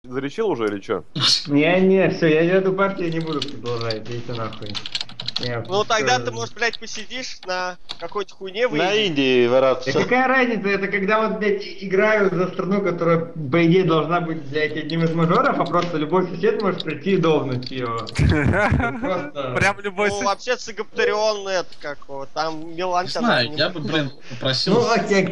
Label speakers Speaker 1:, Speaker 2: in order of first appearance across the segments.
Speaker 1: залечил уже или что?
Speaker 2: Не, все, я эту партию не буду продолжать, идите нахуй.
Speaker 3: Ну тогда ты, может, блядь, посидишь на какой-то хуйне
Speaker 4: На
Speaker 3: выйдешь.
Speaker 4: Индии,
Speaker 2: Да
Speaker 4: вораться.
Speaker 2: какая разница, это когда вот, блядь, играю за страну, которая, по идее, должна быть, блядь, одним из мажоров, а просто любой сосед может прийти и довнуть ее. Просто...
Speaker 5: Прям любой
Speaker 3: Ну, вообще Цигаптерион, это как его, там Милан...
Speaker 6: Не знаю, я бы, блин, попросил...
Speaker 2: Ну,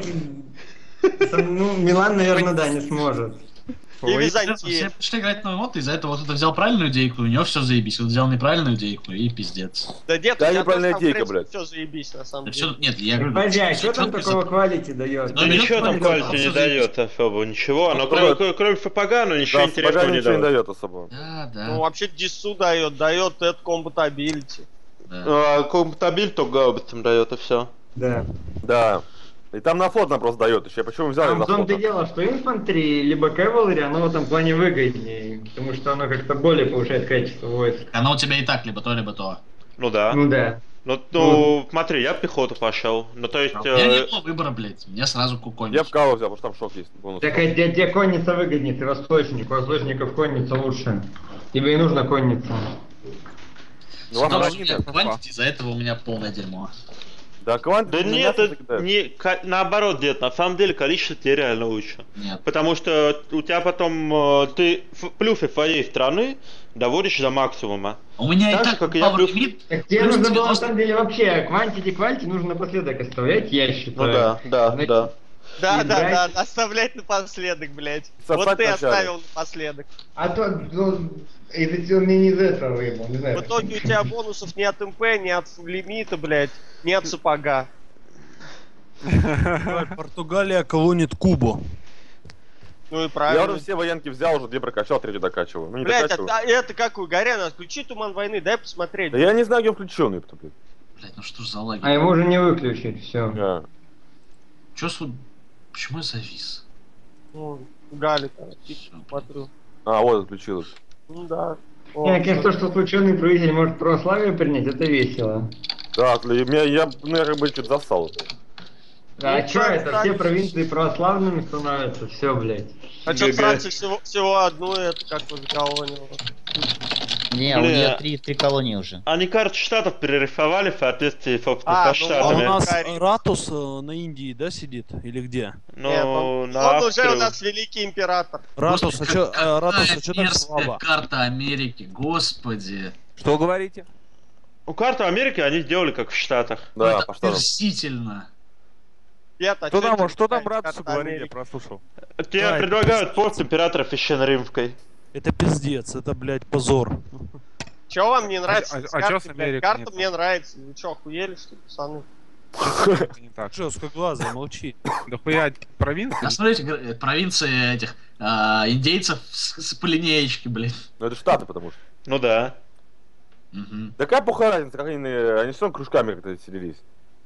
Speaker 2: ну, Милан, наверное, да, не сможет.
Speaker 3: И
Speaker 6: Все
Speaker 3: Византия.
Speaker 6: пришли играть на вот, из-за этого вот кто-то взял правильную дейку, у него все заебись. Вот взял неправильную дейку и пиздец.
Speaker 3: Да нет,
Speaker 1: Да, неправильная идейка, блядь.
Speaker 3: Все заебись, на самом
Speaker 6: Да
Speaker 3: деле.
Speaker 6: всё, нет, я говорю...
Speaker 2: Подожди, а что там
Speaker 6: чётко
Speaker 2: такого квалити дает?
Speaker 6: Ну,
Speaker 4: Ничего там
Speaker 6: Ничего,
Speaker 4: квалити не
Speaker 6: всё
Speaker 4: дает особо, ничего. Оно
Speaker 1: Ну,
Speaker 4: кроме ФПГ, но ничего
Speaker 1: Да,
Speaker 4: интересного не
Speaker 1: ничего не
Speaker 4: дает.
Speaker 1: дает особо.
Speaker 6: Да, да.
Speaker 3: Ну, вообще Дису дает этот Combatability.
Speaker 6: Да.
Speaker 4: Компатабиль только гаубицам дает и все.
Speaker 2: Да.
Speaker 1: Да. И там на флот нам просто дает еще. Почему взял
Speaker 2: Там
Speaker 1: из-за
Speaker 2: в том-то и
Speaker 1: флота?
Speaker 2: дело, что инфантри, либо кавалери, оно в этом плане выгоднее, потому что оно как-то более повышает качество войск.
Speaker 6: Оно у тебя и так либо то, либо то.
Speaker 4: Ну да.
Speaker 2: Ну да.
Speaker 4: Ну, смотри, я в пехоту пошел. Ну, то есть...
Speaker 6: У меня не было выбора, блядь. Мне сразу куконь.
Speaker 1: Я в каву взял, потому что там шок есть. Бонус.
Speaker 2: Так а тебе конница выгоднее, ты восточник, у восточников конница лучше. Тебе и нужна конница.
Speaker 1: Ну, ладно,
Speaker 6: Потому
Speaker 1: они,
Speaker 6: что у меня
Speaker 1: да.
Speaker 6: квантити, из-за этого у меня полное дерьмо.
Speaker 1: Да, квант...
Speaker 4: Да нет, это наоборот, дед, на самом деле количество тебе реально лучше.
Speaker 6: Нет.
Speaker 4: Потому что у тебя потом ты плюсы твоей страны доводишь до максимума.
Speaker 6: У меня
Speaker 4: Так
Speaker 6: и
Speaker 4: же,
Speaker 6: так
Speaker 4: как и я,
Speaker 6: power
Speaker 4: плюс-
Speaker 6: limit
Speaker 2: Так тебе
Speaker 6: плюс
Speaker 2: нужно было на
Speaker 6: 90.
Speaker 2: самом деле вообще квантити квальти нужно напоследок оставлять, я считаю.
Speaker 4: Ну да, да,
Speaker 2: Значит,
Speaker 4: да.
Speaker 3: Да,
Speaker 2: И
Speaker 3: да,
Speaker 2: брать-
Speaker 3: да, оставлять напоследок, блядь.
Speaker 1: Сосать
Speaker 3: Вот ты
Speaker 1: вначале.
Speaker 3: оставил напоследок.
Speaker 2: А то, ну, это он не из этого выебал, не знаю.
Speaker 3: В итоге у тебя бонусов ни от МП, ни от лимита, блядь, ни от сапога.
Speaker 5: Португалия колонит Кубу.
Speaker 3: Ну и
Speaker 1: Я
Speaker 3: правильно.
Speaker 1: уже все военки взял, уже 2 прокачал, 3 докачиваю. Ну не
Speaker 3: Блядь,
Speaker 1: докачиваю.
Speaker 3: это какой? Горяна, отключи Туман войны, дай посмотреть.
Speaker 1: Да я не знаю, где он включен, ёпта, блядь.
Speaker 6: Блядь, ну что ж за лаги?
Speaker 2: А его уже не выключить, все.
Speaker 1: Да.
Speaker 6: Чё с... Почему я завис?
Speaker 3: Ну, Гали там,
Speaker 6: Всё,
Speaker 3: смотрю.
Speaker 1: А, вот отключилось.
Speaker 3: Ну да.
Speaker 2: Не, конечно, то, что случайный правитель может православие принять, это весело.
Speaker 1: Да, я как бы чуть засал.
Speaker 2: А
Speaker 3: Ну,
Speaker 2: чё
Speaker 3: так,
Speaker 2: это?
Speaker 3: так.
Speaker 2: Все провинции православными становятся, все, блядь.
Speaker 3: А что
Speaker 4: Г.г.
Speaker 3: Франция всего одну, это как бы заколонила.
Speaker 7: Не, у
Speaker 4: Блин,
Speaker 7: нее
Speaker 4: а-
Speaker 7: три колонии уже.
Speaker 4: Они карты штатов перерисовали в соответствии, собственно,
Speaker 3: А,
Speaker 4: со
Speaker 3: ну,
Speaker 5: А у
Speaker 4: штатами.
Speaker 5: нас
Speaker 3: Кариб.
Speaker 5: Ратус на Индии, да, сидит? Или где?
Speaker 3: Нет,
Speaker 4: Ну,
Speaker 3: он
Speaker 4: на
Speaker 3: уже у
Speaker 4: Австрию.
Speaker 3: нас великий император.
Speaker 5: Ратус, а чё, Ратус, а чё так
Speaker 6: мерзкая
Speaker 5: слабо?
Speaker 6: карта Америки, господи.
Speaker 5: Что говорите?
Speaker 4: Ну, карту Америки они сделали как в Штатах.
Speaker 1: Да,
Speaker 6: это
Speaker 1: по штатам.
Speaker 6: омерзительно.
Speaker 3: Нет, а
Speaker 5: Что
Speaker 3: чё
Speaker 5: там,
Speaker 3: это
Speaker 5: что там
Speaker 3: такая
Speaker 5: Ратусу
Speaker 3: карта
Speaker 5: говорили, я
Speaker 3: Америки?
Speaker 5: прослушал.
Speaker 4: Тебе
Speaker 5: Да, это
Speaker 4: предлагают
Speaker 5: пиздец.
Speaker 4: пост императора Священной Римской.
Speaker 5: Это пиздец, это, блядь, позор.
Speaker 3: Чё вам не нравится?
Speaker 8: а
Speaker 3: с
Speaker 8: чё
Speaker 3: картой,
Speaker 8: с
Speaker 3: блядь?
Speaker 8: Америкой
Speaker 3: Карта
Speaker 8: нет?
Speaker 3: мне нравится. Вы чё, охуели, что ли, пацаны?
Speaker 8: Не так.
Speaker 5: Жёсткоглазый, молчи.
Speaker 8: Да хуя провинции?
Speaker 6: А смотрите, провинции этих индейцев по линеечке, блин.
Speaker 1: Ну это штаты, потому что.
Speaker 4: Ну да.
Speaker 6: Мгм.
Speaker 1: Да какая похуй разница, как они все равно кружками как-то селились.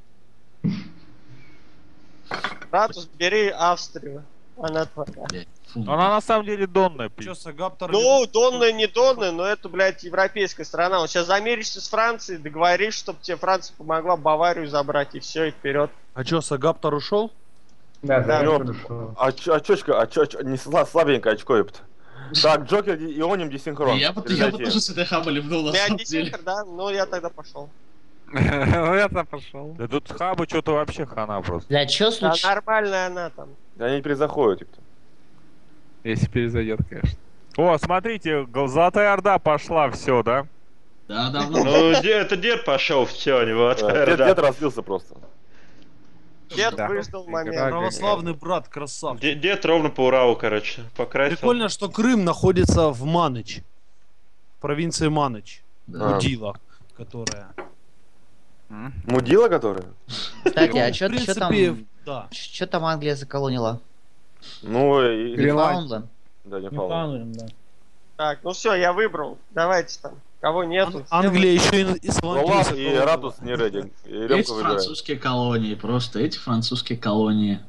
Speaker 3: Ратус, бери Австрию. Она твоя.
Speaker 6: Блядь, фу.
Speaker 8: Она на самом деле донная.
Speaker 5: Чё, Сагаптор...
Speaker 3: Ну, донная, не донная, но это, блядь, европейская страна. Вот сейчас замеришься с Францией, договоришь, чтобы тебе Франция помогла Баварию забрать, и все, и вперед.
Speaker 5: А чё, Сагаптор ушел?
Speaker 2: Да,
Speaker 3: Да,
Speaker 2: да,
Speaker 1: ну,
Speaker 2: хорошо.
Speaker 1: Очочка, не слабенькое очко, ёпта. Так, Джокер, Ионим, десинхрон.
Speaker 6: Я бы тоже с этой хамы ливнул, на
Speaker 3: Я
Speaker 6: самом деле.
Speaker 3: десятер, да? Ну, я тогда пошел.
Speaker 8: Ну я-то пошел. Да тут хабы что-то вообще хана просто.
Speaker 7: Бля, чё
Speaker 3: Да,
Speaker 7: случилось?
Speaker 3: нормальная она там.
Speaker 1: Да они перезаходят, ёпта.
Speaker 8: Если перезайдет, конечно. О, смотрите, Золотая Орда пошла, все, да?
Speaker 6: Да, давно.
Speaker 4: Ну, это дед пошел, все, не вот.
Speaker 1: Дед разбился просто.
Speaker 3: Дед
Speaker 8: Да.
Speaker 3: выждал момент.
Speaker 8: Игра.
Speaker 5: Православный брат, красавчик.
Speaker 4: Дед ровно по Уралу, короче, покрасил.
Speaker 5: Прикольно, что Крым находится в Маныч. В провинции Маныч.
Speaker 6: Да.
Speaker 5: Мудила, которая...
Speaker 1: Мудила, которая?
Speaker 7: Кстати, а
Speaker 5: Ну,
Speaker 7: чё
Speaker 5: в
Speaker 7: там...
Speaker 5: принципе, да.
Speaker 7: Чё там Англия заколонила?
Speaker 1: Ну, и...
Speaker 7: Ньюфаундленд?
Speaker 1: Да, не фаунд.
Speaker 3: Так, ну все, я выбрал. Давайте там. Кого нету?
Speaker 5: Англия еще и с
Speaker 1: Ну
Speaker 5: вампиром
Speaker 1: ладно, и
Speaker 5: заколола.
Speaker 1: Ратус не реди. И
Speaker 6: Эти
Speaker 1: Ремка выбирает.
Speaker 6: французские колонии, просто эти французские колонии.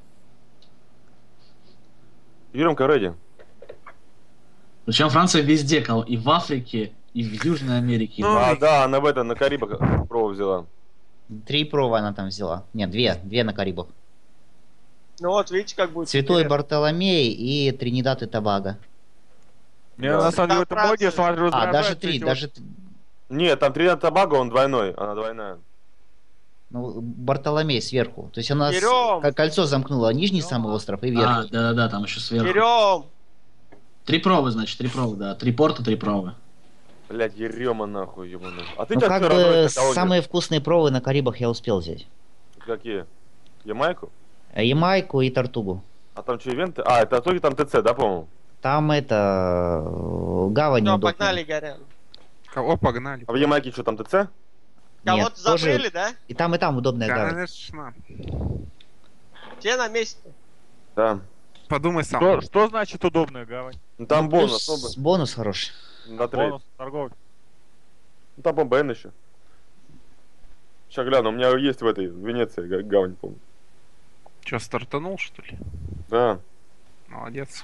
Speaker 1: Еремка реди.
Speaker 6: Причем Франция везде, и в Африке, и в Южной Америке.
Speaker 5: Ну,
Speaker 1: А, да, она в это, на Карибах прово взяла.
Speaker 7: 3 прова она там взяла. Нет, две на Карибах.
Speaker 3: Ну вот, видите, как будет.
Speaker 7: Святой
Speaker 3: интересно.
Speaker 7: Бартоломей и Тринидад и Тобаго.
Speaker 8: Мне
Speaker 1: Да.
Speaker 8: на самом деле
Speaker 3: Там
Speaker 8: это многие,
Speaker 3: Франция.
Speaker 8: смотрю,
Speaker 7: А, даже
Speaker 8: раздражают
Speaker 7: 3,
Speaker 8: эти
Speaker 7: даже...
Speaker 1: Нет, там Тринидад Тобаго, он двойной, она двойная.
Speaker 7: Ну, Бартоломей сверху. То есть у нас
Speaker 3: Берем.
Speaker 7: кольцо замкнуло нижний самый остров и верх.
Speaker 6: А, да-да-да, там еще сверху.
Speaker 3: Берем.
Speaker 6: 3 провы, значит, 3 провы, да. 3 порта, 3 провы.
Speaker 1: Блять, ерема нахуй, ебаный. А ты
Speaker 7: Ну,
Speaker 1: чё
Speaker 7: как
Speaker 1: всё
Speaker 7: бы
Speaker 1: разводишь на колонию?
Speaker 7: самые вкусные провы на Карибах я успел взять.
Speaker 1: Какие? Ямайку?
Speaker 7: Ямайку и Тартугу.
Speaker 1: А там что, ивенты? А, это итоге там ТЦ, да, по-моему?
Speaker 7: Там это... Гавань
Speaker 3: Все,
Speaker 7: удобная.
Speaker 3: погнали, Горян.
Speaker 8: Кого погнали?
Speaker 1: А в Ямайке что, там ТЦ?
Speaker 7: Нет,
Speaker 3: Кого-то
Speaker 7: тоже-
Speaker 3: забыли, да?
Speaker 7: И там удобная гавань.
Speaker 8: Конечно.
Speaker 3: Все на месте.
Speaker 1: Да.
Speaker 8: Подумай сам. Что значит удобная гавань?
Speaker 1: Ну, там
Speaker 7: Ну,
Speaker 1: бонус,
Speaker 7: плюс бонус хороший.
Speaker 1: на трейд.
Speaker 8: Бонус торговли.
Speaker 1: Ну, там БН еще. Сейчас гляну, у меня есть в этой, в Венеции гавань, помню.
Speaker 8: Че, стартанул, что ли?
Speaker 1: Да.
Speaker 8: Молодец.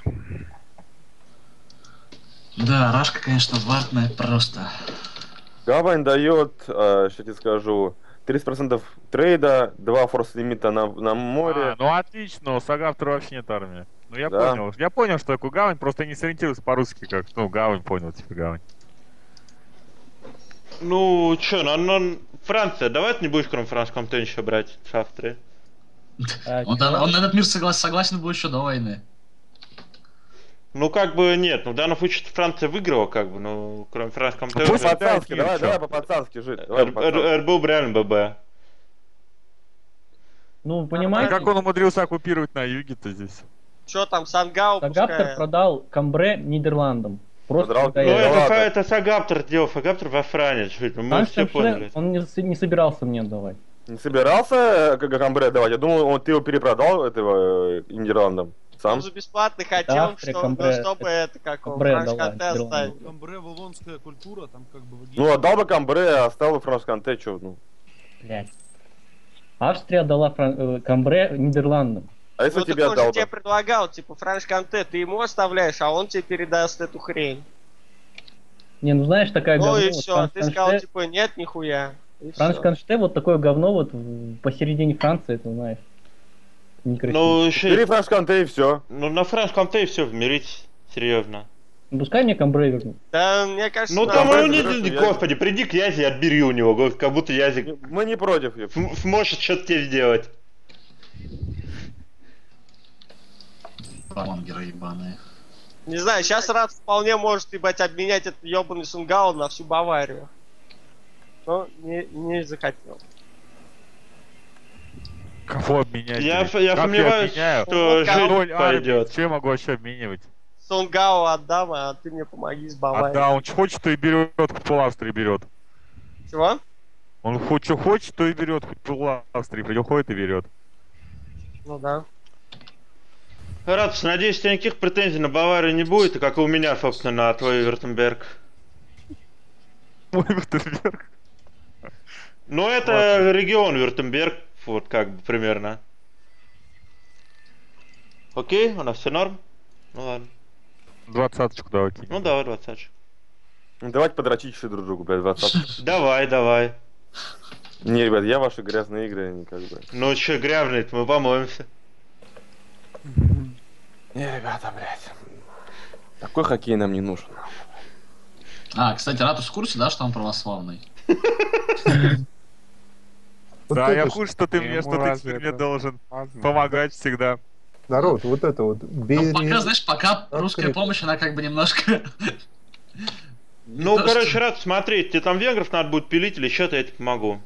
Speaker 6: Да, Рашка, конечно, вартная просто.
Speaker 1: Гавань дает, сейчас тебе скажу, 30% трейда, 2 форс-лимита на море.
Speaker 8: Ну отлично, у Сагаптора вообще нет армии. Ну я
Speaker 1: Да.
Speaker 8: понял. Я понял, что такое гавань, просто я не сориентируюсь по-русски как. Ну, гавань понял, типа гавань.
Speaker 4: Ну, чё, Франция, давай ты не будешь кроме французского ты еще брать с Австрии.
Speaker 6: Он на этот мир согласен был еще до войны.
Speaker 4: Ну, как бы нет, ну в данном случае Франция выиграла, как бы, но кроме французского
Speaker 8: Ну, пусть
Speaker 1: По-пацански,
Speaker 8: Кир,
Speaker 1: давай,
Speaker 8: чё?
Speaker 1: давай по-пацански жить. Давай по-пацански.
Speaker 4: был бы реально ББ.
Speaker 9: Ну,
Speaker 8: А
Speaker 9: понимаете,
Speaker 8: как он умудрился оккупировать на юге-то здесь?
Speaker 3: Что там, Сангау
Speaker 9: Сагаптор
Speaker 3: пускай.
Speaker 9: продал Камбре Нидерландам. Просто
Speaker 1: Подрал-
Speaker 9: когда
Speaker 4: Ну,
Speaker 1: Да
Speaker 9: я-
Speaker 1: ладно.
Speaker 4: это Сагаптор сделал, Сагаптор во Франции, чуть, мы все
Speaker 9: Констаншне
Speaker 4: поняли.
Speaker 9: он не собирался мне отдавать.
Speaker 1: Не собирался Гамбре давать? Я думал, ты его перепродал, этого, Нидерландам. Сам?
Speaker 3: Он же бесплатно хотел,
Speaker 9: Австрия,
Speaker 3: что,
Speaker 9: Камбре,
Speaker 3: ну, чтобы это как
Speaker 9: Камбре
Speaker 3: Франш
Speaker 9: отдала
Speaker 3: Канте
Speaker 9: Нидерландам.
Speaker 3: оставить.
Speaker 5: Камбре, валлонская культура, там как бы...
Speaker 1: Ну, отдал бы Камбре, а оставил Франш Канте, чё, ну.
Speaker 9: Блядь. Австрия отдала Камбре Нидерландам.
Speaker 1: А если
Speaker 3: Ну, так
Speaker 1: тебе
Speaker 3: он же
Speaker 1: отдал
Speaker 3: тебе
Speaker 1: бы?
Speaker 3: предлагал, типа, Франш Канте, ты ему оставляешь, а он тебе передаст эту хрень.
Speaker 9: Не, ну знаешь, такая
Speaker 3: Ну
Speaker 9: говно.
Speaker 3: и
Speaker 9: вот
Speaker 3: все, ты сказал,
Speaker 9: Франш-Канште-
Speaker 3: типа, нет, нихуя. И всё.
Speaker 9: Франш-Канште вот такое говно вот посередине Франции, ты знаешь. Некрасиво.
Speaker 4: Ну,
Speaker 1: Бери
Speaker 4: еще...
Speaker 1: Франш Канте и все.
Speaker 4: Ну, на французском ты все вмирить, серьезно.
Speaker 9: Ну, пускай мне Камбре вернут.
Speaker 3: Да, мне кажется,
Speaker 4: Ну,
Speaker 3: надо.
Speaker 4: там,
Speaker 1: Камбре
Speaker 4: ну,
Speaker 1: заберёшь,
Speaker 4: не,
Speaker 1: я-
Speaker 4: господи, приди к Язе и отбери у него, как будто Язик
Speaker 1: Мы не против. ёп.
Speaker 4: может что-то тебе сделать.
Speaker 6: Вангеры ебаные.
Speaker 3: Не знаю, сейчас Рад вполне может, ебать, обменять этот ебаный Сунгау на всю Баварию. Но не захотел.
Speaker 8: Кого обменять?
Speaker 4: Я
Speaker 8: блядь? Как
Speaker 4: сомневаюсь,
Speaker 8: обменяю?
Speaker 4: что
Speaker 3: Вот кого?
Speaker 4: жить
Speaker 8: Ноль армии.
Speaker 4: пойдет.
Speaker 8: Чем я могу вообще обменивать?
Speaker 3: Сунгау отдам, а ты мне помоги с
Speaker 8: А
Speaker 3: Баварией.
Speaker 8: да, он хочет, то и берет, хоть пол Австрии берет.
Speaker 3: Чего?
Speaker 8: Он хоть что хочет, то и берет, хоть пол Австрии приходит и берет.
Speaker 3: Ну да.
Speaker 4: Радус, надеюсь, у тебя никаких претензий на Баварию не будет, и как и у меня, собственно, на твой Вюртемберг.
Speaker 8: Мой Вюртемберг.
Speaker 4: Ну, это регион Вюртемберг, вот как бы примерно. Окей, у нас все норм? Ну ладно.
Speaker 8: 20-очку давай кинь.
Speaker 4: Ну давай, 20.
Speaker 1: Ну, давайте подрочить еще друг другу, блядь, 20.
Speaker 4: Давай, давай.
Speaker 1: Не, ребят, я ваши грязные игры, они как бы...
Speaker 4: Ну че, грязный, мы помоемся.
Speaker 1: Не, ребята, блядь. Такой хоккей нам не нужен.
Speaker 6: А, кстати, Ратус в курсе, да, что он православный?
Speaker 8: Да, я в курсе, что ты
Speaker 10: Ему
Speaker 8: мне, что ты
Speaker 10: разве
Speaker 8: теперь мне
Speaker 10: это
Speaker 8: должен
Speaker 10: возможно?
Speaker 8: помогать всегда.
Speaker 10: Народ, вот это вот.
Speaker 6: Ну, пока, знаешь, пока русская
Speaker 10: Открыто.
Speaker 6: помощь, она как бы немножко...
Speaker 4: Ну,
Speaker 6: то,
Speaker 4: короче,
Speaker 6: что-
Speaker 4: рад смотреть, тебе там венгров надо будет пилить или что-то, я тебе помогу.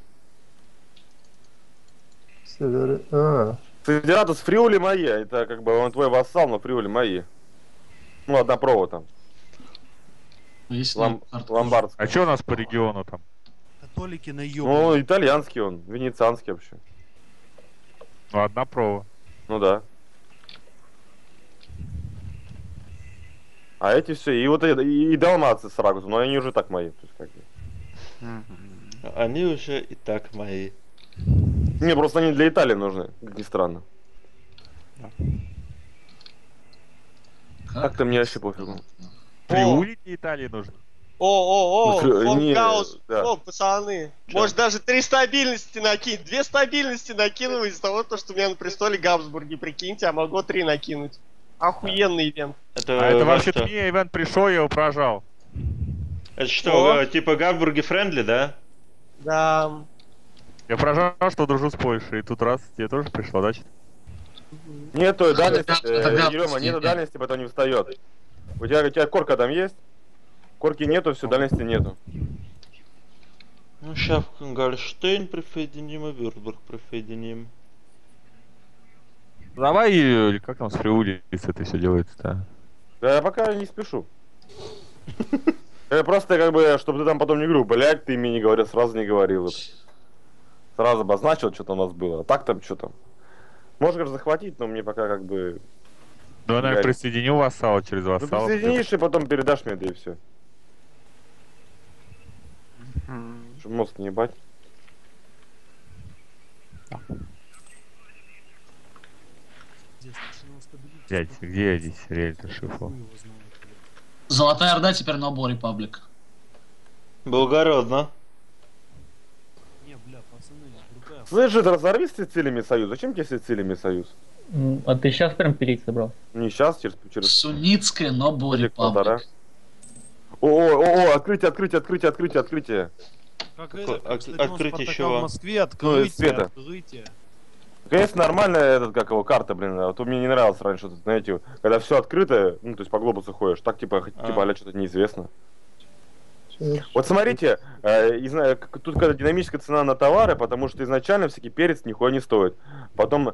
Speaker 10: А,
Speaker 1: Федератус Фриули мои, это как бы он твой вассал, но Фриули мои. Ну, одна прова там,
Speaker 6: Если
Speaker 1: ломбардский.
Speaker 8: А что у нас по региону там?
Speaker 5: Католики
Speaker 1: Ну,
Speaker 5: наебаны.
Speaker 1: итальянский он, венецианский вообще.
Speaker 8: Ну, одна прова.
Speaker 1: Ну да. А эти все, и вот и далматцы с Рагузу, но они уже так мои. То есть, как бы.
Speaker 4: Они уже и так мои.
Speaker 1: Не, просто они для Италии нужны, как ни странно. Так-то мне вообще пофигу.
Speaker 8: Фриули для Италии нужен.
Speaker 3: О,
Speaker 1: Ну, не,
Speaker 3: Фонгаус,
Speaker 1: да.
Speaker 3: о, пацаны.
Speaker 4: Чё?
Speaker 3: Может даже 3 стабильности накинуть. 2 стабильности накинул из того, что у меня на престоле Габсбурги, прикиньте, а могу 3 накинуть. Охуенный ивент.
Speaker 4: Это,
Speaker 8: А это
Speaker 4: во
Speaker 8: вообще-то
Speaker 4: что?
Speaker 8: мне ивент пришел, я его прожал.
Speaker 4: Это что,
Speaker 3: О.
Speaker 4: типа Габбурги френдли, да?
Speaker 3: Да.
Speaker 8: Я прожал, что дружу с Польшей, и тут раз тебе тоже пришло, да?
Speaker 1: Нету дальности,
Speaker 6: это граф,
Speaker 1: Ерема, нету
Speaker 6: нет.
Speaker 1: дальности, потом не встает. У тебя корка там есть? Корки нету, все, дальности нету.
Speaker 4: Ну, сейчас Гольштейн присоединим и Вюрцбург присоединим.
Speaker 8: Давай, как там с Фриули это все делается-то?
Speaker 1: Да я пока не спешу. Я просто как бы, чтобы ты там потом не говорил, блядь, ты мне не говорил, сразу не говорил. Сразу обозначил, что там у нас было. А так там, что там. Можно, конечно, захватить, но мне пока как бы...
Speaker 8: Да, я, наверное, присоединю вассала через
Speaker 1: Ну,
Speaker 8: вассала.
Speaker 1: присоединишь и потом передашь мне, да и все. Чтобы мозг не ебать.
Speaker 8: Дядь, где я здесь реально шифу?
Speaker 6: Золотая Орда теперь No Репаблик.
Speaker 4: Благородно.
Speaker 5: Не, бля, пацаны, другая.
Speaker 1: Слышь, разорви с Сицилиями союз. Зачем тебе с Сицилиями союз?
Speaker 9: А ты сейчас прям пилить собрал?
Speaker 1: Не сейчас, через...
Speaker 6: Суннитская No
Speaker 1: Годик полтора.
Speaker 6: Репаблик.
Speaker 1: О, открытие.
Speaker 5: Как
Speaker 4: Открытие чего?
Speaker 5: в Москве, открытие,
Speaker 1: света.
Speaker 5: открытие.
Speaker 1: Конечно, нормальная как его, карта, блин. А то мне не нравилось раньше, тут, знаете, когда все открыто, ну, то есть по глобусу ходишь, так типа, а что-то неизвестно. Вот смотрите, тут когда динамическая цена на товары, потому что изначально всякий перец нихуя не стоит. Потом,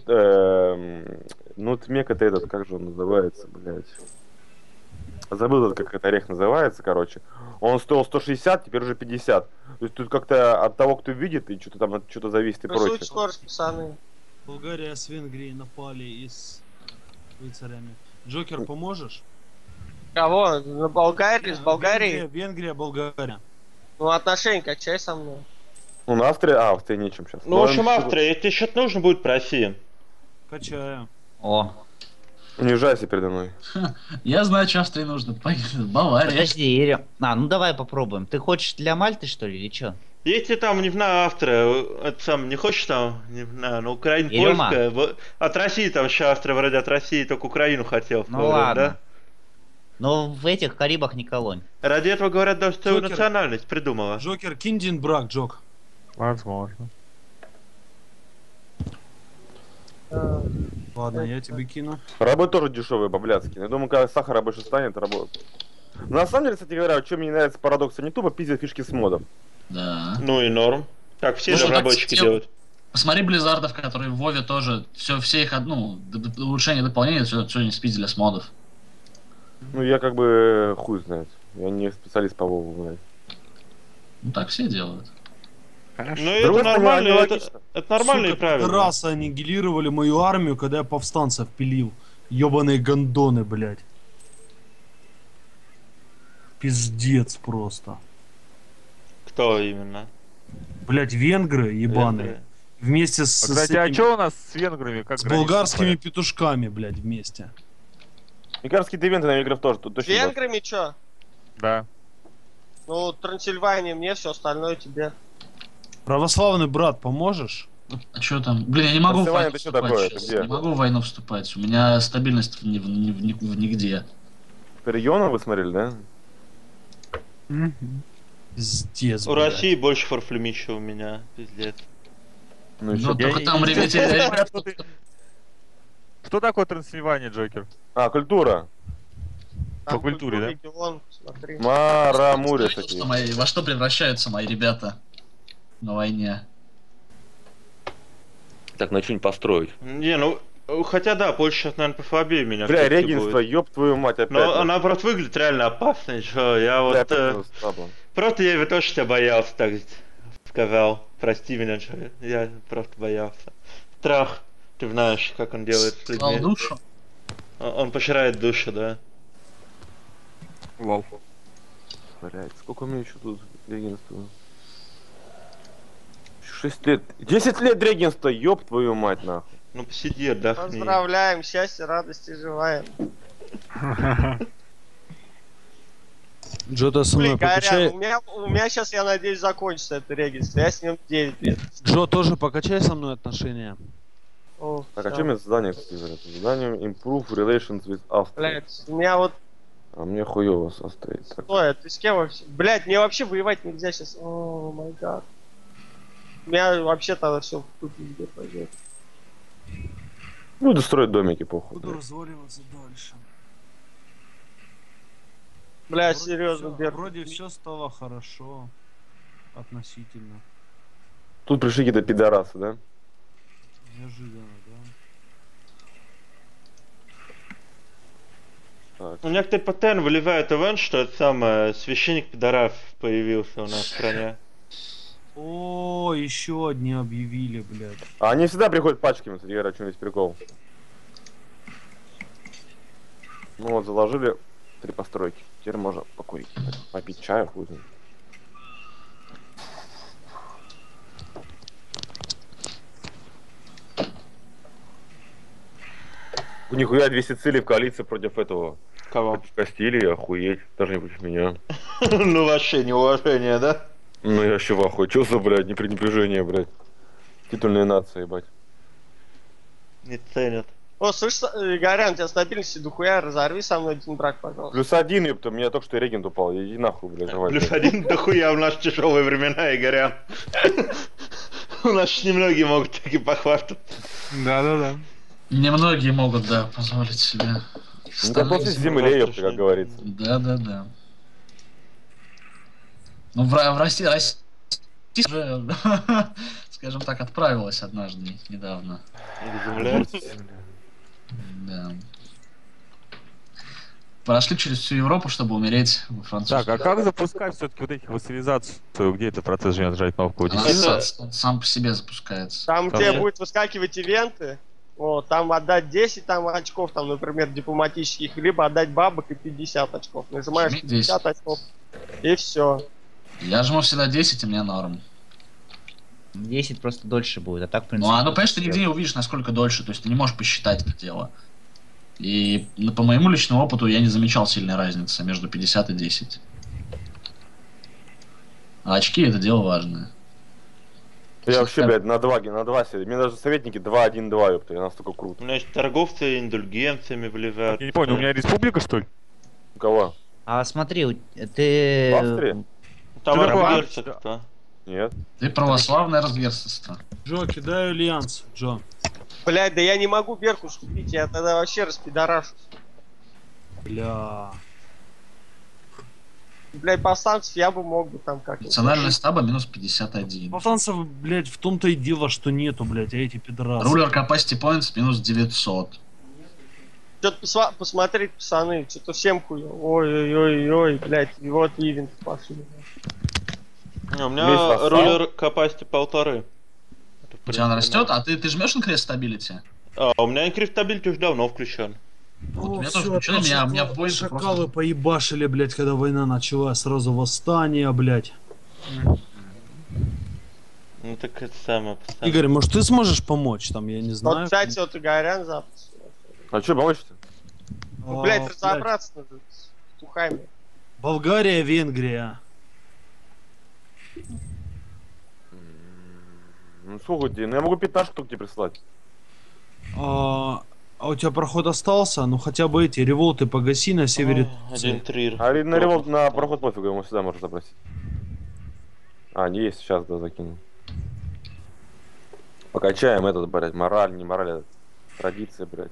Speaker 1: нутмек это этот, как же он называется, блядь. Забыл, как этот орех называется, короче. Он стоил 160, теперь уже 50. То есть тут как-то от того, кто видит, и что-то там что-то зависит и
Speaker 3: Рисуйте
Speaker 1: прочее.
Speaker 3: скорость, пацаны.
Speaker 5: Болгария с Венгрией напали и с рыцарями. Джокер, поможешь?
Speaker 3: Кого? На Болгарии? С Болгарией?
Speaker 5: Венгрия, Болгария.
Speaker 3: Ну, отношения качай со мной.
Speaker 1: Ну, на Австрии, Австрии нечем сейчас.
Speaker 4: Ну, в общем, Австрия, если что-то нужно будет, проси.
Speaker 5: Качаю.
Speaker 7: О,
Speaker 1: Унижайся передо мной.
Speaker 6: Я знаю, что Австрии нужно. Бавария.
Speaker 7: подожди, Ерем. Ну давай попробуем. Ты хочешь для Мальты, что ли, или что?
Speaker 4: Если там не на Австрия, это сам не хочешь там, не на Украине,
Speaker 7: Ерема.
Speaker 4: польская, от России там еще Австрия вроде от России только Украину хотел. в
Speaker 7: Ну
Speaker 4: то время,
Speaker 7: ладно.
Speaker 4: да?
Speaker 7: Но в этих Карибах не колонь.
Speaker 4: Ради этого, говорят, даже свою
Speaker 5: Джокер.
Speaker 4: национальность придумала.
Speaker 5: Джокер, кинь один брак, Джок.
Speaker 8: Возможно.
Speaker 5: Ладно, я тебе кину.
Speaker 1: Рабы тоже дешевые, бабляцкие. Я думаю, когда сахара больше станет, работать. Но на самом деле, кстати говоря, что мне не нравится парадокс, они тупо пиздят фишки с модом.
Speaker 6: Да.
Speaker 4: Ну и норм. Так все
Speaker 6: Ну, что,
Speaker 4: разработчики
Speaker 6: так,
Speaker 4: делают.
Speaker 6: Посмотри Близзардов, которые в Вове тоже все их, улучшения, дополнения, все не спиздили с модов.
Speaker 1: Ну, я как бы хуй знает. Я не специалист по Вову, блядь.
Speaker 6: Ну так все делают.
Speaker 4: Ну
Speaker 1: С
Speaker 4: это
Speaker 1: другой стороны,
Speaker 4: нормально,
Speaker 1: аналогично.
Speaker 4: это нормально и
Speaker 5: Сука,
Speaker 4: правильно.
Speaker 5: пидорасы аннигилировали мою армию, когда я повстанцев пилил. Ёбаные гондоны, блядь. Пиздец просто.
Speaker 4: Кто именно?
Speaker 5: Блядь, венгры ебаные.
Speaker 4: Венгры.
Speaker 5: Вместе с,
Speaker 8: Кстати, а что у нас с венграми? Как
Speaker 5: с
Speaker 8: граница
Speaker 5: болгарскими
Speaker 8: проходит?
Speaker 5: петушками, блядь, вместе.
Speaker 1: Мне кажется, какие-то ивенты на венгров тоже тут
Speaker 3: С
Speaker 1: точно.
Speaker 3: венграми чё?
Speaker 8: Да.
Speaker 3: Ну, Трансильвания мне, все остальное тебе.
Speaker 5: Православный брат, поможешь?
Speaker 6: А что там? Блин, я не могу в
Speaker 1: Танцевание
Speaker 6: войну
Speaker 1: это что
Speaker 6: вступать
Speaker 1: такое?
Speaker 6: сейчас.
Speaker 1: Это где?
Speaker 6: Не могу в войну вступать. У меня стабильность нигде.
Speaker 1: Региона вы смотрели, да?
Speaker 5: Пиздец,
Speaker 4: У
Speaker 5: блядь.
Speaker 4: России больше форфлюмича у меня, пиздец.
Speaker 1: Ну,
Speaker 6: Ну,
Speaker 1: еще...
Speaker 6: только
Speaker 8: не-
Speaker 6: там
Speaker 8: не-
Speaker 6: ребята...
Speaker 8: Что такое Трансильвания, Джокер?
Speaker 1: А, культура.
Speaker 3: Там
Speaker 8: По культуре, да?
Speaker 3: регион, смотри.
Speaker 1: Марамури
Speaker 6: Что
Speaker 1: такие.
Speaker 6: во что превращаются мои ребята на войне?
Speaker 1: Так, на что-нибудь построить.
Speaker 4: Не, ну, хотя да, Польша сейчас, наверное, послабее меня.
Speaker 1: Бля,
Speaker 4: всё-таки
Speaker 1: регенство,
Speaker 4: будет.
Speaker 1: ёб твою мать, опять.
Speaker 4: Но она просто выглядит реально опасно, что я
Speaker 1: Бля,
Speaker 4: вот...
Speaker 1: опять слабо.
Speaker 4: Просто я его тоже тебя боялся, так сказал. Прости меня, что я просто боялся. Страх, ты знаешь, как он делает с
Speaker 6: Клал
Speaker 4: людьми.
Speaker 6: душу?
Speaker 4: Он пожирает душу, да.
Speaker 8: Вау.
Speaker 1: Блять, сколько у меня еще тут регенства? 6 лет. 10 лет регенства, ёб твою мать, нахуй.
Speaker 4: Ну посиди, отдохни.
Speaker 3: Поздравляем, счастья, радости желаем.
Speaker 5: Джо, ты со мной
Speaker 3: Блин, Горян,
Speaker 5: покачай.
Speaker 3: у меня сейчас, я надеюсь, закончится это регенство. Я с ним 9 лет.
Speaker 5: Джо, тоже покачай со мной отношения.
Speaker 3: О,
Speaker 1: Так, а
Speaker 3: всё.
Speaker 1: что мне задание, кстати, говорят? Задание Improve Relations with Austria.
Speaker 3: Блять, у меня вот...
Speaker 1: А мне хуёво с Австрией. Так.
Speaker 3: Стой, ты с кем вообще? Блять, мне вообще воевать нельзя сейчас. О, май гад. У меня вообще-то все в тупик где пойдет.
Speaker 1: Буду строить домики, похуй.
Speaker 5: Буду разваливаться дальше.
Speaker 3: Бля, серьезно,
Speaker 5: Вроде все стало хорошо. Относительно.
Speaker 1: Тут пришли какие-то пидорасы, да?
Speaker 5: Неожиданно, да?
Speaker 1: Так.
Speaker 4: У меня кто-то постоянно выливает ивент, что это самое священник пидоров появился у нас в стране.
Speaker 5: О, еще одни объявили, блядь.
Speaker 1: А они всегда приходят пачками, кстати говоря, что весь прикол. Ну вот, заложили 3 постройки. Теперь можно покурить. Попить чаю, хуй знает. Нихуя 2 Сицилии в коалиции против этого.
Speaker 4: Кого?
Speaker 1: Против Кастилии, охуеть. Даже не против меня.
Speaker 4: Ну вообще неуважение, да?
Speaker 1: Ну я вообще в ахуе. Чё за, блядь, непренебрежение, блядь. Титульные нации, ебать.
Speaker 4: Не ценят.
Speaker 3: О, слышь, Игорян, у тебя стабильности дохуя, разорви со мной один брак, пожалуйста.
Speaker 1: +1, ёпта, у меня только что регент упал. Иди нахуй, блядь, давай.
Speaker 4: +1 дохуя в наши тяжелые времена, Игорян. У нас ж немногие могут таки похвастаться.
Speaker 8: Да-да-да.
Speaker 6: Немногие могут, да, позволить себе.
Speaker 1: Да после земле, ёпта, как говорится.
Speaker 6: Да. Ну, в России уже, скажем так, отправилась однажды недавно.
Speaker 4: Земля.
Speaker 6: Да. Прошли через всю Европу, чтобы умереть во Франции.
Speaker 8: Так, а как запускать все-таки вот этих вот цивилизацию? Где этот процесс же нажать кнопку?
Speaker 6: Сам по себе запускается.
Speaker 3: Там тебе будет выскакивать ивенты. Вот, там отдать 10 там, очков, там, например, дипломатических, либо отдать бабок и 50 очков. Нажимаешь 50 очков, и все.
Speaker 6: Я жму всегда 10, и мне норм.
Speaker 7: 10 просто дольше будет, а так, в принципе...
Speaker 6: Ну, понимаешь, ты нигде не увидишь, насколько дольше, то есть ты не можешь посчитать это дело. И по моему личному опыту я не замечал сильной разницы между 50 и 10. А очки это дело важное.
Speaker 1: Я вообще, блядь, на 2 сидел. Мне даже советники 2-1-2, ёпта, я настолько крут.
Speaker 4: У меня есть торговцы индульгенциями вливают.
Speaker 8: Я не понял, у меня республика, что ли?
Speaker 1: У кого?
Speaker 7: А смотри, ты...
Speaker 1: В Австрии?
Speaker 4: Там
Speaker 8: Ты
Speaker 4: арберцы-то.
Speaker 1: Нет.
Speaker 6: Ты православное разверстство.
Speaker 5: Джо, кидаю альянс, Джо.
Speaker 3: Блять, да я не могу Берку купить, я тогда вообще распидорашу.
Speaker 5: Бля.
Speaker 3: Блять, повстанцев я бы мог бы там как-то.
Speaker 6: Национальность стаба минус 51.
Speaker 5: Повстанцев, блядь, в том-то и дело, что нету, блядь, а эти пидорасы.
Speaker 6: Рулер capacity points минус 900.
Speaker 3: Что-то посмотреть, пацаны, что-то всем хуё. Ой-ой-ой-ой, блять, и вот ивент пошли.
Speaker 4: У меня рулер capacity 1,5.
Speaker 6: У тебя она растет, а ты жмешь на крест стабилити?
Speaker 4: У меня инкриптабилити уже давно включен.
Speaker 6: Вот у меня
Speaker 5: всё,
Speaker 6: тоже включено, у меня в бой
Speaker 5: шакалы поебашили, блядь, когда война началась, сразу восстание, блядь.
Speaker 4: Ну так это самое.
Speaker 5: Игорь, может ты сможешь помочь там, я не знаю.
Speaker 3: Вот, кстати, вот Игорян запуск.
Speaker 1: А что, помочь-то?
Speaker 3: Ну, блять, разобраться надо с тухами.
Speaker 5: Болгария, Венгрия.
Speaker 1: Ну сколько тебе? Ну я могу 15 штук тебе прислать.
Speaker 5: А у тебя проход остался? Ну хотя бы эти револты погаси на севере.
Speaker 4: Один трир.
Speaker 1: А на револт, на проход пофигу, ему сюда можно запросить. А, не есть, сейчас да закину. Покачаем этот, блядь, мораль, не мораль, а традиция, блядь.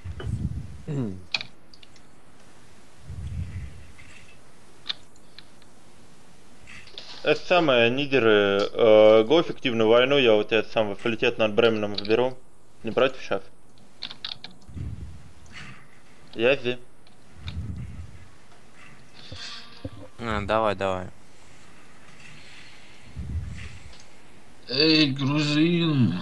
Speaker 4: Это самое, нидеры, го эффективную войну, я вот этот самый фалитет над Бременом выберу. Не против сейчас? Я здесь.
Speaker 11: Давай.
Speaker 6: Эй, грузин.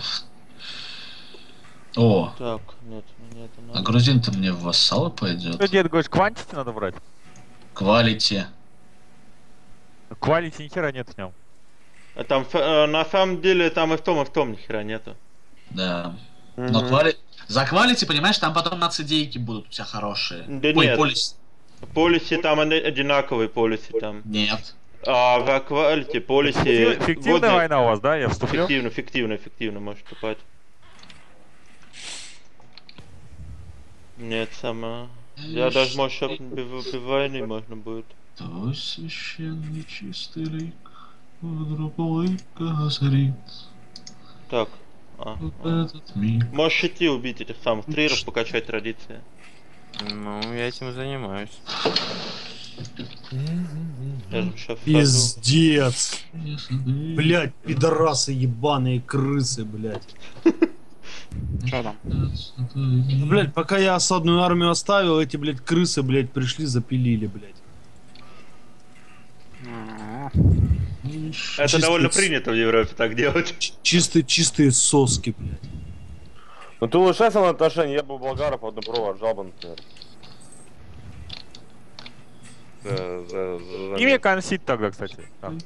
Speaker 6: О,
Speaker 4: Так, нет.
Speaker 6: а грузин-то мне в вассалы пойдет.
Speaker 8: Что, дед, говоришь, квантити надо брать?
Speaker 6: Квалити.
Speaker 8: Квалити ни хера нет в нем.
Speaker 4: А там, на самом деле, там и в том ни хера нету.
Speaker 6: Да. Но за квалити, понимаешь, там потом нацидейки будут у тебя хорошие.
Speaker 4: Да
Speaker 6: Ой,
Speaker 4: нет.
Speaker 6: полис.
Speaker 4: Полиси там одинаковые полиси там.
Speaker 6: Нет.
Speaker 4: А в квалити полиси...
Speaker 8: Фиктивная война у вас, да? Я вступлю?
Speaker 4: Фиктивно можешь вступать. Нет, сама. Я даже, может, чтоб без войны можно будет.
Speaker 6: Твой священный чистый лик вдруг улыбка озарит.
Speaker 4: Так.
Speaker 6: Этот миг.
Speaker 4: Можешь идти убить этих самых триров, покачать традиции.
Speaker 11: Ну, я этим и занимаюсь.
Speaker 4: Я же сейчас
Speaker 5: Пиздец. Блять, пидорасы ебаные крысы, блять.
Speaker 8: Что там?
Speaker 5: Ну, блять, пока я осадную армию оставил, эти, блять, крысы, блять, пришли, запилили, блять.
Speaker 4: Это довольно принято в Европе так делать.
Speaker 5: Чистые соски, блять.
Speaker 1: Ну ты улучшай со мной отношения, я бы у болгаров одну прову отжал бы, например.
Speaker 8: И мне консит тогда, кстати.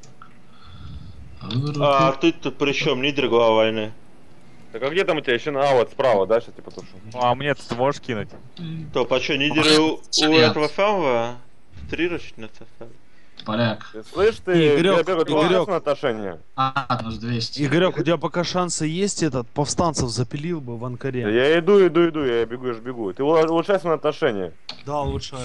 Speaker 4: А ты тут при чем? Лидер глава войны.
Speaker 1: Так а где там у тебя еще? А, вот справа, да, сейчас типа тушу.
Speaker 8: А мне ты можешь кинуть?
Speaker 4: То, а что, лидеры у этого самого? Трирочный состав.
Speaker 6: Поляк.
Speaker 1: Ты слышь, ты
Speaker 5: Игорёк,
Speaker 1: Игорёк, отношения?
Speaker 6: Минус 200.
Speaker 5: Игорек, у тебя пока шансы есть, этот повстанцев запилил бы в Анкаре.
Speaker 1: Я иду, я бегу, я ж бегу. Ты улучшай свои отношения.
Speaker 5: Да, улучшаю.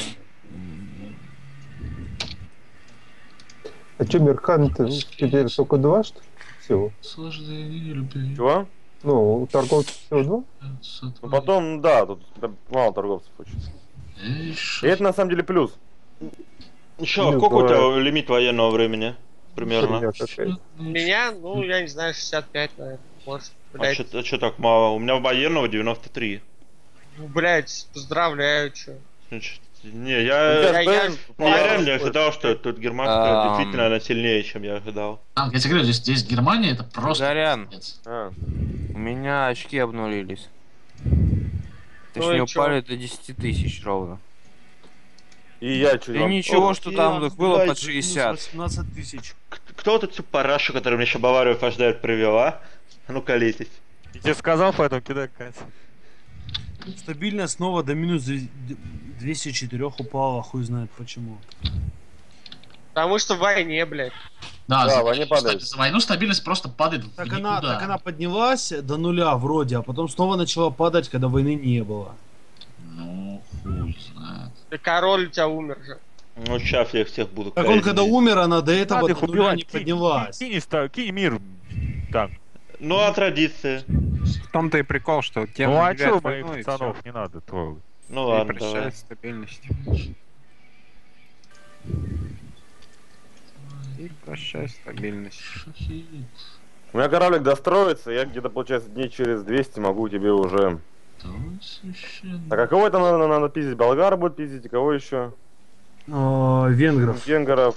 Speaker 10: А что, Меркант теперь только 2, что ли? Всего?
Speaker 1: Чего?
Speaker 10: Ну, у торговцев всего 2?
Speaker 1: Ну потом, да, тут мало торговцев очень. И это на самом деле плюс.
Speaker 4: Еще, сколько у тебя лимит военного времени? Примерно.
Speaker 3: У меня, ну, я не знаю, 65, наверное. Может, блядь.
Speaker 4: А что так мало? У меня военного 93.
Speaker 3: Ну, блядь, поздравляю, чё.
Speaker 4: Не, я реально ожидал, что тут германская действительно она сильнее, чем я ожидал.
Speaker 6: Я тебе говорю, здесь Германия, это просто...
Speaker 11: Горян, у меня очки обнулились. Точнее,
Speaker 3: Ну и чё?
Speaker 11: упали до 10 тысяч ровно.
Speaker 1: И я чуть...
Speaker 11: И ничего, что там было под 60.
Speaker 5: 18 тысяч.
Speaker 4: Кто вот эту парашу, которая мне еще Баварию фаждает, привел, а? А ну колитесь.
Speaker 8: Я тебе сказал, поэтому кидай Катя.
Speaker 5: Стабильность снова до минус 204 упала, хуй знает почему.
Speaker 3: Потому что в войне, блядь.
Speaker 6: Да,
Speaker 1: Да, войне падает.
Speaker 6: за войну стабильность просто падает в
Speaker 5: Так
Speaker 6: никуда.
Speaker 5: она поднялась до нуля вроде, а потом снова начала падать, когда войны не было.
Speaker 6: Ну, хуй знает.
Speaker 3: И король у тебя умер же.
Speaker 4: Ну сейчас я их всех буду
Speaker 5: Так он когда умер, она до этого
Speaker 8: Надо их
Speaker 5: до нуля
Speaker 8: убивать.
Speaker 5: не поднялась.
Speaker 8: Кинь мир. Так.
Speaker 4: Ну а традиции?
Speaker 12: В том-то и прикол, что тем
Speaker 8: Ну а чё моих пацанов не надо трогать?
Speaker 4: Ну ладно, давай.
Speaker 12: прощает стабильность. И прощай стабильность.
Speaker 1: У меня кораблик достроится, я где-то, получается, дней через 200 могу тебе уже... Так а кого это надо пиздить? Болгар будет пиздить, и кого еще?
Speaker 5: Венгров.
Speaker 1: Венгров.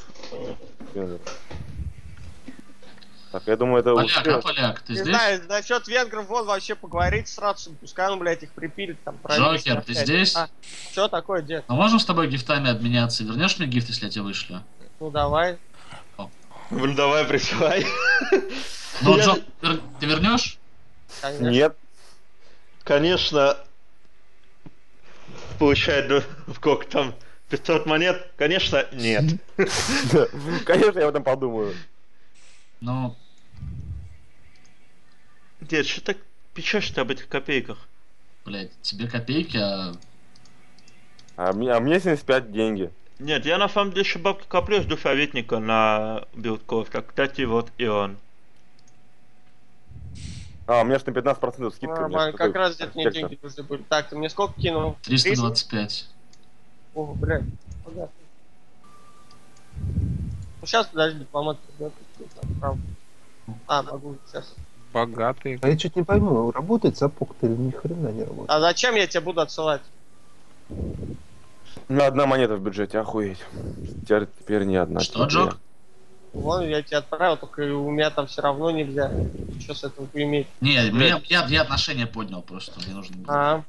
Speaker 1: Так, я думаю, это
Speaker 6: Поляк,
Speaker 1: успех.
Speaker 6: поляк, ты
Speaker 3: Не
Speaker 6: здесь?
Speaker 3: знаю, насчет венгров вон вообще поговорить сразу, пускай он, блядь, их припилит там.
Speaker 6: Джокер, ты здесь?
Speaker 3: Что такое, дед?
Speaker 6: А можем с тобой гифтами обменяться? Вернешь мне гифт, если я тебе вышлю?
Speaker 3: Ну давай.
Speaker 4: Ну давай, присылай.
Speaker 6: Ну, Джок, ты вернешь?
Speaker 3: Конечно.
Speaker 1: Нет.
Speaker 4: Конечно. Получает, ну, сколько там, 500 монет? Конечно, нет.
Speaker 1: Конечно, я об этом подумаю.
Speaker 6: Ну...
Speaker 4: Дед, что так печешься об этих копейках?
Speaker 6: Блять, тебе копейки,
Speaker 1: А мне 75 деньги.
Speaker 4: Нет, я на самом деле еще бабки коплю, жду советника на билдков, как, кстати, вот и он.
Speaker 1: А, у меня же на 15% скидка.
Speaker 3: Нормально, как раз где-то мне деньги нужны были. Так, ты мне сколько кинул?
Speaker 6: 325.
Speaker 3: О, блядь. Ага. Ну сейчас, подожди, дипломат придет. А, могу сейчас.
Speaker 12: Богатый.
Speaker 10: А я что-то не пойму, работает сапог-то или ни хрена не работает?
Speaker 3: А зачем я тебе буду отсылать?
Speaker 1: Ну, одна монета в бюджете, охуеть. Теперь не одна.
Speaker 6: Что, Джок?
Speaker 3: Вон, я тебе отправил, только у меня там все равно нельзя. Что с этого поиметь?
Speaker 6: Не, я отношения поднял просто, мне нужно было.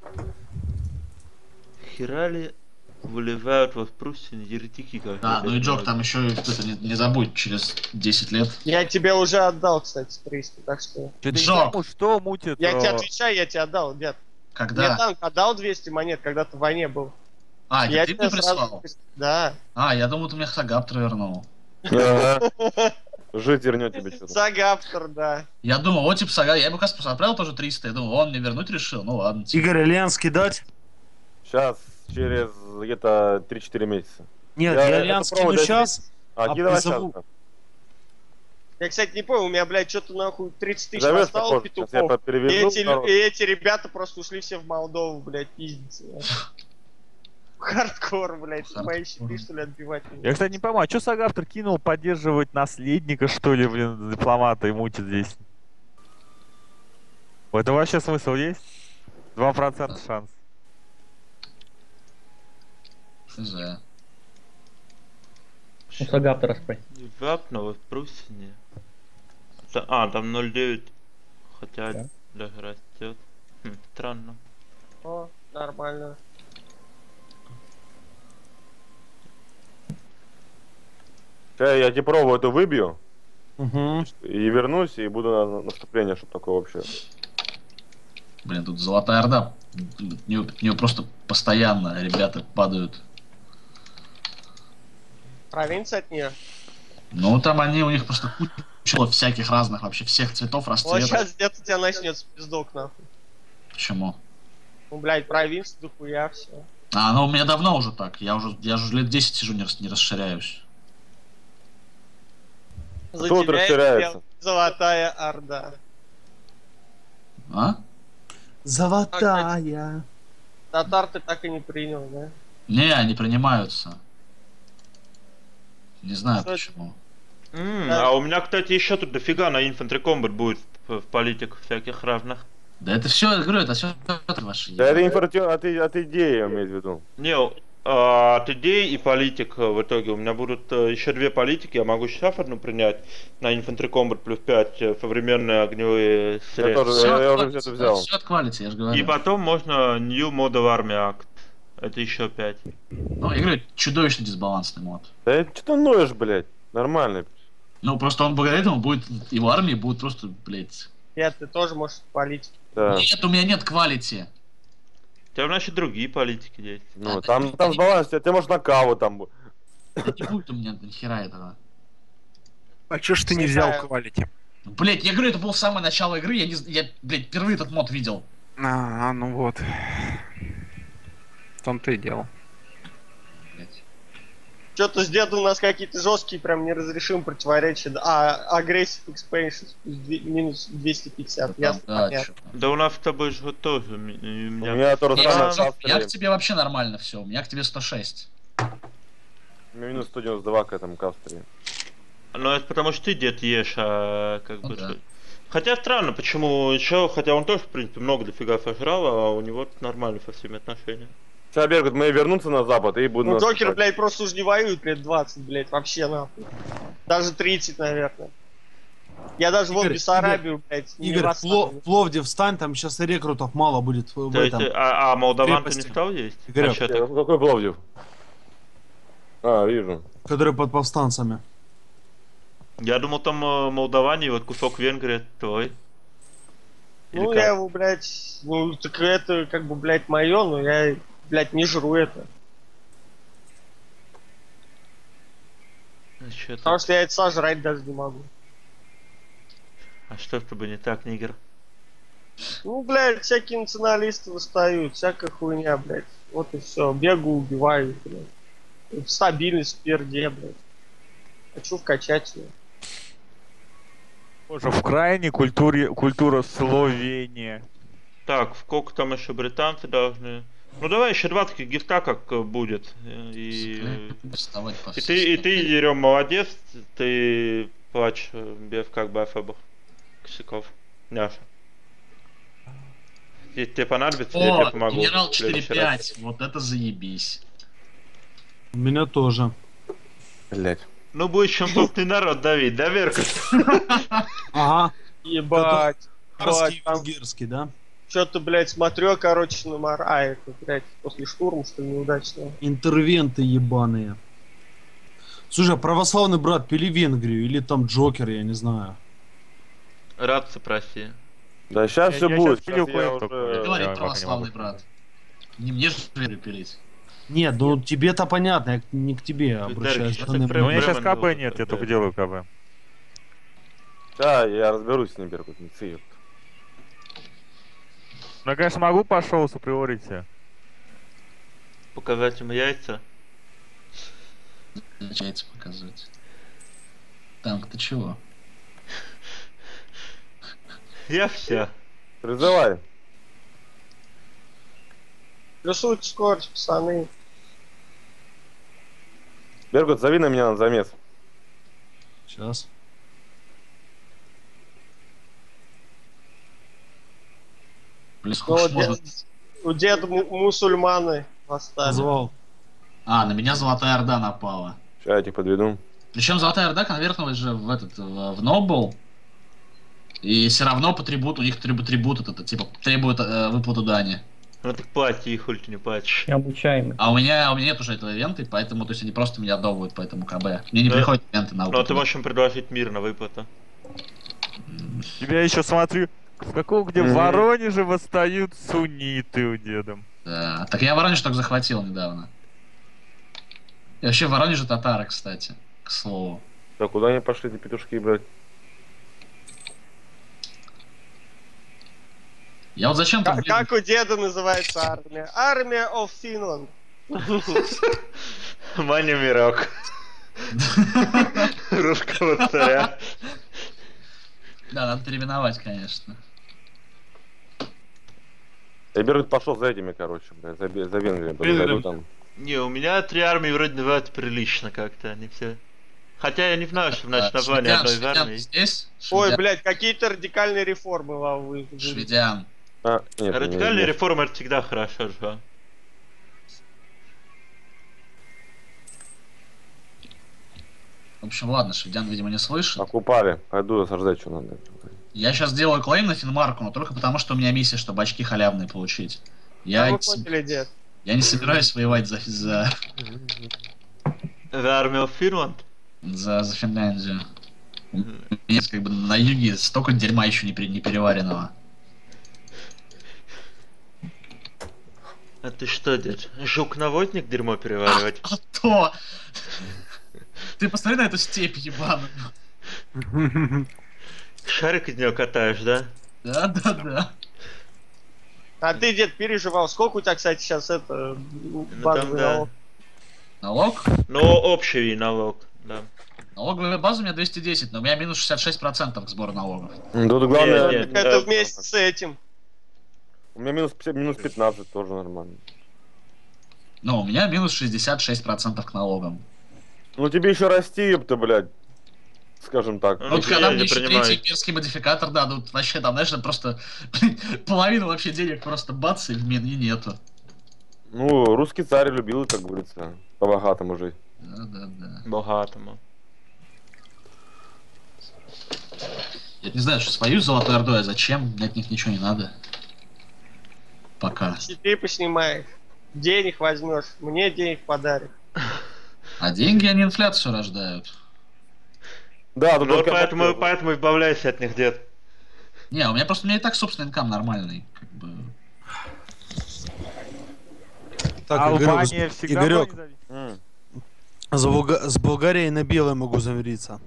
Speaker 4: Херали выливают вас Пруссию еретики как.
Speaker 6: Да, ну и Джок, там еще не забудь, через 10 лет.
Speaker 3: Я тебе уже отдал, кстати, 300, так что...
Speaker 6: Джок!
Speaker 8: Что мутит?
Speaker 3: Я тебе отвечаю, я тебе отдал, дед.
Speaker 6: Когда?
Speaker 3: Я танк отдал 200 монет, когда ты в войне был.
Speaker 6: А,
Speaker 3: я
Speaker 6: ты мне прислал?
Speaker 3: Да.
Speaker 6: А, я думал, ты мне Сагаптор вернул.
Speaker 1: Жить вернет тебе что-то.
Speaker 3: Сагаптор, да.
Speaker 6: Я думал, вот типа Сага, я ему как раз отправил тоже 300, я думал, он мне вернуть решил, ну ладно.
Speaker 5: Игорь Альянский дать?
Speaker 1: сейчас, через где-то 3-4 месяца.
Speaker 5: Нет, я
Speaker 1: это
Speaker 5: Альянс
Speaker 1: провод
Speaker 5: кину сейчас,
Speaker 1: А,
Speaker 5: а
Speaker 1: давай
Speaker 5: призову.
Speaker 1: сейчас.
Speaker 3: Я, кстати, не понял, у меня, блядь, что-то нахуй 30 тысяч
Speaker 1: Зовешь
Speaker 3: осталось
Speaker 1: попозже, сейчас я
Speaker 3: петухов.
Speaker 1: переведу народ.
Speaker 3: И эти ребята просто ушли все в Молдову, блядь, пиздиться. Хардкор, блядь, мои щиты, что ли, отбивать.
Speaker 8: Я, кстати, не понимаю, а что Сагавтор кинул поддерживать наследника, что ли, блин, дипломата и мутит здесь? Это вообще смысл есть? 2% шанс.
Speaker 6: Хз.
Speaker 9: У Сагаптора спроси.
Speaker 4: Вапно в Пруссине. Там 0,9. Хотя даже растет. Странно.
Speaker 3: О, нормально.
Speaker 1: Сейчас я Дипрову эту выбью.
Speaker 5: Угу.
Speaker 1: И вернусь, и буду на наступление, чтобы такое вообще.
Speaker 6: Блин, тут Золотая Орда. В нее просто постоянно ребята падают.
Speaker 3: Провинция от нее.
Speaker 6: Ну, там у них просто куча всяких разных, вообще всех цветов,
Speaker 3: Вот
Speaker 6: расцветок.
Speaker 3: сейчас где-то тебя начнется пиздок, нахуй.
Speaker 6: Почему?
Speaker 3: Ну, блядь, провинция, дохуя, все.
Speaker 6: Ну у меня давно уже так. Я уже лет 10 сижу, не расширяюсь.
Speaker 3: За
Speaker 1: Кто тут
Speaker 3: тебя
Speaker 1: расширяется?
Speaker 3: Золотая Орда.
Speaker 6: А?
Speaker 5: Золотая.
Speaker 3: Татар ты так и не принял, да?
Speaker 6: Не, они принимаются. Не знаю
Speaker 3: Что это?
Speaker 6: почему.
Speaker 4: А у меня, кстати, еще тут дофига на Infantry Combat будет в политиках всяких разных.
Speaker 6: Да это все, я говорю, это все ваши.
Speaker 1: Да это от идеи, я имею в виду.
Speaker 4: Не, от идей и политик в итоге. У меня будут еще 2 политики, я могу сейчас одну принять на Infantry Combat плюс 5 современные огневые средства.
Speaker 1: Я уже это взял.
Speaker 6: Все от quality, я же говорю.
Speaker 4: И потом можно New Model Army Act. Это еще 5.
Speaker 6: Ну, я говорю, чудовищно дисбалансный мод.
Speaker 1: Да что ты ноешь, блядь? Нормальный.
Speaker 6: Ну, просто он благодаря этому будет, его армии будет просто, блядь.
Speaker 3: Нет, ты тоже можешь палить.
Speaker 1: Да.
Speaker 6: Нет, у меня нет quality.
Speaker 4: У тебя, значит, другие политики есть.
Speaker 1: Ну, там сбаланс, ты можешь на каву там.
Speaker 6: Да не будет у меня ни хера этого.
Speaker 12: А чё ж ты не взял квалити?
Speaker 6: Блять, я говорю, это было самое начало игры, я, блядь, впервые этот мод видел.
Speaker 12: Ну вот. В том-то и дело.
Speaker 3: Что-то с дедом у нас какие-то жесткие, прям неразрешимые противоречия. Агрессив expansion минус 250. Ясно, понятно.
Speaker 4: Да у нас с тобой же тоже. У
Speaker 1: меня тоже самое.
Speaker 6: Я к тебе вообще нормально все, у меня к тебе 106.
Speaker 1: У меня минус 192 к этому кастре.
Speaker 4: Ну это потому что ты дед ешь, а как бы... Да. Хотя странно, почему еще, хотя он тоже, в принципе, много дофига сожрал, а у него нормально со всеми отношения.
Speaker 1: Сейчас, Беркут, мы вернуться на запад и будем...
Speaker 3: Ну, Джокер, блядь, просто уже не воюет лет 20, блядь, вообще нахуй. Даже 30, наверное. Я даже вон Бессарабию, блядь,
Speaker 5: Игорь, в Пловдив встань, там сейчас рекрутов мало будет в этом.
Speaker 4: А молдаван ты не стал есть?
Speaker 5: Игорь,
Speaker 1: какой Пловдив? Вижу.
Speaker 5: Который под повстанцами.
Speaker 4: Я думал, там Молдаване, вот кусок Венгрии твой.
Speaker 3: Ну, я его, блядь, ну, так это, как бы, блядь, мое, но я, блядь, не жру это. Потому что я это сожрать даже не могу.
Speaker 4: А что с тобой не так, нигер?
Speaker 3: Ну, блядь, всякие националисты восстают, всякая хуйня, блядь. Вот и все, бегу, убиваю, блядь. Стабильность в перде, блядь. Хочу вкачать ее.
Speaker 8: Боже, в крайней культура Словения.
Speaker 4: Так, сколько там еще британцы должны? Ну давай еще 2 таких гифта как будет. И ты, Ерем, молодец, ты плачь без как бы особых косяков. Няша. Если тебе понадобится, я тебе помогу.
Speaker 6: Генерал 4-5, вот это заебись.
Speaker 5: У меня тоже.
Speaker 1: Блять.
Speaker 4: Ну будешь чем собственный народ давить, да, Верка?
Speaker 5: Ага.
Speaker 3: Ебать.
Speaker 5: Венгерский, да?
Speaker 3: Что-то, блядь, смотрю, короче, на это, блядь, после штурма, что ли, неудачного.
Speaker 5: Интервенты ебаные. Слушай, а православный брат, пили Венгрию или там Джокер, я не знаю.
Speaker 4: Рад сопроси.
Speaker 1: Да сейчас все будет.
Speaker 6: Говорит православный брат. Не мне же пилить.
Speaker 5: Нет, ну тебе-то понятно, я не к тебе обращаюсь.
Speaker 8: У меня сейчас КБ нет, я только делаю КБ.
Speaker 1: Да, я разберусь с ним, Беркут, не циют.
Speaker 8: Ну, я, конечно, могу по шоу суприорити.
Speaker 4: Показать ему яйца?
Speaker 6: Яйца показать. Танк, ты чего?
Speaker 4: Я все.
Speaker 1: Призывай.
Speaker 3: Плюсуйте скорость, пацаны.
Speaker 1: Бергут, зови на меня на замес.
Speaker 5: Сейчас.
Speaker 3: У деда мусульманы восстали.
Speaker 5: Звал.
Speaker 6: А, на меня Золотая Орда напала.
Speaker 1: Сейчас я этих подведу.
Speaker 6: Причем Золотая Орда конвертнулась же в Нобл. И все равно по трибуту, у них трибут это типа требует выплату дани.
Speaker 4: Ну так плати их, хули ты не платишь.
Speaker 9: Обучаемый.
Speaker 6: А у меня нет уже этого ивента, и поэтому, то есть они просто меня отдавывают по этому КБ. Мне не приходят ивенты на выплату.
Speaker 4: Ну ты можешь им предложить мир на выплату.
Speaker 8: Тебя еще смотрю, в каком где в Воронеже восстают сунниты у дедом.
Speaker 6: Да, так я Воронеж только захватил недавно. И вообще в Воронеже татары, кстати, к слову.
Speaker 1: Да куда они пошли, эти петушки, блядь?
Speaker 6: Я вот зачем-то...
Speaker 3: Как у деда называется армия? Армия of Finland.
Speaker 4: Маня Мирок. Русского царя.
Speaker 6: Да, надо переименовать, конечно.
Speaker 1: Я Бергут пошел за этими, короче, блядь, за Венгрией. Зайду там.
Speaker 4: Не, у меня 3 армии вроде называют прилично как-то, они все. Хотя я не знаю, что значит название одной из армий.
Speaker 6: Здесь?
Speaker 3: Ой, блядь, какие-то радикальные реформы вам вы.
Speaker 6: Шведян.
Speaker 1: Нет,
Speaker 4: радикальные реформы это всегда хорошо, же.
Speaker 6: В общем, ладно, шведян, видимо, не слышит.
Speaker 1: Окупали. Пойду осаждать, что надо.
Speaker 6: Я сейчас делаю клейм на Финмарку, но только потому, что у меня миссия, чтобы очки халявные получить. Я не собираюсь воевать за
Speaker 4: армию Финланд?
Speaker 6: За Финляндию. У меня как бы на юге столько дерьма еще не переваренного.
Speaker 4: А ты что, дед? Жук-наводник дерьмо переваривать?
Speaker 6: А то! Ты посмотри на эту степь ебаную.
Speaker 4: Шарик из нее катаешь, да?
Speaker 6: Да.
Speaker 3: А ты, дед, переживал. Сколько у тебя, кстати, сейчас это базовый налог?
Speaker 6: Налог?
Speaker 4: Ну, общий налог, да.
Speaker 6: Налоговая база у меня 210, но у меня минус 66% к сбору налогов.
Speaker 1: Тут главное...
Speaker 3: Это вместе с этим.
Speaker 1: У меня минус 15 тоже нормально.
Speaker 6: Ну, у меня минус 66% к налогам.
Speaker 1: Ну тебе еще расти, ёпта, блядь. Скажем так.
Speaker 6: Вот когда мне еще третий имперский модификатор дадут, вообще там, знаешь, просто половину вообще денег просто бац, и в меню нету.
Speaker 1: Ну, русский царь любил, как говорится, по-богатому жить.
Speaker 6: Да.
Speaker 4: Богатому.
Speaker 6: Я не знаю, что свою Золотой Ордой, а зачем? Мне от них ничего не надо. Пока.
Speaker 3: Ты поснимаешь. Денег возьмешь, мне денег подаришь.
Speaker 6: А деньги, они инфляцию рождают.
Speaker 1: Да,
Speaker 4: ну поэтому избавляйся от них, дед.
Speaker 6: Не, у меня и так собственный инкам нормальный. Как бы.
Speaker 5: Так, Игорек, с Болгарией на белой могу замириться.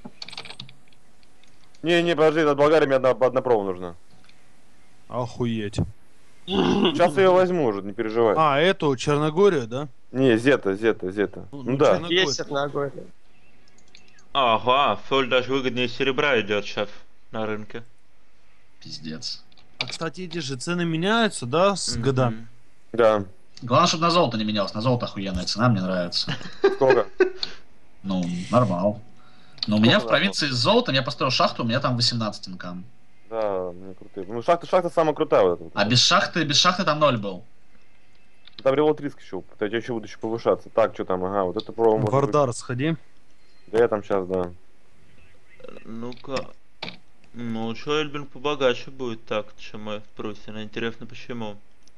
Speaker 1: Не, подожди, от Болгарии мне одна проба нужна.
Speaker 5: Охуеть.
Speaker 1: Сейчас я ее возьму уже, не переживай.
Speaker 5: А, эту, Черногорию, да?
Speaker 1: Не, Зета. Ну да.
Speaker 3: Есть Черногория.
Speaker 4: Ага, соль даже выгоднее серебра идет сейчас на рынке.
Speaker 6: Пиздец.
Speaker 5: А, кстати, эти же цены меняются, да, с годами?
Speaker 1: Да.
Speaker 6: Главное, чтобы на золото не менялось. На золото охуенная цена, мне нравится.
Speaker 1: Сколько?
Speaker 6: Ну, нормал. Но у меня в провинции с золотом, я построил шахту, у меня там 18 инкам.
Speaker 1: Да, у меня крутые. Ну, шахта самая крутая вот эта.
Speaker 6: А без шахты там 0 был.
Speaker 1: Там револт риск еще, я еще буду повышаться. Так, что там, ага, вот это пробуем.
Speaker 5: Вардар, сходи.
Speaker 1: Да я там сейчас, да.
Speaker 4: Ну-ка. Ну, что Эльбин побогаче будет так, чем мы в Пруссии. Интересно, почему.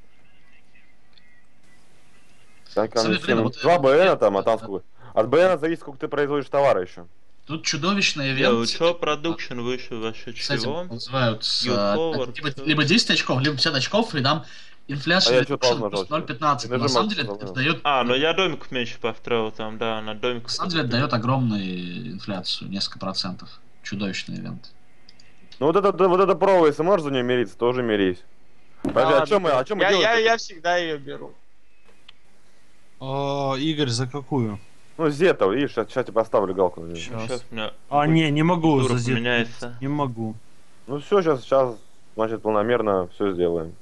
Speaker 1: Так, два БН там, а там сколько? От БН зависит, сколько ты производишь товара еще.
Speaker 6: Тут чудовищный ивент.
Speaker 4: Что продукшн выше вообще чего?
Speaker 6: Называют либо 10 очков, либо 50 очков, и там инфляция 0,15. На самом деле это дает...
Speaker 4: А, ну я домик меньше построил там, да, на домик.
Speaker 6: На самом деле это дает огромную инфляцию, несколько процентов. Чудовищный ивент.
Speaker 1: Ну вот это проба, если можешь за нее мириться, тоже мирись. Подожди, о чем мы делаем?
Speaker 3: Я всегда ее беру.
Speaker 5: Игорь, за какую?
Speaker 1: Ну, Зета, видишь, сейчас тебе поставлю галку на неё.
Speaker 4: Сейчас у меня
Speaker 5: Не могу
Speaker 4: тур
Speaker 5: за Зету.
Speaker 4: поменяется.
Speaker 5: Не могу.
Speaker 1: Ну все, сейчас, значит, полномерно все сделаем.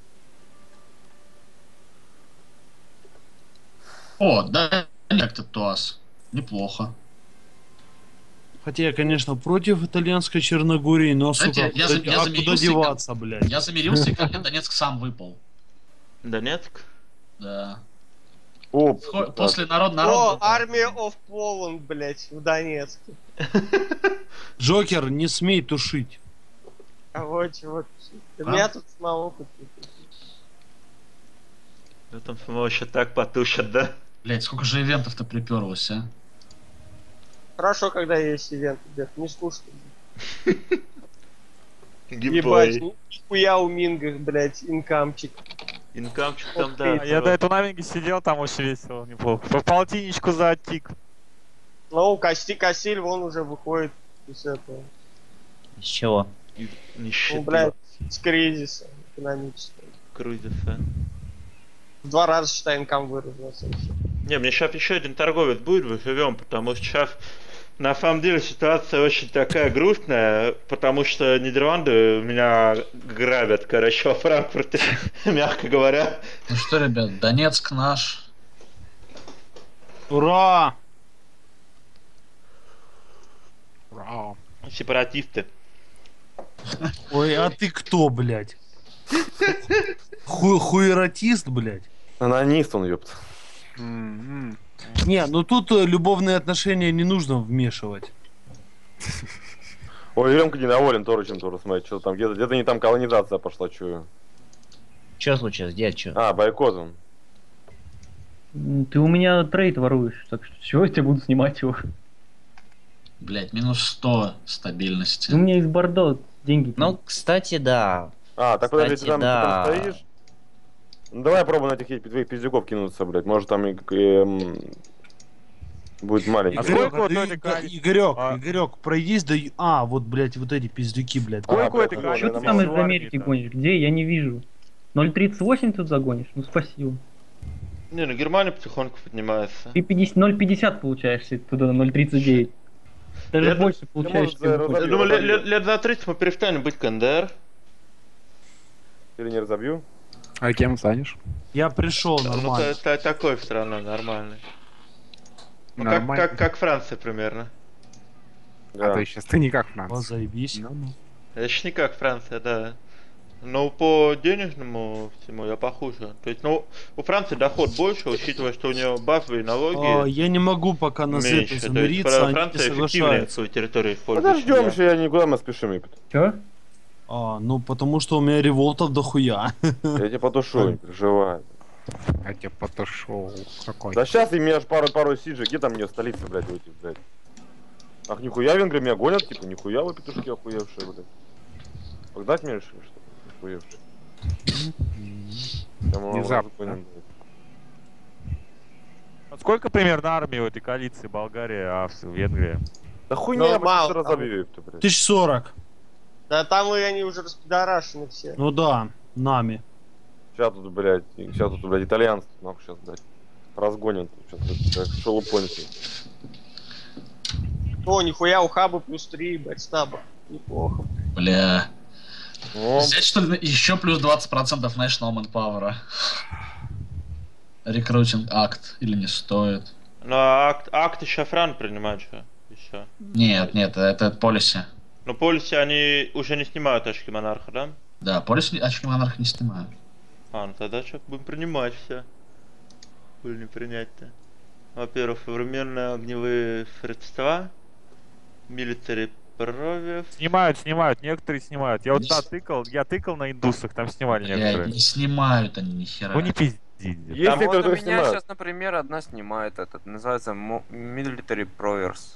Speaker 6: О, да, как-то ТОАС. Неплохо.
Speaker 5: Хотя я, конечно, против итальянской Черногории, но,
Speaker 6: Знаете,
Speaker 5: сука,
Speaker 6: я
Speaker 5: куда
Speaker 6: замирился,
Speaker 5: деваться, блядь?
Speaker 6: Я замирился, когда Донецк сам выпал.
Speaker 4: Донецк?
Speaker 6: Да.
Speaker 1: О,
Speaker 6: После
Speaker 3: О,
Speaker 6: народ.
Speaker 3: Army of Poland, блять, в Донецке.
Speaker 5: Джокер, не смей тушить.
Speaker 3: А вот чего. Меня тут самого купили.
Speaker 4: Ну там самого еще так потушат, да?
Speaker 6: Блять, сколько же ивентов-то приперлось, а?
Speaker 3: Хорошо, когда есть ивент, ребят, не скучно.
Speaker 4: Геймплей.
Speaker 3: Ебать, нихуя у мингах, блять, инкамчик.
Speaker 4: Инкамчик там, да.
Speaker 8: Я до этого на Винге сидел, там очень весело, неплохо. По полтинничку за тик.
Speaker 3: Ну, Костиль, вон уже выходит из этого.
Speaker 7: С чего?
Speaker 3: Ну, блядь, с кризиса экономического.
Speaker 4: Кризиса.
Speaker 3: В 2 раза, считай, инкам вырос.
Speaker 4: Не, мне сейчас еще один торговец будет, выживем, потому что сейчас на самом деле ситуация очень такая грустная, потому что Нидерланды меня грабят, короче, во Франкфурте, мягко говоря.
Speaker 6: Ну что, ребят, Донецк наш.
Speaker 5: Ура!
Speaker 12: Ура!
Speaker 4: Сепаратисты.
Speaker 5: Ой, а ты кто, блядь? Хуератист, блядь?
Speaker 1: Анонист он, ёпта.
Speaker 5: Не, ну тут любовные отношения не нужно вмешивать.
Speaker 1: Ой, Еремка недоволен тоже чем-то, смотри, что там, где-то не там колонизация пошла, чую.
Speaker 7: Че случилось, дед, че?
Speaker 1: бойкот он.
Speaker 9: Ты у меня трейд воруешь, так что чего я тебе буду снимать его?
Speaker 6: Блять, минус 100 стабильности.
Speaker 9: У меня из Бордо деньги.
Speaker 7: Ну, кстати, да.
Speaker 1: Так подожди, ты там
Speaker 7: да.
Speaker 1: стоишь? Ну давай попробуем на этих твоих пиздюков кинуться, блядь. Может там будет маленький.
Speaker 5: Игорек, пройдись, да... вот, блядь, вот эти пиздюки, блядь.
Speaker 9: Сколько это коалиции? Что ты там из Америки гонишь? Где? Я не вижу. 0.38 тут загонишь? Ну спасибо.
Speaker 4: Не, ну Германия потихоньку поднимается.
Speaker 9: Ты 0.50 получаешь туда на 0.39. Даже больше получаешь, чем
Speaker 4: Я думаю, лет за 30 мы перестанем быть КНДР.
Speaker 1: Или не разобью?
Speaker 12: А кем станешь?
Speaker 5: Я пришел нормально.
Speaker 4: Ну, такой страной нормальный. Ну, как Франция примерно.
Speaker 12: Да. А то сейчас ты не как Франция.
Speaker 5: Заебись.
Speaker 4: Это ж не как Франция, да. Но по денежному всему я похуже. То есть, ну, у Франции доход больше, учитывая, что у нее базовые налоги.
Speaker 5: Я не могу пока на Z замириться, они не соглашаются.
Speaker 4: Свою территорию использует.
Speaker 1: Подождем еще, я никуда мы спешим, Ипет.
Speaker 9: Че?
Speaker 5: Ну потому что у меня револтов дохуя.
Speaker 1: Я тебя потушу, не переживай.
Speaker 12: Я тебя потушу. Какой?
Speaker 1: Да сейчас и меня аж пару сиджи, где там мне столица, блядь, уйти, блядь. Ах, нихуя венгры меня гонят, типа, нихуя вы петушки охуевшие, блядь. Погнать меня решили, что ли? Охуевшие.
Speaker 12: Внезапно.
Speaker 8: Сколько примерно армии у этой коалиции? Болгария, Австрия, Венгрия?
Speaker 1: Да хуйня, я просто разобью, блядь.
Speaker 5: 1040.
Speaker 3: Да там они уже распидорашены все.
Speaker 5: Ну да, нами.
Speaker 1: Сейчас тут, блядь, итальянцы, нахуй сейчас, блядь, разгонят. Сейчас, шелупоньки.
Speaker 3: О, нихуя, у хаба плюс 3, блядь, стаба. Неплохо.
Speaker 6: Бля. Взять, что ли, еще плюс 20% National Manpower. Рекрутинг акт. Или не стоит?
Speaker 4: Ну, акт еще Фран принимает, что? Еще.
Speaker 6: Нет, это полиси.
Speaker 4: Ну, полиси они уже не снимают очки монарха, да?
Speaker 6: Да, полиси очки монарха не снимают.
Speaker 4: Ну тогда что, будем принимать все. Хуй не принять-то. Во-первых, современные огневые средства. Милитари провев.
Speaker 8: Снимают, некоторые снимают. Я вот я тыкал на индусах, там снимали некоторые.
Speaker 6: Не снимают они нихера.
Speaker 8: Ну не пиздите.
Speaker 11: Там вот у меня сейчас, например, одна снимает этот, называется Military Proverse.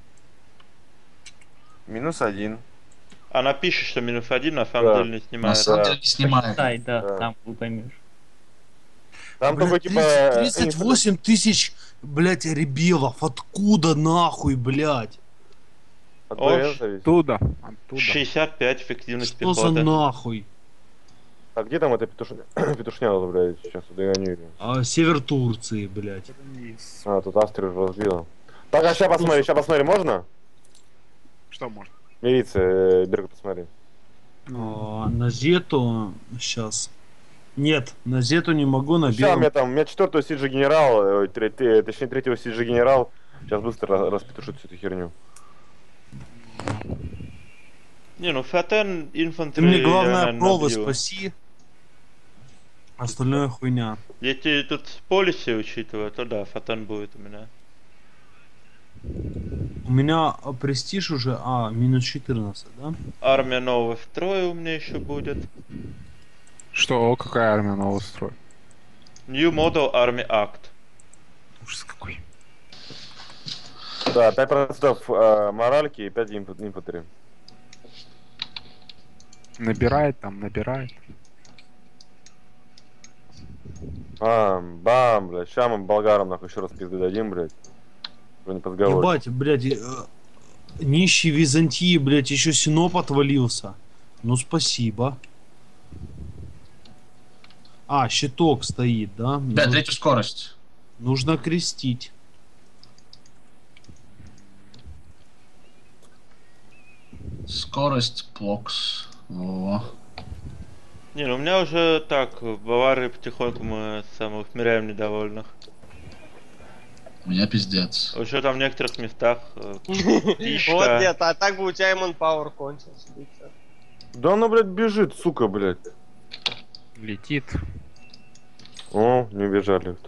Speaker 11: -1.
Speaker 4: Она пишет, что -1, на самом деле не снимает.
Speaker 6: На самом деле не снимает.
Speaker 9: Посчитай, да, там вы поймешь.
Speaker 1: Там только типа...
Speaker 5: 38 тысяч, блядь, ребелов. Откуда нахуй, блядь?
Speaker 12: Оттуда.
Speaker 4: 65 эффективность
Speaker 5: Что
Speaker 4: пехоты.
Speaker 5: за нахуй?
Speaker 1: А где там эта петушня, блядь, сейчас догоню ее.
Speaker 5: Север Турции, блядь.
Speaker 1: Тут Австрию уже разбила. Так, а сейчас посмотри, можно?
Speaker 12: Что можно?
Speaker 1: Милиция, Берг, посмотри.
Speaker 5: На Зету сейчас. Нет, на Зету не могу, на
Speaker 1: Сейчас
Speaker 5: белом.
Speaker 1: у меня 4-го Сиджи генерал, точнее 3-го Сиджи генерал. Сейчас быстро распетушит всю эту херню.
Speaker 4: Не, ну Фатен инфантри.
Speaker 5: Ты мне главное
Speaker 4: наверное,
Speaker 5: провод
Speaker 4: набью.
Speaker 5: спаси. Остальное хуйня.
Speaker 4: Если тут полиси учитывая, то да, Фатен будет у меня.
Speaker 5: У меня престиж уже, минус 14, да?
Speaker 4: Армия нового строя у меня еще будет.
Speaker 12: Что? Какая армия нового строя?
Speaker 4: New Model Army Act.
Speaker 12: Ужас какой.
Speaker 1: Да, 5% моральки и 5 инфантри.
Speaker 12: Набирает там, набирает.
Speaker 1: Бам, блядь. Ща мы болгарам нахуй еще раз пизды дадим, блядь. Не подговор.
Speaker 5: Ебать, блядь, нищий Византии, блядь, еще Синоп отвалился. Ну спасибо. Щиток стоит, да?
Speaker 6: Да, третью скорость.
Speaker 5: Нужно крестить.
Speaker 6: Скорость, плокс. Во.
Speaker 4: Не, ну у меня уже так, в Баварии потихоньку мы самых умеряем недовольных.
Speaker 6: У меня пиздец.
Speaker 4: Уже там в некоторых местах
Speaker 3: Вот нет, а так бы у тебя Manpower кончился.
Speaker 1: Да она, блядь, бежит, сука, блядь.
Speaker 12: Летит.
Speaker 1: О, не убежали.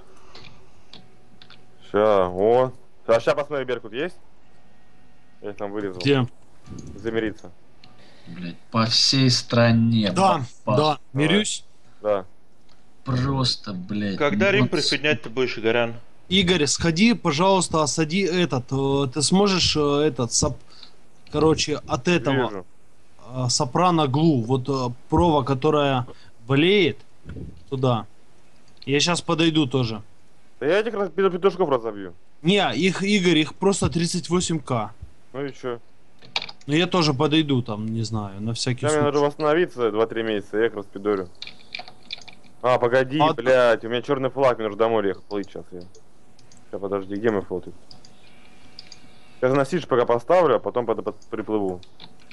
Speaker 1: Ща, ща посмотри, Беркут есть? Я их там вырезал.
Speaker 5: Где?
Speaker 1: Замириться.
Speaker 6: Блять, по всей стране.
Speaker 5: Да,
Speaker 6: бабах.
Speaker 5: да, мирюсь.
Speaker 1: Да.
Speaker 6: Просто, блять.
Speaker 4: Когда Рим присоединять, ты будешь, Игорян?
Speaker 5: Игорь, сходи, пожалуйста, осади ты сможешь короче, от этого сопрано глу, вот прова, которая болеет, туда. Я сейчас подойду тоже.
Speaker 1: Да я этих петушков разобью.
Speaker 5: Не, Игорь, их просто 38к.
Speaker 1: Ну и чё?
Speaker 5: Ну я тоже подойду там, не знаю, на всякий
Speaker 1: Мне
Speaker 5: случай.
Speaker 1: надо восстановиться 2-3 месяца, я их распидорю. Погоди, блядь, у меня черный флаг, мне нужно домой ехать плыть сейчас я. Сейчас, подожди, где мой флот? Сейчас на Сидж пока поставлю, а потом приплыву.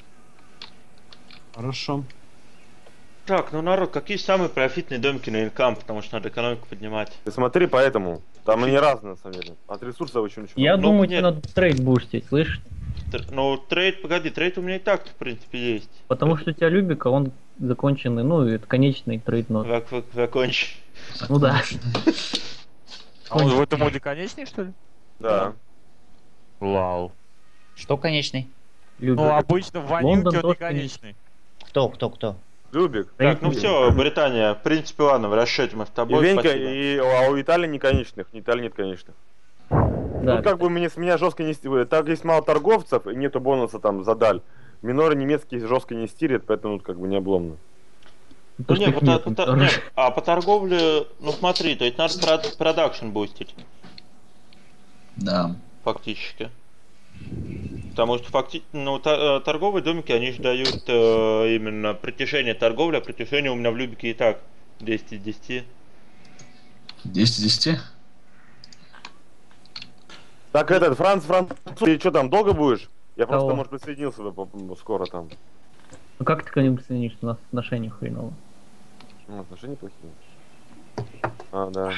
Speaker 5: Хорошо.
Speaker 4: Так, ну народ, какие самые профитные домики на инкам, потому что надо экономику поднимать.
Speaker 1: Ты смотри поэтому, там они разные на самом деле. От ресурсов еще ничего.
Speaker 9: Я думаю, тебе надо трейд бустить, слышишь?
Speaker 4: Ну, трейд, погоди, трейд у меня и так, в принципе, есть.
Speaker 9: Потому что у тебя Любика, он законченный, ну, это конечный трейд нот.
Speaker 4: Закончен.
Speaker 9: Ну да.
Speaker 8: А он в этом моде конечный, что ли?
Speaker 1: Да.
Speaker 8: Вау.
Speaker 7: Что конечный?
Speaker 8: Ну, обычно в ванилке он не конечный.
Speaker 7: Кто?
Speaker 1: Любик.
Speaker 4: Так, ну все, Британия, в принципе, ладно, в расчете мы с тобой.
Speaker 1: И Венька,
Speaker 4: спасибо.
Speaker 1: у Италии не конечных, у Италии нет конечных.
Speaker 9: Да.
Speaker 1: Тут как бы с меня жестко не стирят. Так есть мало торговцев и нету бонуса там за даль. Миноры немецкие жестко не стирят, поэтому как бы не обломно.
Speaker 4: Ну, нет, нет, по торговле, ну смотри, то есть надо продакшн бустить.
Speaker 6: Да.
Speaker 4: Фактически. Потому что торговые домики, они же дают именно притяжение торговли, а притяжение у меня в Любике и так 10 из 10.
Speaker 6: 10 из 10?
Speaker 1: Так, Франц, ты что там, долго будешь? Я просто, может, присоединился скоро там.
Speaker 9: Ну как ты к ним присоединишься? У нас отношения хреново.
Speaker 1: Ну, отношения плохие. Да.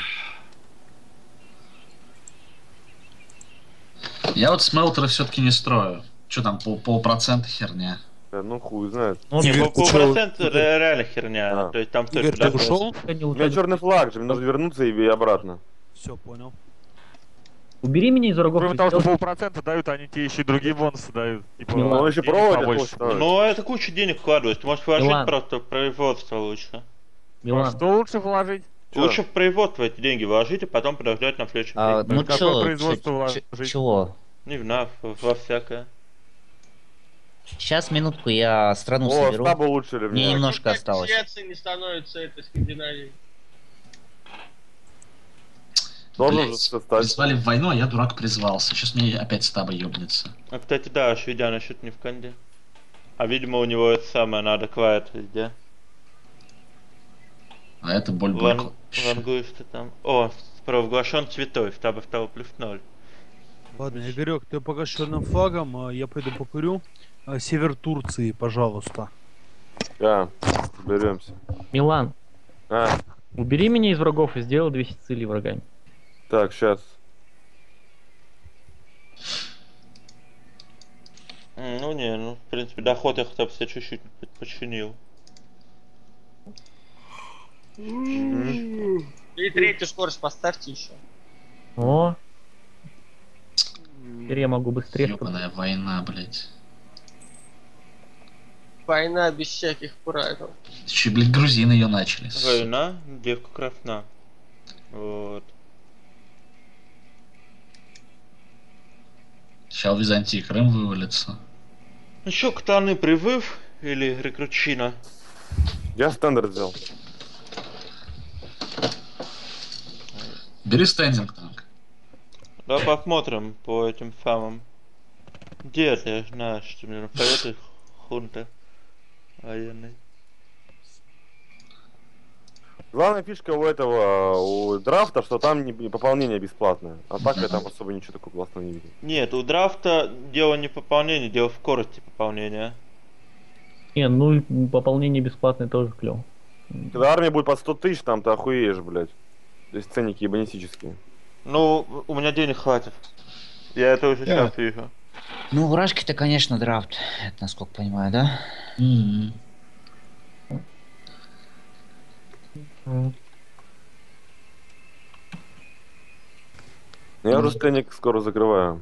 Speaker 6: Я вот смелтеры все-таки не строю. Что там, полпроцента херня?
Speaker 1: Да, ну хуй знает.
Speaker 4: Полпроцента реально херня. То есть там
Speaker 5: Игорь, ты ушел?
Speaker 1: У меня черный флаг же, мне нужно вернуться и обратно.
Speaker 5: Все, понял.
Speaker 9: Убери меня из врагов.
Speaker 8: Кроме того, что полпроцента дают, они тебе еще и другие бонусы дают. Типа,
Speaker 1: ну, еще проводят.
Speaker 4: Ну, это куча денег вкладывать. Ты можешь вложить просто в производство лучше.
Speaker 8: А что лучше вложить?
Speaker 4: Лучше в производство эти деньги вложить, а потом подождать на следующем.
Speaker 7: Ну
Speaker 8: чего?
Speaker 4: Не в во всякое.
Speaker 7: Сейчас, минутку, я страну соберу.
Speaker 1: Лучше
Speaker 7: мне немножко осталось.
Speaker 3: Швеция не становится этой Скандинавией.
Speaker 6: Призвали в войну, а я, дурак, призвался. Сейчас мне опять стаба ёбнется.
Speaker 4: А, кстати, да, шведя насчет не в Канде. А, видимо, у него это самое, надо квайт везде.
Speaker 6: А это боль.
Speaker 4: Лангуисты там. О, провозглашен цветой, стало +0.
Speaker 5: Ладно, Игорек, ты пока с черным флагом, а я пойду покурю. Север Турции, пожалуйста.
Speaker 1: Да, беремся.
Speaker 9: Милан,
Speaker 1: А,
Speaker 9: убери меня из врагов и сделай 2 Сицилии врагами.
Speaker 1: так, сейчас.
Speaker 4: Ну не, ну в принципе доход я хотя бы себе чуть-чуть подчинил.
Speaker 3: И третью скорость поставьте еще.
Speaker 9: О! Теперь я могу быстрее.
Speaker 6: Ёбаная война, блядь.
Speaker 3: Война без всяких правил.
Speaker 6: Еще, блядь, грузины ее начали.
Speaker 4: Война, девка крафтна. Вот.
Speaker 6: Сейчас в Византии Крым вывалится.
Speaker 4: Ну что, ктаны привыв или рекрутчина?
Speaker 1: Я стандарт взял.
Speaker 6: Бери стендинг танк.
Speaker 4: Да посмотрим по этим самым. Где это? Я знаю, что мне напоет хунта военный.
Speaker 1: Главная фишка у этого, у драфта, что там не пополнение бесплатное. А так я там особо ничего такого классного не видел.
Speaker 4: Нет, у драфта дело не в пополнении, дело в скорости пополнения.
Speaker 9: Не, ну и пополнение бесплатное тоже клево.
Speaker 1: Когда армия будет под 100 тысяч, там ты охуеешь, блядь. То есть ценники ебанистические.
Speaker 4: Ну, у меня денег хватит. Я это уже сейчас вижу.
Speaker 7: Ну, вражки-то, конечно, драфт. Это, насколько понимаю, да?
Speaker 1: Я уже ценник скоро закрываю.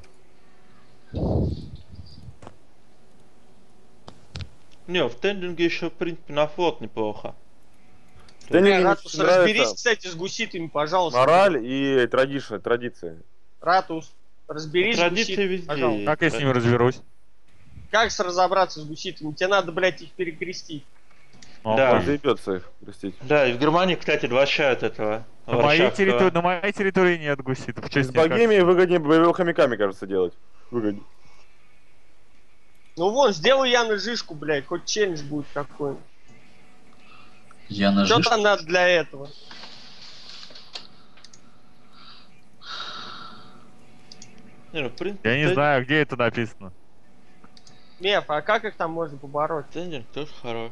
Speaker 4: Не, в тендинге еще, в принципе, на флот неплохо.
Speaker 3: Ратус, разберись, кстати, с гуситами, пожалуйста.
Speaker 1: Мораль и традиции.
Speaker 3: Ратус, разберись с гуситами, пожалуйста.
Speaker 8: Как я с ними разберусь?
Speaker 3: Как разобраться с гуситами? Тебе надо, блядь, их перекрестить.
Speaker 4: Да.
Speaker 1: Заебется их крестить.
Speaker 4: Да, и в Германии, кстати, вращают этого.
Speaker 8: На моей территории нет гуситов.
Speaker 1: Из Богемии выгоднее боевыми хомяками, кажется, делать. Выгоднее.
Speaker 3: Ну вон, сделай я на жишку, блядь, хоть челлендж будет какой-нибудь.
Speaker 6: Я на
Speaker 3: жишку? Что-то надо для этого.
Speaker 4: Не, ну, в принципе,
Speaker 8: я не знаю, где это написано.
Speaker 3: Меф, а как их там можно побороть?
Speaker 4: Тендинг тоже хорош.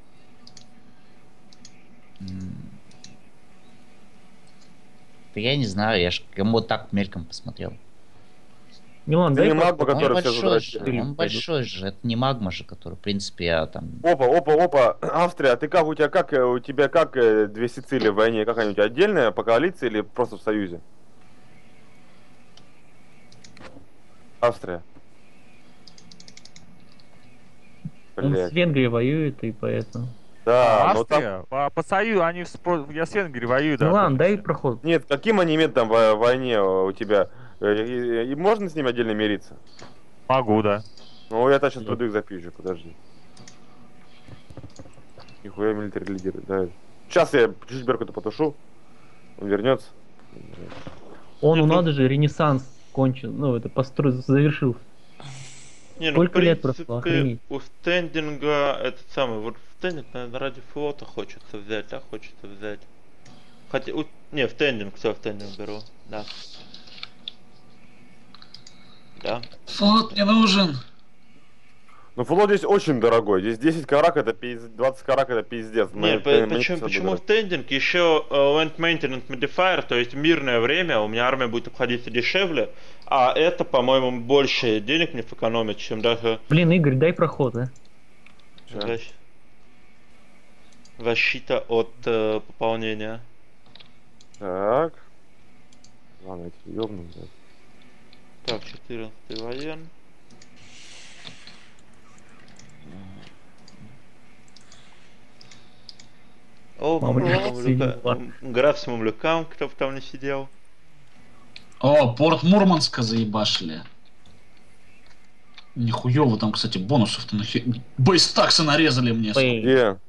Speaker 7: Я не знаю, я ж ему так мельком посмотрел.
Speaker 9: Милан, дай
Speaker 1: магма, который все
Speaker 7: он большой же, это не магма же, который, в принципе, я там...
Speaker 1: Опа, Австрия, ты как, у тебя как 2 Сицилии в войне, как они у тебя отдельные по коалиции или просто в союзе? Австрия.
Speaker 9: Он с Венгрией воюет, и поэтому...
Speaker 1: Да,
Speaker 8: Австрия,
Speaker 1: там...
Speaker 8: по союзу, они я с Венгрией воюю, да.
Speaker 9: Милан, дай проход.
Speaker 1: Нет, каким они имеют там в войне у тебя? И можно с ними отдельно мириться?
Speaker 8: Могу, да.
Speaker 1: Ну, я сейчас приду их запизжу, подожди. Нихуя милитари лидеры, да. Сейчас я чуть-чуть Беркута потушу. Он вернется.
Speaker 9: Он, надо же, ренессанс кончил. Ну, это завершился.
Speaker 4: Не, ну,
Speaker 9: сколько
Speaker 4: в
Speaker 9: лет
Speaker 4: принципе,
Speaker 9: прошло, охренеть.
Speaker 4: У стендинга этот самый, вот стендинг, наверное, ради флота хочется взять, хочется взять. Хотя, не, в стендинг, все, в стендинг беру, да. Да.
Speaker 6: Флот не нужен.
Speaker 1: Ну, флот здесь очень дорогой. Здесь 10 карак это 20 карак это пиздец.
Speaker 4: Нет, почему стендинг? Еще Land Maintenance Modifier, то есть мирное время, у меня армия будет обходиться дешевле, а это, по-моему, больше денег мне сэкономит, чем даже...
Speaker 9: Блин, Игорь, дай проход, а?
Speaker 4: Защита от пополнения.
Speaker 1: Так. Ладно, эти ёбну, блядь.
Speaker 4: Так, 14 воен. О, граф с мамлюкам, кто бы там не сидел.
Speaker 6: О, порт Мурманска заебашили. Нихуёво там, кстати, бонусов-то нахер... Бейстаксы нарезали мне.
Speaker 1: Где?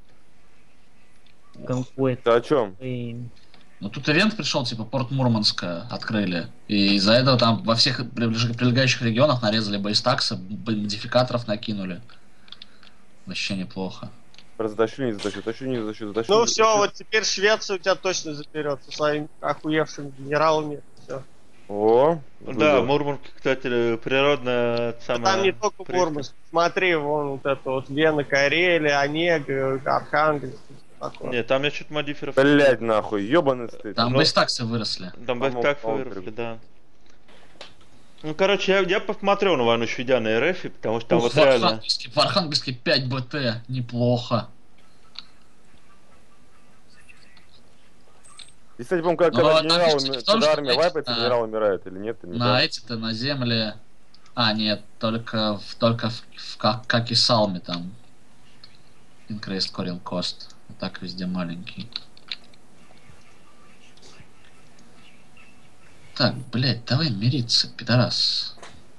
Speaker 1: Ты о чем?
Speaker 6: Ну тут ивент пришел, типа порт Мурманска открыли. И из-за этого там во всех прилегающих регионах нарезали бейстаксы, модификаторов накинули. Вообще неплохо.
Speaker 1: Затащу, не затащу, затащу.
Speaker 3: Ну все, вот теперь Швеция у тебя точно заберет со своими охуевшими генералами. Все.
Speaker 1: О,
Speaker 4: да, Мурманск, кстати, природная самая...
Speaker 3: Там не только Мурманск. Смотри, вон вот это вот Вена, Карелия, Онега, Архангельск.
Speaker 4: Нет, там я чуть модиферов...
Speaker 1: Блять, нахуй, ёбаный стыд.
Speaker 6: Там бейстаксы выросли.
Speaker 4: Там бейстаксы выросли, да. Ну, короче, я посмотрел на войну Шведя на РФ, потому что там вот реально...
Speaker 6: В Архангельске 5 БТ, неплохо.
Speaker 1: И, кстати, помню, когда генерал, когда армия вайпается, генерал умирает или нет?
Speaker 6: На эти-то, на земле... А, нет, только как и Салме там. Increased Corin Cost. Так везде маленький. Так, блять, давай мириться, пидорас.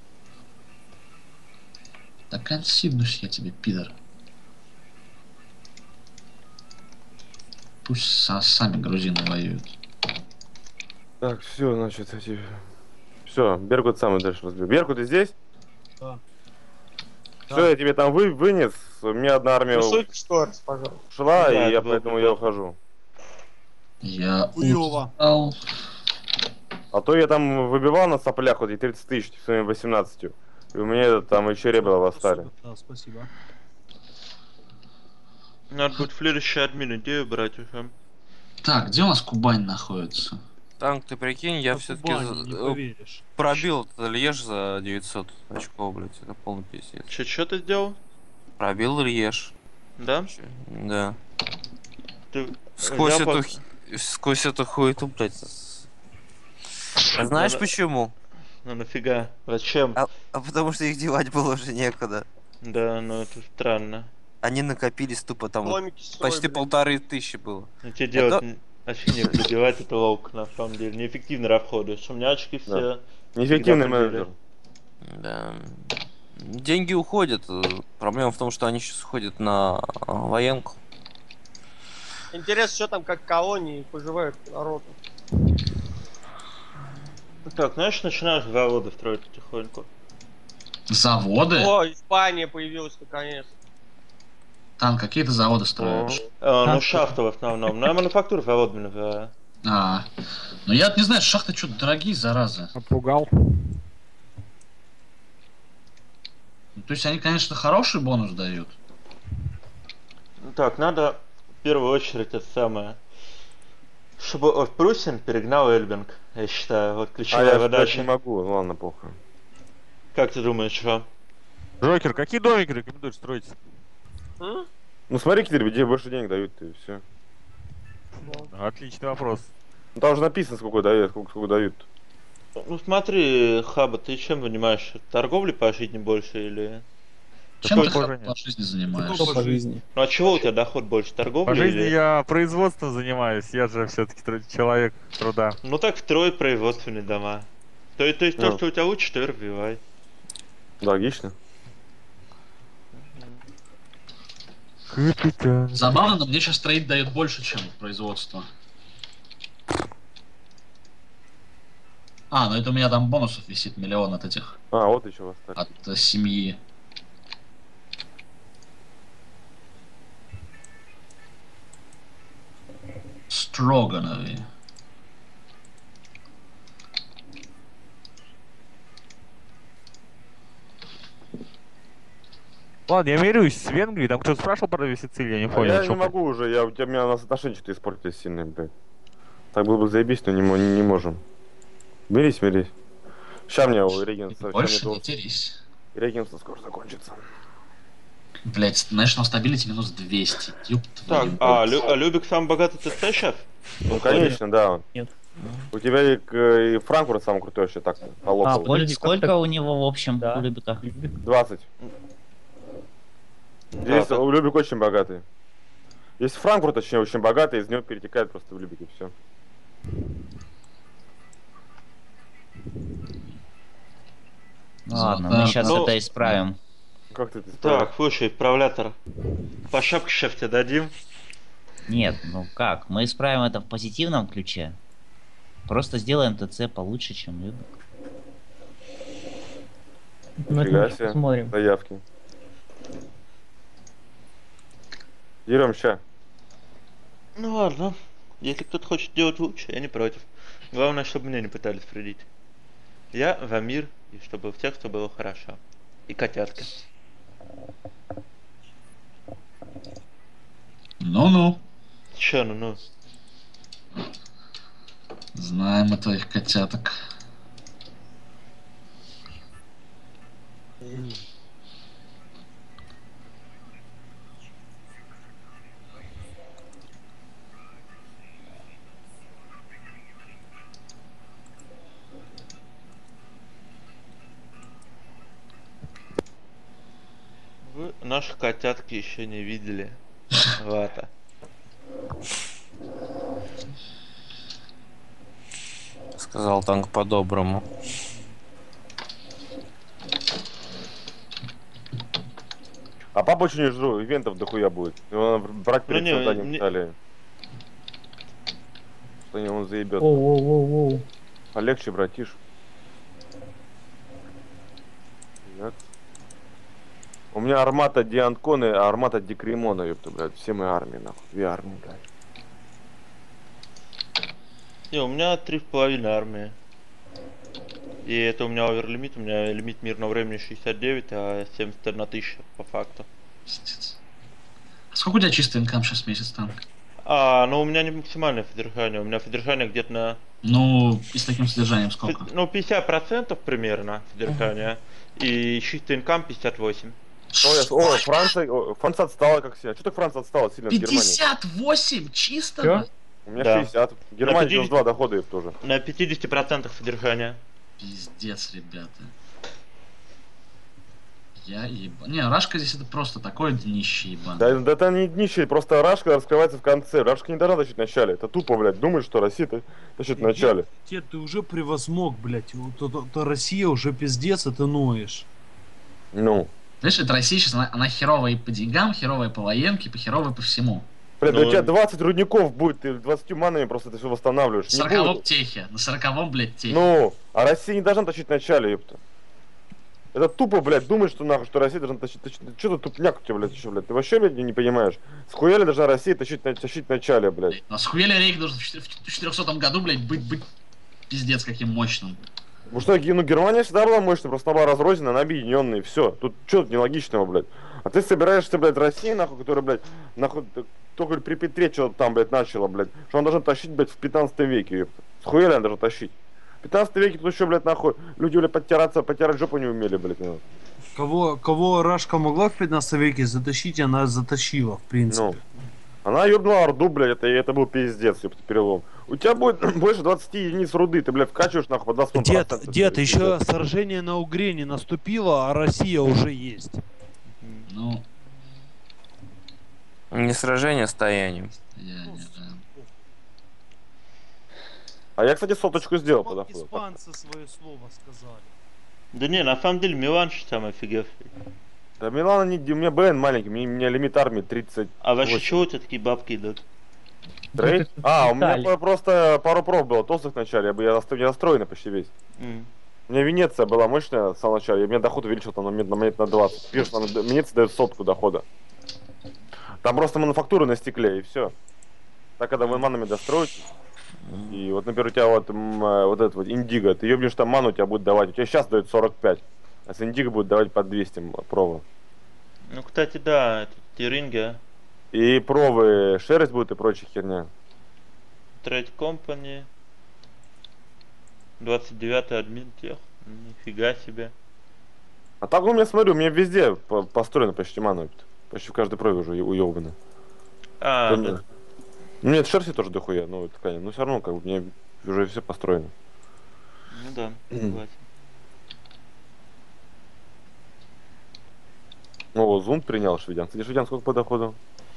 Speaker 6: Так консиднусь я тебе, пидор. Пусть сами грузины воюют.
Speaker 1: Так, все, значит, эти... Все, Беркут самый дальше разбил. Беркут, ты здесь?
Speaker 5: Да.
Speaker 1: Все, я тебе там вынес. У меня одна армия ушла,
Speaker 4: да,
Speaker 1: и поэтому я ухожу.
Speaker 6: Я
Speaker 5: Хуёво.
Speaker 6: устал.
Speaker 1: А то я там выбивал на соплях вот и 30 тысяч своими 18. И у меня там еще ребра восстали.
Speaker 5: Да, спасибо.
Speaker 4: Надо будет следующий админ идею брать уже.
Speaker 6: Так, где у нас Кубань находится?
Speaker 11: Танк, ты прикинь, я все-таки пробил Льеж за 900 очков, блять, это полный пиздец.
Speaker 4: Что ты сделал?
Speaker 11: Пробил Льеж.
Speaker 4: Да?
Speaker 11: Да.
Speaker 4: Ты...
Speaker 11: Сквозь эту хуету, блять. А знаешь почему?
Speaker 4: Ну нафига? Зачем?
Speaker 11: А потому что их девать было уже некуда.
Speaker 4: Да, ну это странно.
Speaker 11: Они накопились тупо там почти 1500 было.
Speaker 4: Ну тебе делать вообще некуда девать, это лоук на самом деле. Неэффективно расходуешь. У меня очки все...
Speaker 1: Да. Неэффективный менеджер.
Speaker 11: Да. Деньги уходят. Проблема в том, что они сейчас уходят на военку.
Speaker 3: Интересно, что там как колонии поживают народ.
Speaker 4: Так, знаешь, начинаешь заводы строить потихоньку.
Speaker 6: Заводы?
Speaker 3: О, Испания появилась наконец.
Speaker 6: Там какие-то заводы строишь?
Speaker 4: Ну, шахты в основном. Ну, я мануфактуру заводами называю.
Speaker 6: Ну я не знаю, шахты что-то дорогие, зараза.
Speaker 12: Напугал.
Speaker 6: То есть они, конечно, хороший бонус дают.
Speaker 4: Так, надо в первую очередь это самое... Чтобы Пруссин перегнал Эльбинг, я считаю, вот ключевая задача.
Speaker 1: Я не могу, ладно, похуй.
Speaker 4: Как ты думаешь, что?
Speaker 8: Джокер, какие домики рекомендуешь строить?
Speaker 1: Ну смотри, где больше денег дают, и все.
Speaker 8: Отличный вопрос.
Speaker 1: Ну, там уже написано, сколько дают, сколько дают.
Speaker 4: Ну смотри, Хаба, ты чем занимаешься? Торговлей по жизни больше или...
Speaker 6: Чем ты по жизни занимаешься?
Speaker 10: По жизни.
Speaker 4: Ну а чего у тебя доход больше? Торговли?
Speaker 8: По жизни
Speaker 4: или...
Speaker 8: я производством занимаюсь, я же все-таки человек труда.
Speaker 4: Ну так строй производственные дома. То есть то, что у тебя лучше, то и развивай.
Speaker 1: Да, логично.
Speaker 6: Забавно, но мне сейчас трейд дает больше, чем производство. Ну это у меня там бонусов висит миллион от этих.
Speaker 1: Вот еще восстали.
Speaker 6: От семьи. Строганови.
Speaker 8: Ладно, я мирюсь с Венгрией, там кто-то спрашивал про Сицилию, я не понял.
Speaker 1: Я не могу уже, у меня у нас отношения что-то испортились сильно, блядь. Так было бы заебись, но не можем. Мирись. Сейчас мне у регенса...
Speaker 6: Больше не терись.
Speaker 1: Регенса скоро закончится.
Speaker 6: Блять, National Stability минус 200. Ёб
Speaker 4: так, Любик самый богатый ТС сейчас?
Speaker 1: Ну конечно, да.
Speaker 9: Нет.
Speaker 1: У тебя и Франкфурт самый крутой вообще так по локалу.
Speaker 7: Сколько у него в общем у Любика?
Speaker 1: 20. Здесь Любик очень богатый. Если Франкфурт, точнее, очень богатый, из него перетекает просто в Любик и все.
Speaker 7: Ладно, мы сейчас это исправим.
Speaker 1: Как ты это исправишь?
Speaker 4: Так, слушай, исправлятор. По шапке сейчас тебе дадим.
Speaker 7: Нет, ну как? Мы исправим это в позитивном ключе. Просто сделаем ТЦ получше, чем Любик.
Speaker 9: Ну, это мы посмотрим.
Speaker 1: Заявки. Дерем ща.
Speaker 4: Ну ладно. Если кто-то хочет делать лучше, я не против. Главное, чтобы мне не пытались вредить. Я за мир, и чтобы у всех все было хорошо. И котятка.
Speaker 6: Ну-ну.
Speaker 4: Чё, ну-ну?
Speaker 6: Знаем мы твоих котяток.
Speaker 4: Вы наши котятки еще не видели. Лата.
Speaker 11: Сказал танк по-доброму.
Speaker 1: А папа очень не жру, ивентов дохуя будет. Его надо брать перед
Speaker 4: не,
Speaker 1: созданием
Speaker 4: не-
Speaker 1: стали. Что не он заебет.
Speaker 9: Воу-воу-воу-воу.
Speaker 1: Полегче, братиш. Так. У меня армата Дианконы, а армата Декремона, ёпта, блядь. Все мои армии, нахуй. 2 армии, блядь.
Speaker 4: Не, у меня 3,5 армии. И это у меня оверлимит, у меня лимит мирного времени 69, а 71 тысяча по факту.
Speaker 6: Пиздец. А сколько у тебя чистый инкам сейчас в месяц танк?
Speaker 4: Ну у меня не максимальное содержание, у меня содержание где-то на...
Speaker 6: Ну, и с таким содержанием сколько?
Speaker 4: Ну 50% примерно содержания, и чистый инкам 58.
Speaker 1: Франция отстала как себя. Что так Франция отстала сильно от Германии?
Speaker 6: 58 чистого?
Speaker 1: У меня
Speaker 4: Да.
Speaker 1: 60. Германия 92 дохода их тоже.
Speaker 4: На 50% содержания.
Speaker 6: Пиздец, ребята. Я ебал. Не, Рашка здесь это просто такое днище ебаное.
Speaker 1: Да это не днище, просто Рашка раскрывается в конце. Рашка не должна тащить в начале. Это тупо, блядь. Думаешь, что Россия тащит в начале.
Speaker 5: Дед, ты уже превозмог, блядь. То Россия уже пиздец, а ты ноешь.
Speaker 1: Ну.
Speaker 6: Знаешь, это Россия сейчас, она херовая и по деньгам, херовая по военке, херовая по всему.
Speaker 1: Блядь, у тебя 20 рудников будет, ты 20 манами просто это все восстанавливаешь.
Speaker 6: На 40-м техе, на 40-м, блядь, техе.
Speaker 1: Ну, а Россия не должна тащить в начале, ёпта. Это тупо, блядь, думаешь, что нахуй, что Россия должна тащить. Что ты тупняк у тебя, блядь, еще, блядь? Ты вообще, блядь, не понимаешь? Схуяли должна Россия тащить в начале, блядь.
Speaker 6: А схуяли Рейх должен в 400 году, блядь, быть пиздец каким мощным.
Speaker 1: Потому что, ну, Германия всегда была мощной, просто она была разрознена, она объединенная, и все. Тут что тут нелогичного, блядь? А ты собираешься, блядь, Россия, нахуй, которая, блядь, нахуй, только при Петре что-то там, блядь, начала, блядь, что она должна тащить, блядь, в 15 веке, ёпта. Схуяли она должна тащить? В 15 веке тут еще, блядь, нахуй, люди, блядь, потирать жопу не умели, блядь. Ну.
Speaker 5: Кого Рашка могла в 15 веке затащить, она затащила, в принципе.
Speaker 1: Ну. Она ёбнула Орду, блядь, это был пиздец, ёпта, перелом. У тебя будет больше 20 единиц руды, ты, блядь, вкачиваешь, нахуй, по 20%.
Speaker 5: Дед, еще сражение на Угре не наступило, а Россия уже есть.
Speaker 6: Ну.
Speaker 11: Не сражение, а стояние.
Speaker 1: А я, кстати, соточку сделал по доходу.
Speaker 5: Испанцы свое слово сказали.
Speaker 4: Да не, на самом деле Милан там офигевший.
Speaker 1: Да Милана не... У меня БН маленький, у меня лимит армии 30.
Speaker 4: А вообще чего у тебя такие бабки идут?
Speaker 1: Трейд? У меня просто пару проб было толстых в начале, я настроенный почти весь. У меня Венеция была мощная в самом начале, я мне доход увеличил там на момент на 20. Пишешь, Венеция дает 100 дохода. Там просто мануфактура на стекле, и все. Так, когда вы манами достроите, и вот, например, у тебя вот этот вот Индиго, ты ёбнешь там ману, у тебя будет давать, у тебя сейчас дает 45, а с Индиго будет давать по 200 прова.
Speaker 4: Ну, кстати, да, это Тиринга.
Speaker 1: И провы, шерсть будет и прочая херня.
Speaker 4: Trade Company. 29-й админ тех. Нифига себе.
Speaker 1: А так у меня, смотрю, у меня везде построено почти ману. Почти в каждой прове уже уёбано.
Speaker 4: Да.
Speaker 1: Ну нет, шерсти тоже дохуя, ну ткани. Но все равно, как бы, у меня уже все построено.
Speaker 4: Ну да, согласен.
Speaker 1: Ну вот, зум принял шведян. Кстати, шведян сколько по доходу?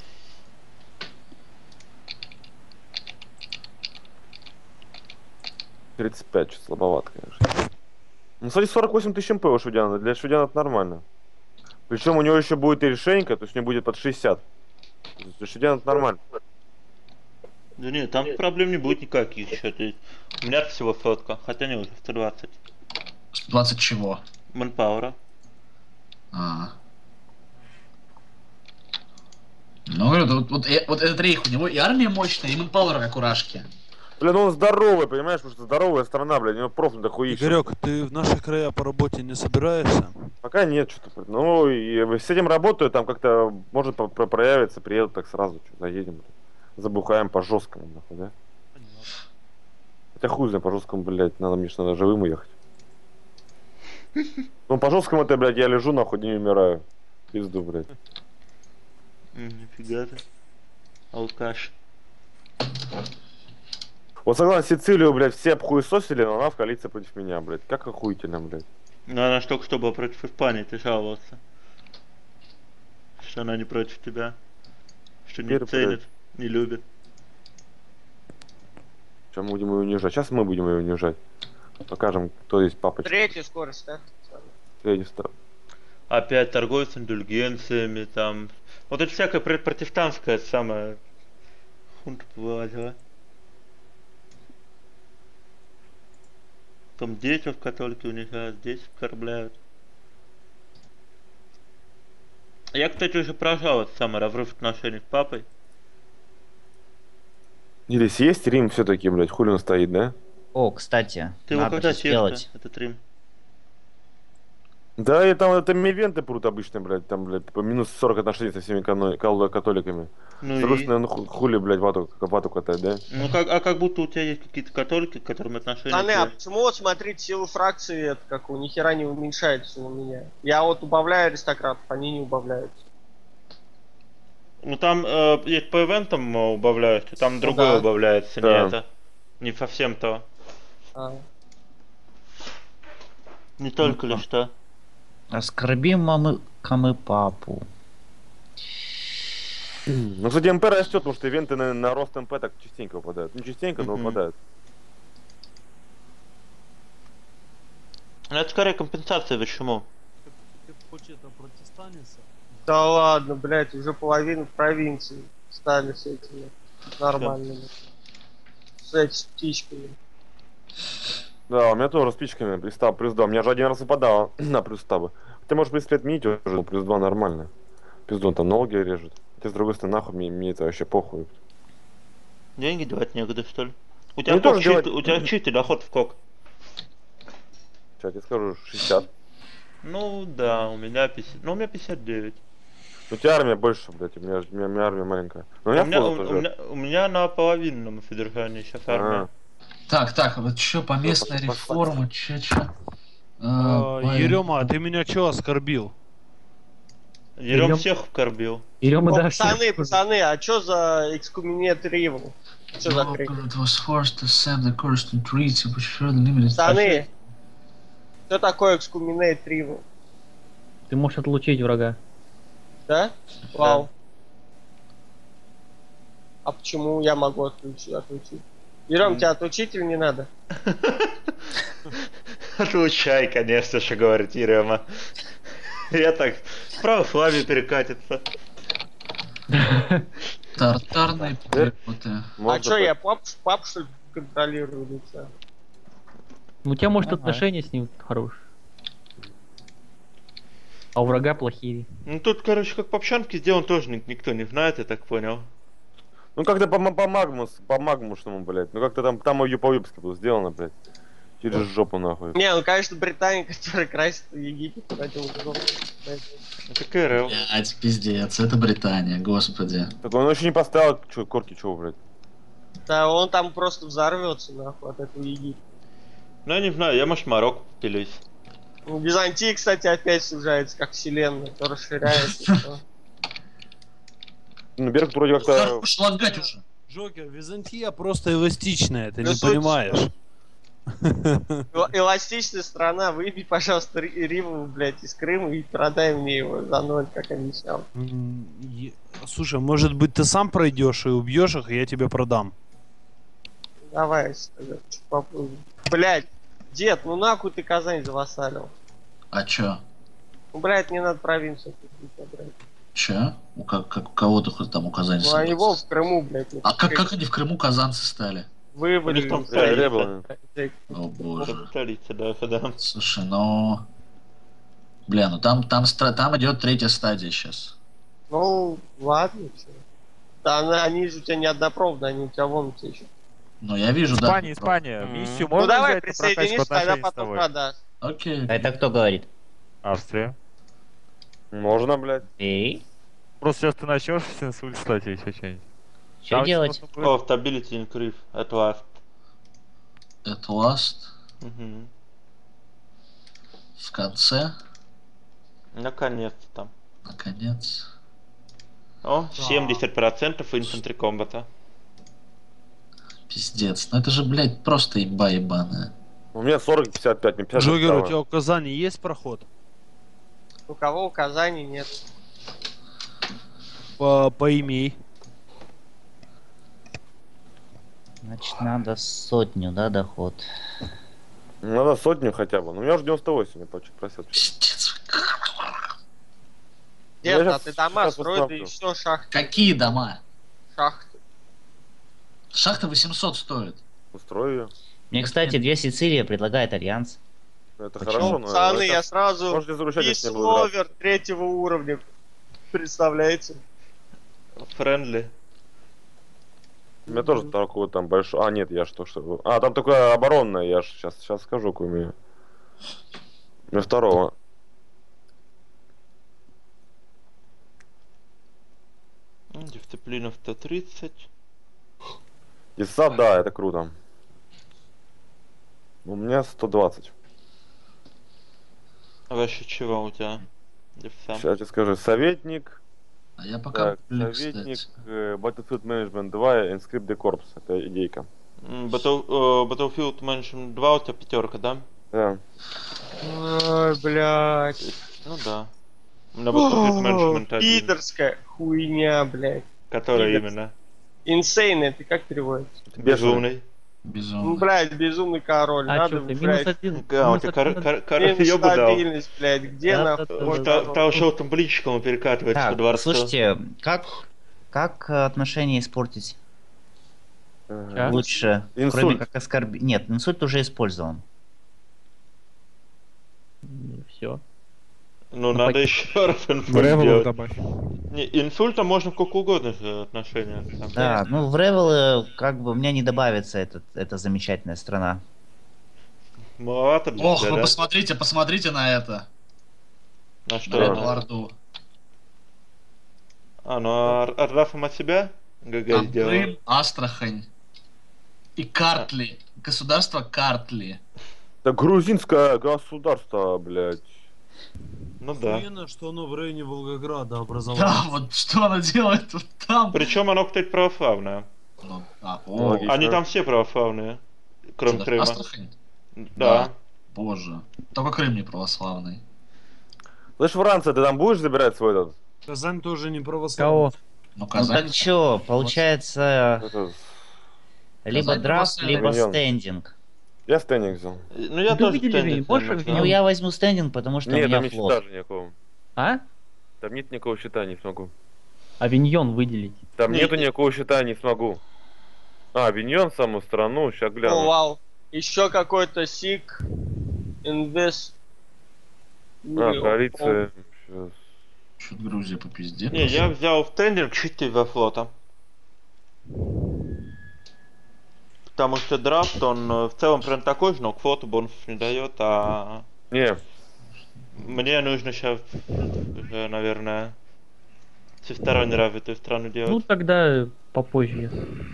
Speaker 1: $35, что-то слабовато, конечно. Ну, кстати, 48 тысяч МП у шведяна. Для шведяна это нормально. Причем у него еще будет и решенька, то есть у него будет под 60. Для шведяна это нормально.
Speaker 4: Да нет, там проблем не будет никаких еще. У меня всего сотка, хотя не уже 120.
Speaker 6: 120 чего?
Speaker 4: Манпауэра.
Speaker 6: Ну, говорю, говорю, вот этот рейх, у него и армия мощная, и манпауэр как у Рашки.
Speaker 1: Бля, ну он здоровый, понимаешь, потому что здоровая страна, бля, у него профиль дохуища.
Speaker 5: Игорек, ты в наши края по работе не собираешься?
Speaker 1: Пока нет, что-то. Ну, и с этим работаю, там как-то может проявиться, приеду так сразу, что заедем. Забухаем по жесткому, нахуй, да? Хотя хуй знает, по жесткому, блядь, мне ж надо живым уехать. Ну, по жесткому это, блядь, я лежу, нахуй, не умираю. Пизду, блядь.
Speaker 4: Нифига ты. Алкаш.
Speaker 1: Вот согласно Сицилию, блядь, все обхуесосили, но она в коалиции против меня, блядь. Как охуительно, блядь.
Speaker 4: Ну она ж только что была против Испании, ты жаловался. Что она не против тебя. Что не ценит, не любит.
Speaker 1: Сейчас мы будем ее унижать. Сейчас мы будем ее унижать. Покажем, кто есть папочка.
Speaker 3: Третью скорость, да?
Speaker 1: Третью сторону.
Speaker 4: Опять торгуют с индульгенциями, там. Вот это всякое протестантское самое. Хунта вылазила. Там дети в католике унижают, здесь оскорбляют. Я, кстати, уже прожал этот самый разрыв отношений с папой.
Speaker 1: Или съесть Рим все-таки, блядь, хули он стоит, да?
Speaker 7: О, кстати,
Speaker 4: Ты его
Speaker 7: надо
Speaker 4: когда
Speaker 7: же сделать.
Speaker 4: съешь-то, этот Рим?
Speaker 1: Да, и там ивенты прут обычно, блядь, там, блядь, по минус 40 отношений со всеми католиками.
Speaker 4: Ну
Speaker 1: Соответственно, ну хули, блядь, вату катать, да?
Speaker 4: Ну как будто у тебя есть какие-то католики, к которым отношения...
Speaker 3: А почему вот смотрите, силу фракции, это как у нихера не уменьшается у меня. Я вот убавляю аристократов, они не убавляются.
Speaker 4: Ну там есть по ивентам убавляются, там другое убавляется, не это. Не совсем то. Не только лишь то.
Speaker 7: Оскорбим мамы папу.
Speaker 1: Ну, кстати, МП растет, потому что ивенты на рост МП так частенько выпадают. Не частенько, но выпадают.
Speaker 4: Ну это скорее компенсация, почему?
Speaker 5: Ты хочешь это протестаниться?
Speaker 3: Да ладно, блять, уже половина провинции стали с этими нормальными. С этими птичками.
Speaker 1: Да, у меня тоже с птичками плюс 2. У меня же один раз выпадало на плюс 100. Ты можешь, в принципе, отменить уже, ну, плюс 2 нормально. Пизду, он там ноги режет. Хотя, с другой стороны, нахуй, мне это вообще похуй.
Speaker 4: Деньги давать негде, что ли? У тебя чистый доход в кок?
Speaker 1: Сейчас я тебе скажу, 60.
Speaker 4: Ну да, у меня 50. Ну у меня 59.
Speaker 1: У тебя армия больше, блядь, у меня армия маленькая. Но
Speaker 4: у меня на половинном содержании сейчас армия.
Speaker 6: Так, вот что по местной реформе, че?
Speaker 5: Ерема, а ты меня что оскорбил?
Speaker 4: Ерем всех оскорбил.
Speaker 3: Пацаны, а чё за экскоммуниат Ривл? Чё за хрень? Пацаны, что такое экскоммуниат Ривл?
Speaker 9: Ты можешь отлучить врага.
Speaker 3: Да? Вау. А почему я могу отключить? Ерем, тебя отучить или не надо?
Speaker 4: Отлучай, конечно же, говорит Ерема. Я так в православие перекатится.
Speaker 6: Тартарные перепуты.
Speaker 3: А чё, я пап что ли контролирую лица?
Speaker 9: Ну у тебя может отношения с ним хорошие. А у врага плохие.
Speaker 4: Ну тут, короче, как по общанке сделан тоже никто не знает, я так понял.
Speaker 1: Ну как-то по магмушному, блядь. Ну как-то там ее по-выпуске было сделано, блядь. Через жопу нахуй.
Speaker 3: Не, ну конечно Британия, которая красит Египет, хотел жопу.
Speaker 4: Это КРЛ.
Speaker 6: Блять, пиздец, это Британия, господи.
Speaker 1: Так он еще не поставил корки, чего, блядь.
Speaker 3: Да, он там просто взорвется, нахуй, от этого Египта.
Speaker 4: Ну я не знаю, я может Марокко поделюсь.
Speaker 3: Ну, Византия, кстати, опять сужается, как вселенная, то расширяется.
Speaker 1: Ну, Берг вроде как-то...
Speaker 6: Лагать уже.
Speaker 5: Джокер, Византия просто эластичная, ты не понимаешь.
Speaker 3: Эластичная страна, выбей, пожалуйста, Риву, блядь, из Крыма и продай мне его за 0, как обещал.
Speaker 5: Слушай, может быть ты сам пройдешь и убьешь их, и я тебе продам.
Speaker 3: Давай, попробуем. Блядь, дед, ну нахуй ты Казань завассалил.
Speaker 6: А чё?
Speaker 3: Ну, блядь, мне надо провинцию купить, блядь.
Speaker 6: Чё? У кого ты хоть там у Казани?
Speaker 3: Ну, а его в Крыму, блядь.
Speaker 6: А как они в Крыму казанцы стали?
Speaker 3: Вывалили.
Speaker 6: О боже.
Speaker 4: Столица, да.
Speaker 6: Слушай, ну... Бля, ну там идет 3-я стадия сейчас.
Speaker 3: Ну, ладно, чё. Да, они же у тебя не однопробные, они у тебя вон у тебя еще.
Speaker 6: Ну, я вижу, да.
Speaker 8: Испания, Испания. Миссию
Speaker 3: Ну
Speaker 8: можно
Speaker 3: давай
Speaker 8: взять на прокачку
Speaker 3: присоединишь, тогда
Speaker 8: отношений с
Speaker 3: потом
Speaker 8: тобой?
Speaker 3: продашь.
Speaker 6: Окей.
Speaker 7: Это кто говорит?
Speaker 8: Австрия.
Speaker 1: Можно, блядь.
Speaker 7: Эй,
Speaker 8: Просто сейчас ты начнешь с инсульт стать или еще что-нибудь.
Speaker 7: что
Speaker 8: Там
Speaker 7: делать?
Speaker 8: что-то будет.
Speaker 4: О, stability increase at last.
Speaker 6: Это last.
Speaker 4: Мгм.
Speaker 6: В конце.
Speaker 4: Наконец-то.
Speaker 6: Наконец.
Speaker 4: О, 70% инфантри комбата.
Speaker 6: Пиздец. Ну это же, блядь, просто еба ебаная.
Speaker 1: У меня 40-55, мне 50.
Speaker 5: Джогер, у
Speaker 1: осталось.
Speaker 5: тебя у Казани есть проход?
Speaker 3: У кого указаний нет.
Speaker 5: Поимей.
Speaker 7: Значит, надо 100, да, доход.
Speaker 1: Надо 100 хотя бы. Ну, у меня уже 98, я просил.
Speaker 6: Пиздец.
Speaker 3: Нет,
Speaker 1: Я
Speaker 3: а ты дома
Speaker 1: сейчас
Speaker 3: строй, да
Speaker 1: посмотрю.
Speaker 3: и все, шахты.
Speaker 6: Какие дома?
Speaker 3: Шахты.
Speaker 6: Шахта 800 стоит.
Speaker 1: Устрою ее.
Speaker 7: Мне, кстати, две Сицилии предлагает Альянс.
Speaker 1: Это
Speaker 7: Почему?
Speaker 1: хорошо, но...
Speaker 3: Пацаны,
Speaker 1: это-
Speaker 3: я сразу
Speaker 1: Можете заручать, если не буду драться.
Speaker 3: писловер 3-го уровня. Представляете?
Speaker 4: Френдли.
Speaker 1: У меня тоже такой там большой... А, нет, я что... А, там такое оборонное, я ж сейчас скажу, какой у меня. У меня второго.
Speaker 4: Дисциплина 130.
Speaker 1: Десант, да, это круто. У меня 120.
Speaker 4: А вообще чего у тебя? Дефсам?
Speaker 1: Сейчас я тебе скажу. Советник.
Speaker 6: А я пока
Speaker 1: Так,
Speaker 6: блин,
Speaker 1: советник,
Speaker 6: кстати.
Speaker 1: Battlefield Management 2, Inscript the Corps. Это идейка.
Speaker 4: Battlefield Management 2 у тебя 5, да?
Speaker 1: Да.
Speaker 3: Ой, блядь.
Speaker 4: Ну да. У меня Battlefield Management 1.
Speaker 3: Пидорская хуйня, блядь.
Speaker 4: Который
Speaker 3: Пидорс.
Speaker 4: именно?
Speaker 3: Insane, это как переводится?
Speaker 4: Безумный.
Speaker 3: Ну,
Speaker 6: Безумно.
Speaker 3: блядь, безумный король.
Speaker 9: А
Speaker 3: Надо,
Speaker 9: что ты,
Speaker 3: блядь,
Speaker 9: -1?
Speaker 4: Да, он тебе король ёбу дал.
Speaker 3: стабильность, блядь. Где нахуй?
Speaker 4: Там желтым блинчиком перекатывается по
Speaker 7: Так,
Speaker 4: дворцу.
Speaker 7: слушайте, как отношения испортить
Speaker 9: Ща.
Speaker 7: лучше, кроме
Speaker 1: Инсульт.
Speaker 7: как оскорбить? Нет, инсульт уже использован.
Speaker 9: Все.
Speaker 4: Ну,
Speaker 9: Ну,
Speaker 4: надо еще раз инсульт
Speaker 12: Бревелов
Speaker 4: делать.
Speaker 12: добавь.
Speaker 4: Не, инсультом можно сколько угодно отношения. Там.
Speaker 7: Да, ну в Ревелы как бы мне не добавится эта замечательная страна.
Speaker 4: Маловато для
Speaker 6: Ох,
Speaker 4: тебя,
Speaker 6: вы
Speaker 4: да?
Speaker 6: посмотрите на это.
Speaker 4: На
Speaker 6: На
Speaker 4: что?
Speaker 6: эту орду.
Speaker 4: А, ну Орда сама себя ГГ
Speaker 6: Там
Speaker 4: сделала.
Speaker 6: Крым, Астрахань и Картли. Государство Картли.
Speaker 1: Это грузинское государство, блядь.
Speaker 4: Ну да.
Speaker 5: Охуенно, что оно в районе Волгограда
Speaker 6: Да,
Speaker 5: образовалось.
Speaker 6: вот что она делает вот там.
Speaker 4: Причем оно, кстати, православное.
Speaker 6: Ну,
Speaker 1: Логично.
Speaker 4: Они там все православные. Кроме
Speaker 6: что,
Speaker 4: Крыма.
Speaker 6: Астрахань?
Speaker 4: Да.
Speaker 6: Боже. Только Крым не православный.
Speaker 1: Слышь, Франция, ты там будешь забирать свой этот?
Speaker 5: Казань тоже не православный.
Speaker 9: Кого?
Speaker 6: Ну,
Speaker 7: Ну
Speaker 6: Казань.
Speaker 7: так чё, получается,
Speaker 1: Это-
Speaker 7: либо
Speaker 6: Казань
Speaker 7: драфт,
Speaker 6: православный.
Speaker 7: либо
Speaker 1: Авиньон.
Speaker 7: стендинг.
Speaker 1: Я стендинг взял.
Speaker 4: Ну я
Speaker 9: Ты
Speaker 4: тоже
Speaker 9: выдели
Speaker 4: стендинг,
Speaker 9: больше
Speaker 4: наверное,
Speaker 9: Авиньон?
Speaker 7: Ну
Speaker 4: взял.
Speaker 7: я возьму стендинг, потому что у
Speaker 1: Нет,
Speaker 7: меня
Speaker 1: там нет
Speaker 7: флот.
Speaker 1: счета же никакого.
Speaker 9: А?
Speaker 1: Там нет никакого счета, не смогу.
Speaker 9: Авиньон выделить.
Speaker 1: Там
Speaker 4: Не-
Speaker 1: нету никакого счета, не смогу. А, Авиньон, саму страну, сейчас
Speaker 3: О,
Speaker 1: гляну.
Speaker 3: вау. Еще какой-то сик. Инвест.
Speaker 1: А, коалиция. Сейчас.
Speaker 6: Чё-то Грузия по пизде.
Speaker 4: Не, я взял стендинг чисто из-за флота. Потому что драфт, он в целом прям такой же, но к флоту бонусов не дает, а
Speaker 1: Не,
Speaker 4: мне нужно сейчас, наверное, всесторонне развитую страну
Speaker 9: Ну
Speaker 4: делать.
Speaker 9: тогда попозже.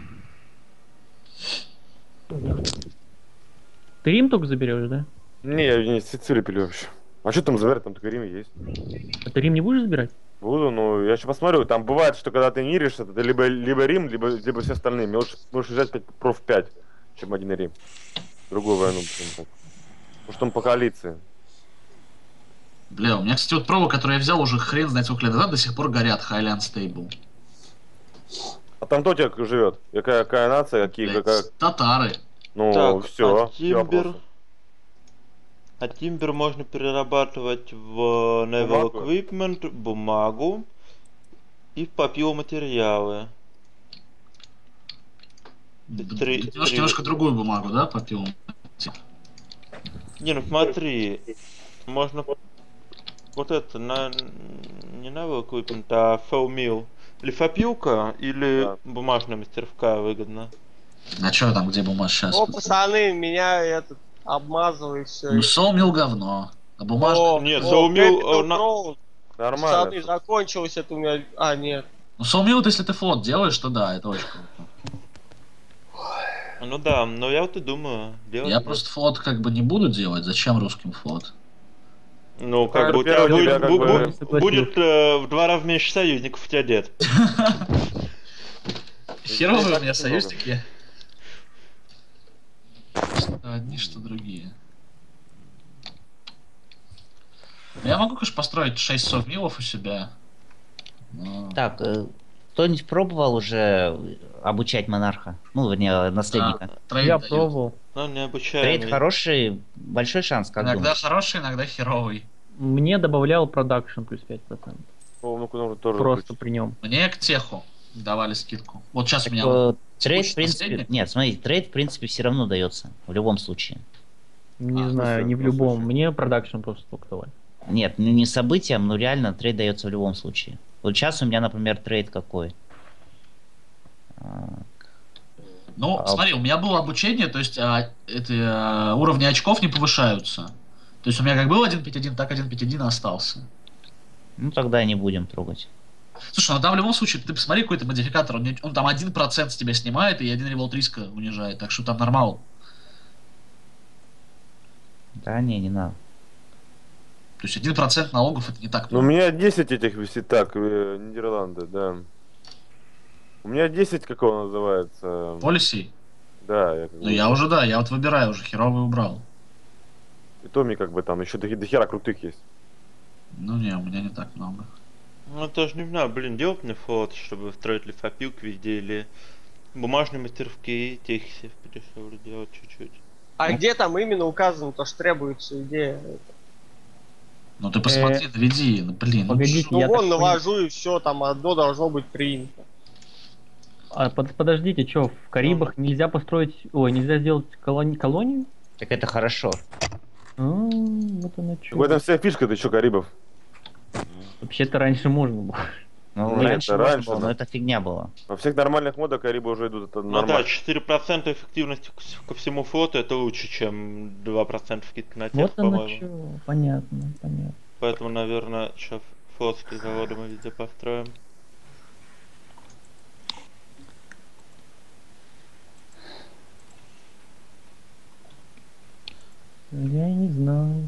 Speaker 9: Ты Рим только заберешь, да?
Speaker 1: не, я не Сицилию пилю вообще. А что там забирать, там только Рим есть.
Speaker 9: А ты Рим не будешь забирать?
Speaker 1: Буду, ну, я сейчас посмотрю. Там бывает, что когда ты миришь, это либо Рим, либо все остальные. Мне лучше взять проф 5, чем один Рим. Другую войну, почему так. Потому что он по коалиции.
Speaker 6: Бля, у меня, кстати, вот провы, которые я взял уже хрен знает сколько лет назад, до сих пор горят. Highland Stable.
Speaker 1: А там кто у тебя живет? Какая нация, какие,
Speaker 6: Блядь,
Speaker 1: какая...
Speaker 6: татары.
Speaker 1: Ну,
Speaker 4: Так,
Speaker 1: все.
Speaker 4: а Тимбер можно перерабатывать в Naval
Speaker 1: Бумагу?
Speaker 4: Equipment, бумагу и в папиломатериалы. Три-
Speaker 6: Немножко другую бумагу, да, попил?
Speaker 4: Не, ну смотри, можно вот это, не Naval Equipment, а Full Mill. Лифопилка или
Speaker 1: Да.
Speaker 4: бумажная мастерская выгодно?
Speaker 6: А чё там, где бумага сейчас?
Speaker 3: О, пацаны, меня этот обмазывает все.
Speaker 6: Ну, соумил говно. А бумажка...
Speaker 3: О,
Speaker 4: Нет,
Speaker 3: о,
Speaker 4: Соумил,
Speaker 3: Capital
Speaker 4: на-
Speaker 3: Crown.
Speaker 1: Нормально.
Speaker 3: Пацаны, закончилось это у меня. А, нет.
Speaker 6: Ну, соумил, вот если ты флот делаешь, то да, это очень круто.
Speaker 4: Ну да, но я вот и думаю, делать.
Speaker 6: Я
Speaker 4: будет.
Speaker 6: просто флот как бы не буду делать. Зачем русским флот?
Speaker 4: Ну, как бы у тебя
Speaker 1: Во-первых,
Speaker 4: будет,
Speaker 1: тебя как бы-
Speaker 4: будет в 2 раза меньше союзников у тебя дед.
Speaker 6: Херовые
Speaker 1: так
Speaker 6: у меня
Speaker 1: много.
Speaker 6: союзники. Что одни, что другие. Я могу, конечно, построить 6 совмилов у себя. Но...
Speaker 7: Так, кто-нибудь пробовал уже обучать монарха? Ну, вернее, наследника.
Speaker 6: трейд
Speaker 9: Я
Speaker 6: дают.
Speaker 9: пробовал.
Speaker 4: Ну, не
Speaker 7: Трейд
Speaker 4: обучаемый.
Speaker 7: хороший, большой шанс, как
Speaker 6: Иногда
Speaker 7: думаешь?
Speaker 6: хороший, иногда херовый.
Speaker 9: Мне добавлял продакшн плюс 5%.
Speaker 1: О, ну куда тоже
Speaker 9: Просто
Speaker 1: включить.
Speaker 9: при нем.
Speaker 6: Мне к теху давали скидку. Вот сейчас у
Speaker 7: Так,
Speaker 6: меня... вот
Speaker 7: трейд, в
Speaker 6: текущий
Speaker 7: принципе...
Speaker 6: наследник.
Speaker 7: Нет, смотри, трейд, в принципе, все равно дается. В любом случае.
Speaker 9: Не
Speaker 6: А,
Speaker 9: знаю,
Speaker 1: слушай,
Speaker 9: не в
Speaker 1: ну,
Speaker 9: любом.
Speaker 1: слушай.
Speaker 9: Мне продакшн просто только давали.
Speaker 7: Нет, ну не событием, но реально трейд дается в любом случае. Вот сейчас у меня, например, трейд какой?
Speaker 6: Ну,
Speaker 7: А-
Speaker 6: смотри, у меня было обучение, то есть уровни очков не повышаются. То есть у меня как был 1.5.1, так 1.5.1 остался.
Speaker 7: Ну тогда не будем трогать.
Speaker 6: Слушай, ну там в любом случае, ты посмотри какой-то модификатор, он там 1% с тебя снимает и 1 револт риска унижает, так что там нормал.
Speaker 7: Да не надо.
Speaker 6: То есть 1% налогов это не так
Speaker 1: Ну, у
Speaker 6: много.
Speaker 1: меня 10 этих висит, так, Нидерланды, да. У меня 10, как он называется?
Speaker 6: Полисей?
Speaker 1: Да, я как
Speaker 6: Ну
Speaker 1: бы-
Speaker 6: я уже, да, я вот выбираю уже, херовый убрал.
Speaker 1: И то мне как бы там еще до хера крутых есть.
Speaker 6: Ну не, у меня не так много.
Speaker 4: Ну, тоже не знаю, блин, делать мне флот, чтобы строить лифопилк везде, или бумажные мастерские, техисев подешевле делать чуть-чуть.
Speaker 3: А где там именно указано то, что требуется идея?
Speaker 6: Ну ты посмотри, наведи, ну блин.
Speaker 9: Погодите,
Speaker 3: Ну
Speaker 9: я
Speaker 3: вон
Speaker 9: так понял.
Speaker 3: навожу и все, там одно должно быть принято.
Speaker 9: А подождите, что, в Карибах нельзя построить... Ой, нельзя сделать колонию?
Speaker 7: Так это хорошо.
Speaker 9: Вот оно
Speaker 1: В
Speaker 9: что.
Speaker 1: этом вся фишка, ты чё, Карибов?
Speaker 9: Вообще-то раньше можно было.
Speaker 7: Ну,
Speaker 1: Нет,
Speaker 7: раньше,
Speaker 1: это
Speaker 7: можно
Speaker 1: раньше,
Speaker 7: было,
Speaker 1: да.
Speaker 7: но это фигня была.
Speaker 1: Во всех нормальных модах Карибы уже идут, это
Speaker 4: Ну да,
Speaker 1: нормально.
Speaker 4: 4% эффективности ко всему флоту это лучше, чем 2% скидка на тех,
Speaker 9: Вот оно
Speaker 4: по-моему.
Speaker 9: что. Понятно, понятно.
Speaker 4: Поэтому, наверное, сейчас флотские заводы мы везде построим.
Speaker 9: Я не знаю.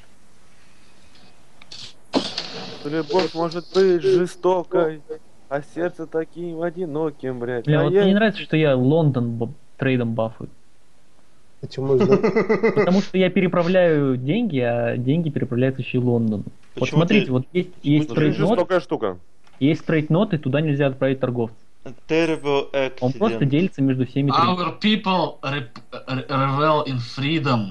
Speaker 1: Любовь может быть жестокой, а сердце таким одиноким, блядь.
Speaker 9: Бля,
Speaker 1: А
Speaker 9: вот
Speaker 1: я-
Speaker 9: мне не нравится, что я Лондон трейдом бафаю.
Speaker 10: Почему?
Speaker 9: Потому что я переправляю деньги, а деньги переправляются еще и Лондону. Вот
Speaker 4: Почему
Speaker 9: смотрите,
Speaker 4: ты-
Speaker 9: вот есть
Speaker 1: Очень
Speaker 9: трейд-нот,
Speaker 1: жестокая штука.
Speaker 9: есть трейд-нот, и туда нельзя отправить торговца.
Speaker 4: Terrible
Speaker 9: Он просто
Speaker 4: accident.
Speaker 9: делится между всеми трейдами.
Speaker 6: Our people revel in freedom.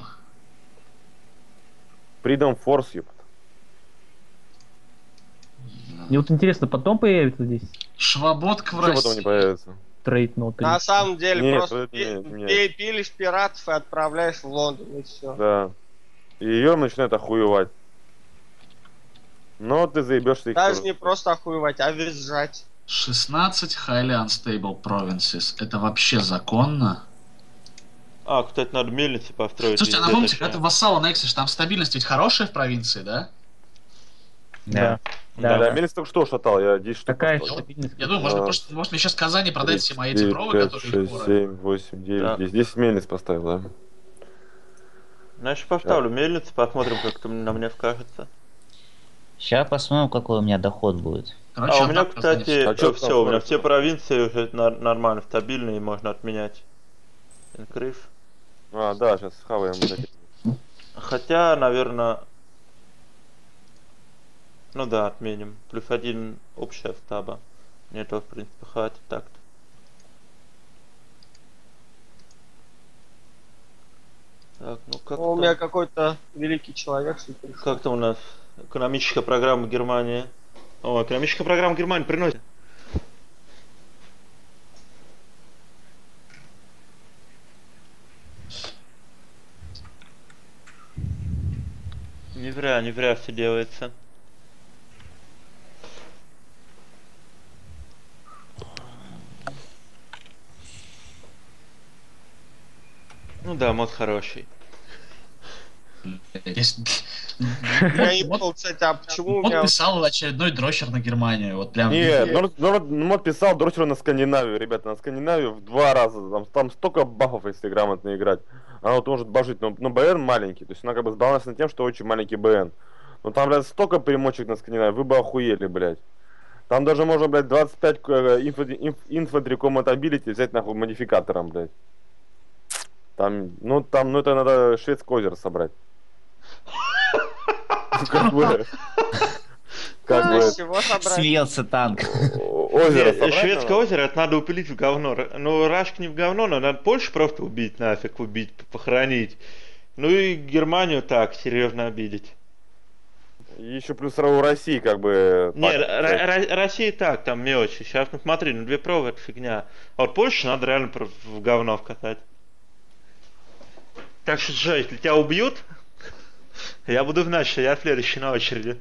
Speaker 1: Freedom Force, ёпт.
Speaker 9: Мне вот интересно, потом появится здесь
Speaker 6: Швабодка в
Speaker 1: Что потом не
Speaker 6: России.
Speaker 1: появится?
Speaker 9: трейд-нот? или
Speaker 3: На
Speaker 9: что?
Speaker 3: самом деле
Speaker 1: Нет,
Speaker 3: просто
Speaker 1: это не
Speaker 3: пилишь пиратов и отправляешь в Лондон и все.
Speaker 1: Да. И ее начинает охуевать. Но ты заебешься их
Speaker 3: Даже
Speaker 1: тоже.
Speaker 3: не просто охуевать, а визжать.
Speaker 6: 16 highly unstable provinces. Это вообще законно?
Speaker 4: А, кстати, надо мельницы построить.
Speaker 6: Слушайте, а
Speaker 4: везде,
Speaker 6: напомните,
Speaker 4: точнее.
Speaker 6: когда ты вассал аннексишь, там стабильность ведь хорошая в провинции, да?
Speaker 9: Да.
Speaker 1: Да,
Speaker 9: Да.
Speaker 1: мельница только что шатал, я 10 штук
Speaker 9: Такая
Speaker 1: поставил.
Speaker 9: стабильность.
Speaker 6: Я думаю, может мне сейчас в Казани продать все мои эти провы,
Speaker 1: 5,
Speaker 6: которые
Speaker 1: 6,
Speaker 6: скоро.
Speaker 1: 7, 8, 9,
Speaker 4: Да.
Speaker 1: 10. 10 мельниц поставил, да.
Speaker 4: Значит, поставлю мельницу, посмотрим, как это на мне скажется.
Speaker 7: Сейчас посмотрим, какой у меня доход будет.
Speaker 6: Короче,
Speaker 4: А у меня,
Speaker 6: одна в Казани
Speaker 4: кстати,
Speaker 1: А чё
Speaker 4: все,
Speaker 1: там
Speaker 4: у меня
Speaker 1: смотрится?
Speaker 4: все провинции уже нормально, стабильные, и можно отменять. Инкрив.
Speaker 1: А, да, сейчас хаваем. блядь.
Speaker 4: Хотя, наверное... Ну да, отменим. Плюс 1 общая стаба. Мне этого, в принципе, хватит так-то. Так, ну как
Speaker 3: У меня какой-то великий человек, что пришел.
Speaker 4: Как-то у нас экономическая программа Германии. О, экономическая программа Германии приносит. Не зря все делается. Ну да, мод хороший.
Speaker 3: Я не понял, кстати, а почему у меня...
Speaker 6: Он писал очередной дрочер на Германию, вот прям...
Speaker 1: Нет, мод писал дрочер на Скандинавию, ребята, на Скандинавию в 2 раза, там столько бафов, если грамотно играть. Она вот может бажить, но БН маленький, то есть она как бы сбалансирована тем, что очень маленький БН. Но там, блядь, столько примочек на Скандинавию, вы бы охуели, блядь. Там даже можно, блядь, 25 Infantry Combat Ability взять нахуй модификатором, блядь. Там, ну это надо шведское озеро собрать. Как бы...
Speaker 7: Слился танк.
Speaker 4: Шведское озеро, это надо упилить в говно. Ну, Рашка не в говно, но надо Польшу просто убить нафиг, похоронить. Ну и Германию так, серьезно обидеть.
Speaker 1: Еще плюс у России как бы...
Speaker 4: Не, Россия так, там мелочи. Сейчас, ну смотри, ну 2 провы это фигня. А вот Польшу надо реально в говно вкатать. Так что, Джо, если тебя убьют, я буду знать, что я следующий на очереди.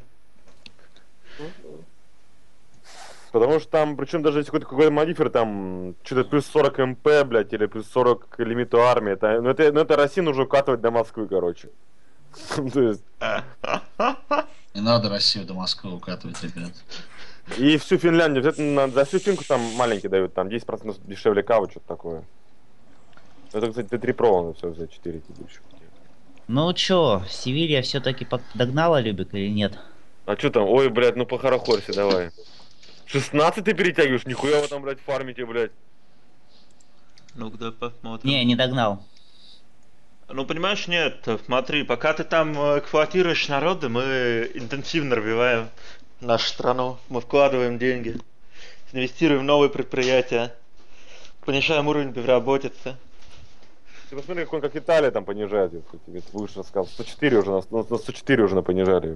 Speaker 1: Потому что там, причем даже если какой-то модифер, там что-то плюс 40 МП, блядь, или плюс 40 к лимиту армии, это Россию нужно укатывать до Москвы, короче. То есть...
Speaker 6: Не надо Россию до Москвы укатывать, ребят.
Speaker 1: И всю Финляндию, за всю финку там маленький дают, там 10% дешевле кавы, что-то такое. Это, кстати, Т3 Pro, все, за 4 тебе еще.
Speaker 7: Ну чё, Севилья все-таки догнала Любик или нет?
Speaker 1: А чё там? Ой, блядь, ну похорохорься давай. 16 ты перетягиваешь? Нихуя вы там, блядь, фармите, блядь.
Speaker 4: Ну-ка, посмотрим.
Speaker 7: Не догнал.
Speaker 4: Ну, понимаешь, нет, смотри, пока ты там эксплуатируешь народы, мы интенсивно развиваем нашу страну. Мы вкладываем деньги, инвестируем в новые предприятия, понижаем уровень безработицы.
Speaker 1: Ты посмотри, как Италия там понижает, тебе выше рассказал. 104 уже, на 104 уже понижали.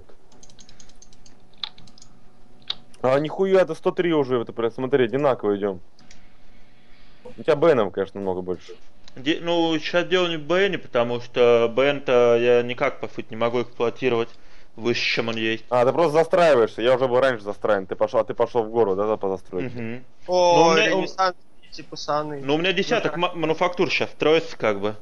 Speaker 1: А нихуя, это 103 уже, это прям, смотри, одинаково идем. У тебя БНов, конечно, много больше.
Speaker 4: Ну, сейчас дело не в БНе, потому что БН-то я никак, по сути, не могу эксплуатировать выше, чем он есть.
Speaker 1: А, ты просто застраиваешься, я уже был раньше застроен, ты пошел в гору, да, позастроить.
Speaker 3: О, Ренессанс, пацаны.
Speaker 4: Ну, у меня десяток мануфактур сейчас строится, как бы.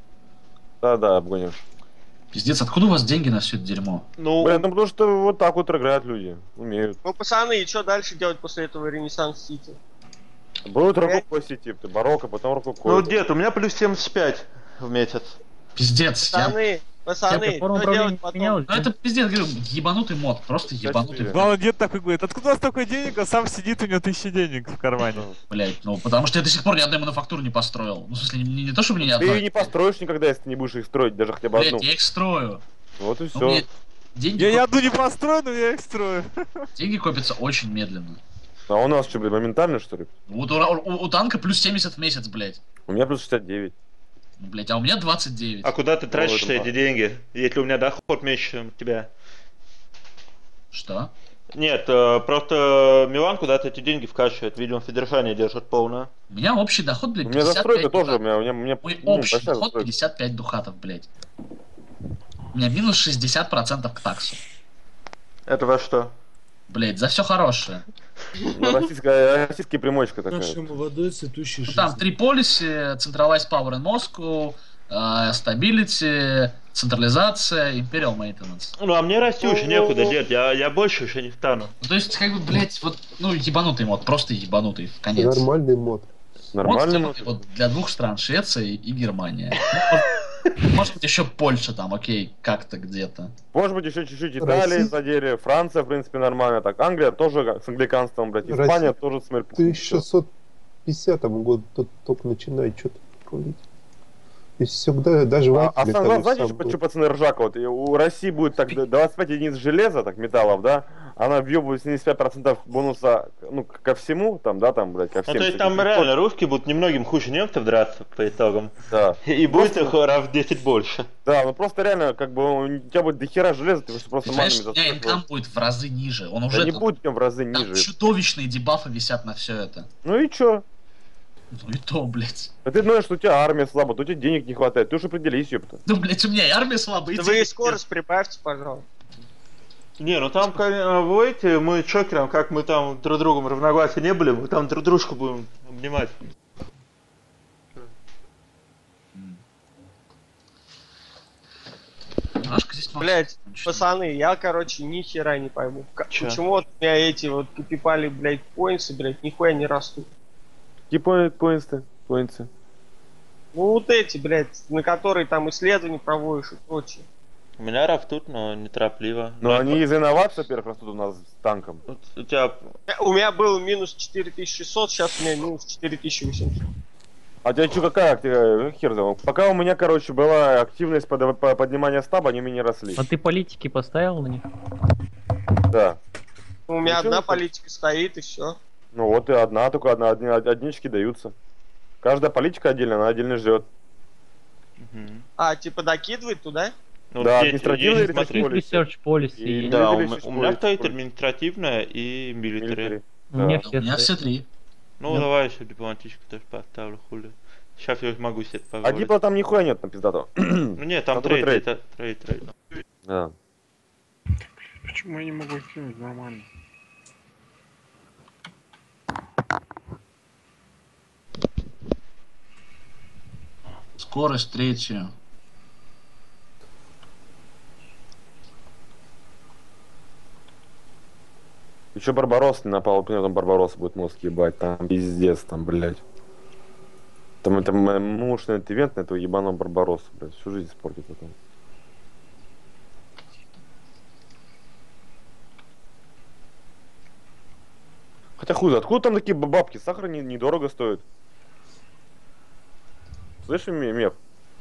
Speaker 1: Да, обгонишь.
Speaker 6: Пиздец, откуда у вас деньги на все это дерьмо?
Speaker 4: Ну,
Speaker 1: блин, ну потому что вот так вот играют люди, умеют.
Speaker 3: Ну, пацаны, и что дальше делать после этого Ренессанс Сити?
Speaker 1: Будет рококо сити, ты барокко, потом рококо.
Speaker 4: Ну, дед, у меня плюс 75 в месяц.
Speaker 6: Пиздец,
Speaker 3: Пацаны, что делать потом?
Speaker 6: Ну это пиздец, говорю, ебанутый мод, просто ебанутый мод.
Speaker 8: Главное, дед такой говорит, откуда у вас столько денег, а сам сидит, у него 1000 денег в кармане.
Speaker 6: Блять, ну потому что я до сих пор ни одной мануфактуры не построил. Ну, в смысле, не то, чтобы ни одной.
Speaker 1: Ты ее не построишь никогда, если ты не будешь их строить, даже хотя бы одну.
Speaker 6: Блять, я их строю.
Speaker 1: Вот и все.
Speaker 6: Деньги
Speaker 8: я одну не построю, но я их строю.
Speaker 6: Деньги копятся очень медленно.
Speaker 1: А у нас что, блин, моментально, что ли?
Speaker 6: Вот у танка плюс 70 в месяц, блять.
Speaker 1: У меня плюс 69.
Speaker 6: Блять, а у меня 29.
Speaker 4: А куда ты тратишь эти деньги, если у меня доход меньше, чем у тебя?
Speaker 6: Что?
Speaker 4: Нет, просто Милан куда-то эти деньги вкачивает, видимо, содержание держит полное.
Speaker 6: У меня общий доход, блядь, 55
Speaker 1: У меня застройка тоже, у меня
Speaker 6: мой общий доход 55 духатов, блядь. У меня минус 60% к таксу.
Speaker 4: Это во что?
Speaker 6: Блядь, за все хорошее.
Speaker 1: Ну, российская примочка такая.
Speaker 5: Нашей молодой цветущей жизни.
Speaker 6: Там 3 полиси, Centralized Power in Moscow, Stability, централизация, Imperial Maintenance.
Speaker 4: Ну, а мне расти уже некуда, дед, я больше еще не стану.
Speaker 6: То есть, как бы, блядь, вот, ну, ебанутый мод, просто ебанутый, в конец.
Speaker 10: Нормальный мод.
Speaker 1: Нормальный мод?
Speaker 6: Вот для 2 стран, Швеция и Германия. Может быть, еще Польша там, окей, как-то где-то.
Speaker 1: Может быть, еще чуть-чуть Италии задели, Франция, в принципе, нормально. Так, Англия тоже с англиканством, блядь, Испания тоже с мэрпухом.
Speaker 10: 1650 год только начинает что-то крутить. И всегда, даже в
Speaker 1: Англии... знаете, что пацаны ржака? Вот у России будет так 25 единиц железа, так, металлов, да? Она въебывает 75% бонуса, ну, ко всему, там, да, там, блядь, ко всем.
Speaker 4: Ну, то есть там реально русские будут немногим хуже немцев драться по итогам.
Speaker 1: Да.
Speaker 4: И будет их раз в 10 больше.
Speaker 1: Да, ну просто реально, как бы, у тебя будет дохера железа, ты просто манами
Speaker 6: застроишь. У меня инкам будет в разы ниже. Он уже
Speaker 1: не будет в разы ниже.
Speaker 6: Чудовищные дебафы висят на все это.
Speaker 1: Ну и чё?
Speaker 6: Ну и то, блядь.
Speaker 1: А ты знаешь, что у тебя армия слабая, то у тебя денег не хватает, ты уж определись, ёпта.
Speaker 6: Ну, блядь, у меня и армия слабая.
Speaker 3: Да вы и скорость прибавьте, пожалуйста.
Speaker 4: Не, ну там, вы эти, мы чокером, как мы там друг другом равногласия не были, мы там друг дружку будем обнимать.
Speaker 6: Рашка здесь
Speaker 3: Блять, пацаны, я, короче, ни хера не пойму. Почему вот у меня эти вот кипипали, блять, поинты, блять, нихуя не растут?
Speaker 1: Какие поинты?
Speaker 3: Ну вот эти, блять, на которые там исследования проводишь и прочее.
Speaker 4: У меня растут, но неторопливо.
Speaker 1: Но они из инноваций, во-первых, растут у нас с танком.
Speaker 4: Вот у тебя...
Speaker 3: У меня было минус 4600, сейчас у меня минус 4800.
Speaker 1: А у тебя что, какая хер знал? Пока у меня, короче, была активность поднимания стаба, они у меня не росли.
Speaker 9: А ты политики поставил на них?
Speaker 1: Да.
Speaker 3: У меня одна политика стоит и все.
Speaker 1: Ну вот и одна, только однички даются. Каждая политика отдельно, она отдельно ждет.
Speaker 3: А, типа докидывает туда?
Speaker 4: Ну,
Speaker 1: да,
Speaker 4: есть,
Speaker 1: административный
Speaker 9: research policy.
Speaker 4: Да, у меня стоит административная и милитари.
Speaker 9: У меня
Speaker 6: все три.
Speaker 4: Ну давай еще дипломатическую тоже поставлю, хули. Сейчас я могу себе
Speaker 1: А
Speaker 4: позволить.
Speaker 1: дипла там нихуя нет на пиздатого.
Speaker 4: Ну нет, там трейд, это трейд.
Speaker 1: Да.
Speaker 12: Почему я не могу кинуть нормально?
Speaker 6: Скорость третья.
Speaker 1: Еще Барбарос не напал, там Барбарос будет мозг ебать, там пиздец, там, блядь. Там это мощный ивент на этого ебаного Барбароса, блядь, всю жизнь испортит потом. Хотя хуй, откуда там такие бабки? Сахар недорого стоит. Слышишь, Меф?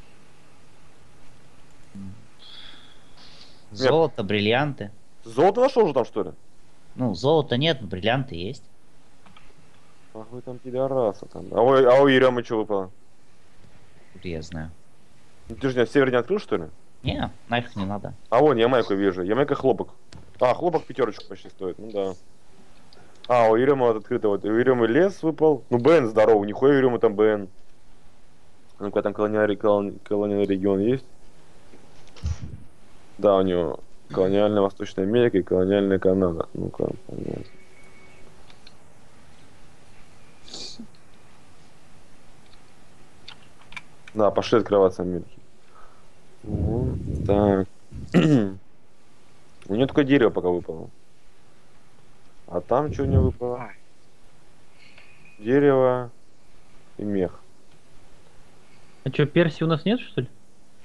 Speaker 7: Золото, бриллианты.
Speaker 1: Золото нашел уже там, что ли?
Speaker 7: Ну, золота нет, но бриллианты есть.
Speaker 1: Ах вы там пидорасы там. А у Еремы что выпало?
Speaker 7: Я знаю.
Speaker 1: Ты же в север не открыл, что ли?
Speaker 7: Не, нафиг не надо.
Speaker 1: А вон, Ямайку вижу. Ямайка хлопок. А, хлопок пятерочку почти стоит, ну да. А, у Еремы вот открыто, вот у Еремы лес выпал. Ну, БН здоровый, нихуя у Еремы там БН. Ну-ка, там колониальный регион есть? Да, у него колониальная Восточная Америка и колониальная Канада. Ну-ка, понятно. Да, пошли открываться Америки. Вот так. У нее только дерево пока выпало. А там что не выпало? Дерево и мех.
Speaker 9: А что, Персии у нас нет, что ли?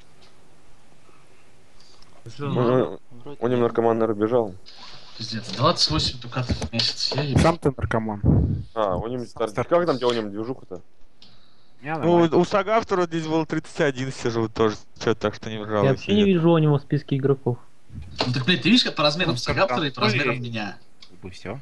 Speaker 1: Он им наркоман, наверное, бежал.
Speaker 6: Пиздец, 28 дукатов в месяц.
Speaker 12: Сам ты наркоман.
Speaker 1: А, у него как там у него движуха-то?
Speaker 8: Ну, у Сагафтора здесь было 31 сижу тоже, что так что не жалуйся.
Speaker 9: Я вообще не вижу у него в списке игроков.
Speaker 6: Ну так, блядь, ты видишь, как по размерам Сагаптора и по размерам меня?
Speaker 12: И все.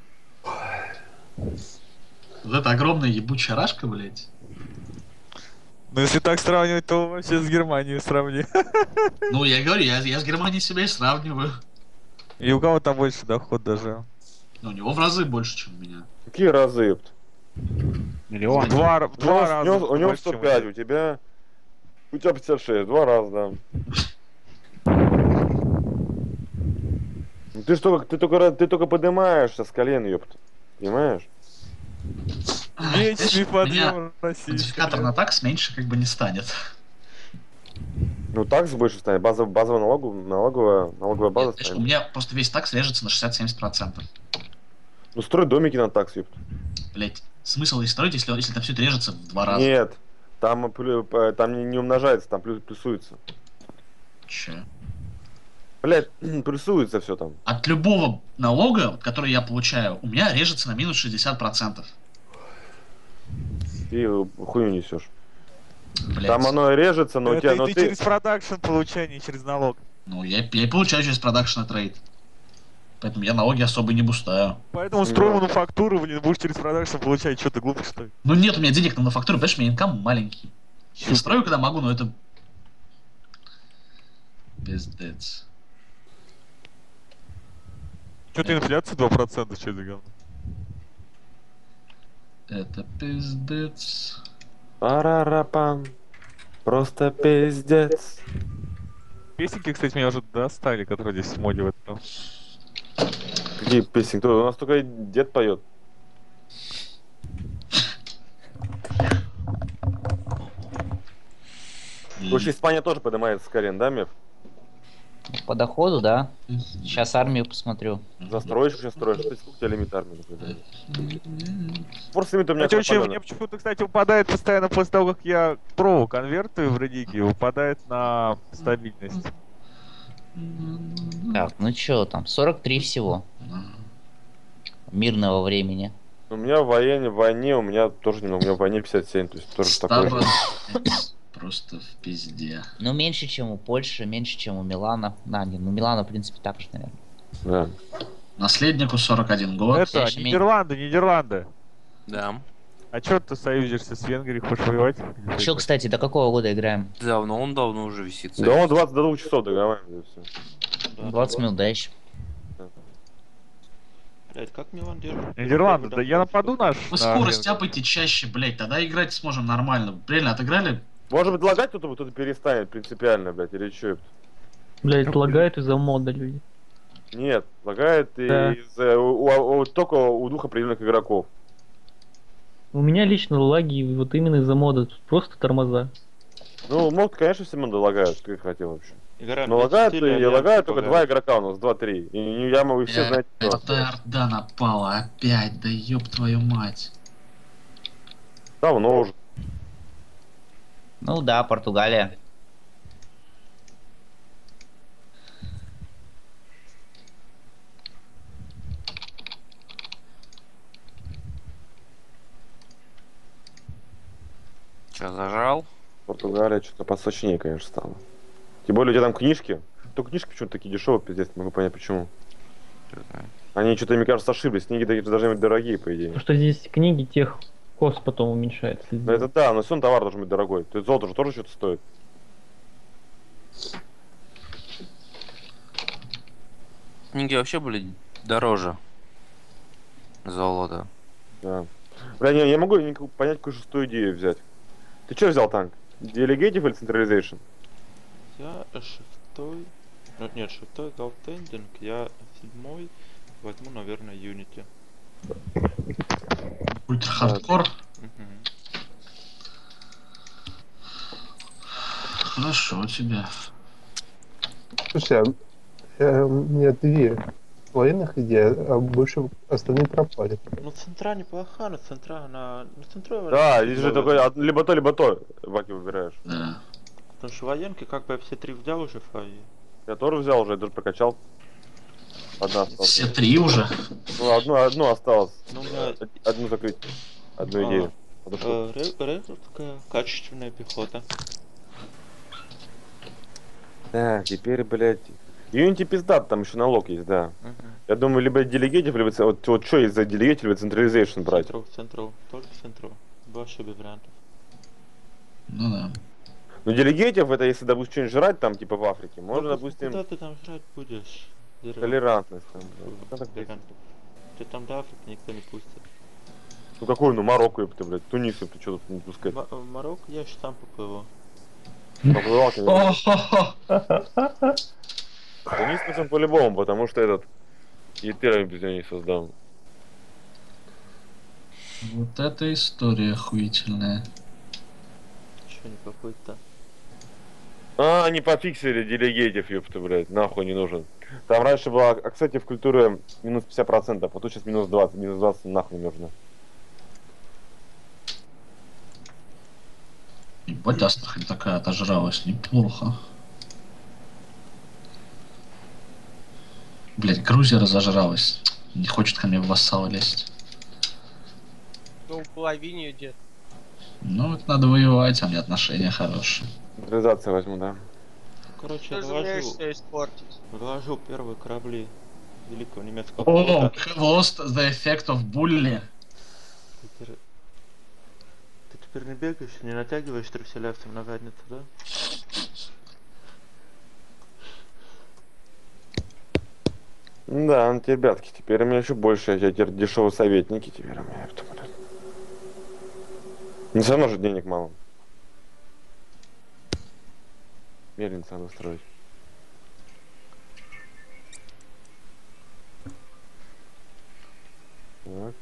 Speaker 6: Вот это огромная ебучая рашка, блядь.
Speaker 8: Ну если так сравнивать, то вообще с Германией сравни.
Speaker 6: Ну я говорю, я с Германией себя и сравниваю.
Speaker 8: И у кого там больше доход даже?
Speaker 6: Ну у него в разы больше, чем у меня.
Speaker 1: Какие разы, ёпт?
Speaker 8: Миллион. В два раза.
Speaker 1: У него 105, у тебя 56, 2 раза, да. Ты только поднимаешься с колен, ёпт. Понимаешь?
Speaker 8: Вечный подъем России.
Speaker 6: Модификатор на такс меньше как бы не станет.
Speaker 1: Ну такс больше станет, базовая налоговая база
Speaker 6: Нет,
Speaker 1: станет.
Speaker 6: у меня просто весь такс режется на 60-70%.
Speaker 1: Ну строй домики на такс, ёпт.
Speaker 6: Блять, смысл их строить, если там все это режется в 2 раза?
Speaker 1: Нет, там не умножается, там плюсуется.
Speaker 6: Че?
Speaker 1: Блять, плюсуется все там.
Speaker 6: От любого налога, который я получаю, у меня режется на минус 60%.
Speaker 1: Ты хуйню несешь.
Speaker 6: Блять.
Speaker 1: Там оно режется, но у тебя...
Speaker 8: Ты через продакшн получай, не через налог.
Speaker 6: Ну, я и получаю через продакшн трейд. Поэтому я налоги особо не бустаю.
Speaker 8: Поэтому строй мануфактуру, блин, будешь через продакшн получать, что ты глупый, что ли?
Speaker 6: Ну нет у меня денег на мануфактуру, понимаешь, у меня инкам маленький. Я строю, когда могу, но это... Пиздец.
Speaker 8: Что-то инфляция 2%, что это говно?
Speaker 6: Это пиздец.
Speaker 1: Парарапам. Просто пиздец.
Speaker 8: Песенки, кстати, меня уже достали, которые здесь в моде в этом.
Speaker 1: Какие песни? У нас только дед поет. Вообще Испания тоже поднимается с колен, да, Меф?
Speaker 7: По доходу, да. Сейчас армию посмотрю.
Speaker 1: Застроишь, сейчас строишь. Сколько у тебя лимит армии, например? Форс лимит у меня
Speaker 8: Мне почему-то, кстати, упадает постоянно после того, как я прову конвертую в религию, упадает на стабильность.
Speaker 7: Так, ну чё там, 43 всего. Мирного времени.
Speaker 1: У меня в войне у меня тоже немного, у меня в войне 57, то есть тоже такой же.
Speaker 6: Просто в пизде.
Speaker 7: Ну, меньше, чем у Польши, меньше, чем у Милана. Да, не, ну Милана, в принципе, так же, наверное.
Speaker 1: Да.
Speaker 6: Наследнику 41 год.
Speaker 8: Это, Нидерланды.
Speaker 11: Да.
Speaker 8: А чё ты союзишься с Венгрией, хочешь воевать?
Speaker 7: Чё, кстати, до какого года играем?
Speaker 11: Давно, он давно уже висит.
Speaker 1: Да, он 20 до 2 часов договариваемся, и все.
Speaker 7: 20 минут, да, еще?
Speaker 4: Блять, как Милан держит?
Speaker 8: Нидерланды, да я нападу наш.
Speaker 6: Вы скорость тяпайте чаще, блять, тогда играть сможем нормально. Реально, отыграли?
Speaker 1: Может быть, лагать кто-то перестанет принципиально, блядь, или чё?
Speaker 9: Блять, лагает из-за мода люди.
Speaker 1: Нет, лагает
Speaker 9: Да.
Speaker 1: только у двух определенных игроков.
Speaker 9: У меня лично лаги вот именно из-за мода, тут просто тормоза.
Speaker 1: Ну, мод, конечно, все моды лагают, как хотел вообще.
Speaker 4: Игра
Speaker 1: Но лагают только два игрока у нас, 2-3. И я могу все знать.
Speaker 6: Это Орда напала опять, да ёб твою мать.
Speaker 1: Давно уже.
Speaker 7: Ну да, Португалия.
Speaker 11: Че, зажал?
Speaker 1: Португалия что-то посочнее, конечно, стала. Тем более, у тебя там книжки. То книжки почему-то такие дешевые, пиздец, не могу понять почему. Они что-то, мне кажется, ошиблись. Книги такие должны быть дорогие, по идее.
Speaker 9: Потому что здесь книги тех кост потом уменьшается.
Speaker 1: Да, это да, но все равно товар должен быть дорогой. То есть золото же тоже что-то стоит.
Speaker 11: Книги вообще были дороже золота.
Speaker 1: Да. Бля, не, я могу понять, какую шестую идею взять. Ты что взял танк? Delegative или Centralization?
Speaker 4: Я шестой... Ну, нет, шестой голтендинг, я седьмой возьму, наверное, Unity.
Speaker 6: Ультра хардкор. Хорошо у тебя.
Speaker 10: Слушай, у меня две военных идеи, а больше остальные пропали.
Speaker 4: Ну, центра неплоха, но центра она... Ну, центра...
Speaker 1: Да, здесь же только либо то, Ваки выбираешь.
Speaker 6: Да.
Speaker 4: Потому что военки как бы я все три взял уже, и...
Speaker 1: Я тоже взял уже, я даже прокачал. Одна осталась.
Speaker 6: Все три уже?
Speaker 1: Ну, одну осталось.
Speaker 4: Ну, у меня...
Speaker 1: Одну закрыть. Одну идею.
Speaker 4: Рекрутская качественная пехота.
Speaker 1: Так, теперь, блядь... Unity пиздат, там еще налог есть, да. Я думаю, либо Delegative, либо... Вот что из-за Delegative, либо Centralization брать?
Speaker 4: Централ, только централ. Больше без вариантов.
Speaker 6: Ну да.
Speaker 1: Ну, Delegative, это если, допустим, что-нибудь жрать там, типа в Африке, можно, допустим...
Speaker 4: Куда ты там жрать будешь?
Speaker 1: Толерантность там,
Speaker 4: Ты там до Африки никто не пустит.
Speaker 1: Ну какой, ну Марокко, ты, блядь, Тунис, ты что тут не пускать?
Speaker 4: Марокко я еще там поплыву.
Speaker 1: Поплывал, конечно. Тунис нужен по-любому, потому что этот... И ты без него не создал.
Speaker 6: Вот эта история охуительная.
Speaker 4: Че не поплыть-то?
Speaker 1: А, они пофиксили Delegative, ёпта, блядь, нахуй не нужен. Там раньше была, кстати, в культуре минус 50%, а тут сейчас минус 20, минус 20 нахуй не нужно.
Speaker 6: Ебать, Астрахань такая отожралась, неплохо. Блять, Грузия разожралась. Не хочет ко мне в вассалы лезть.
Speaker 3: Ну, половине где-то.
Speaker 6: Ну, это надо воевать, а у меня отношения хорошие.
Speaker 1: Централизация возьму, да.
Speaker 4: Короче,
Speaker 3: Разумеешься испортить.
Speaker 4: вывожу первые корабли великого немецкого
Speaker 6: О,
Speaker 4: флота.
Speaker 6: lost the effect of bully.
Speaker 4: Ты теперь не бегаешь, не натягиваешь труселявцем на задницу, да?
Speaker 1: Да, ну, ребятки, теперь у меня еще больше, я теперь дешевые советники теперь у меня. Не все равно же денег мало. Мельницы надо строить. Так.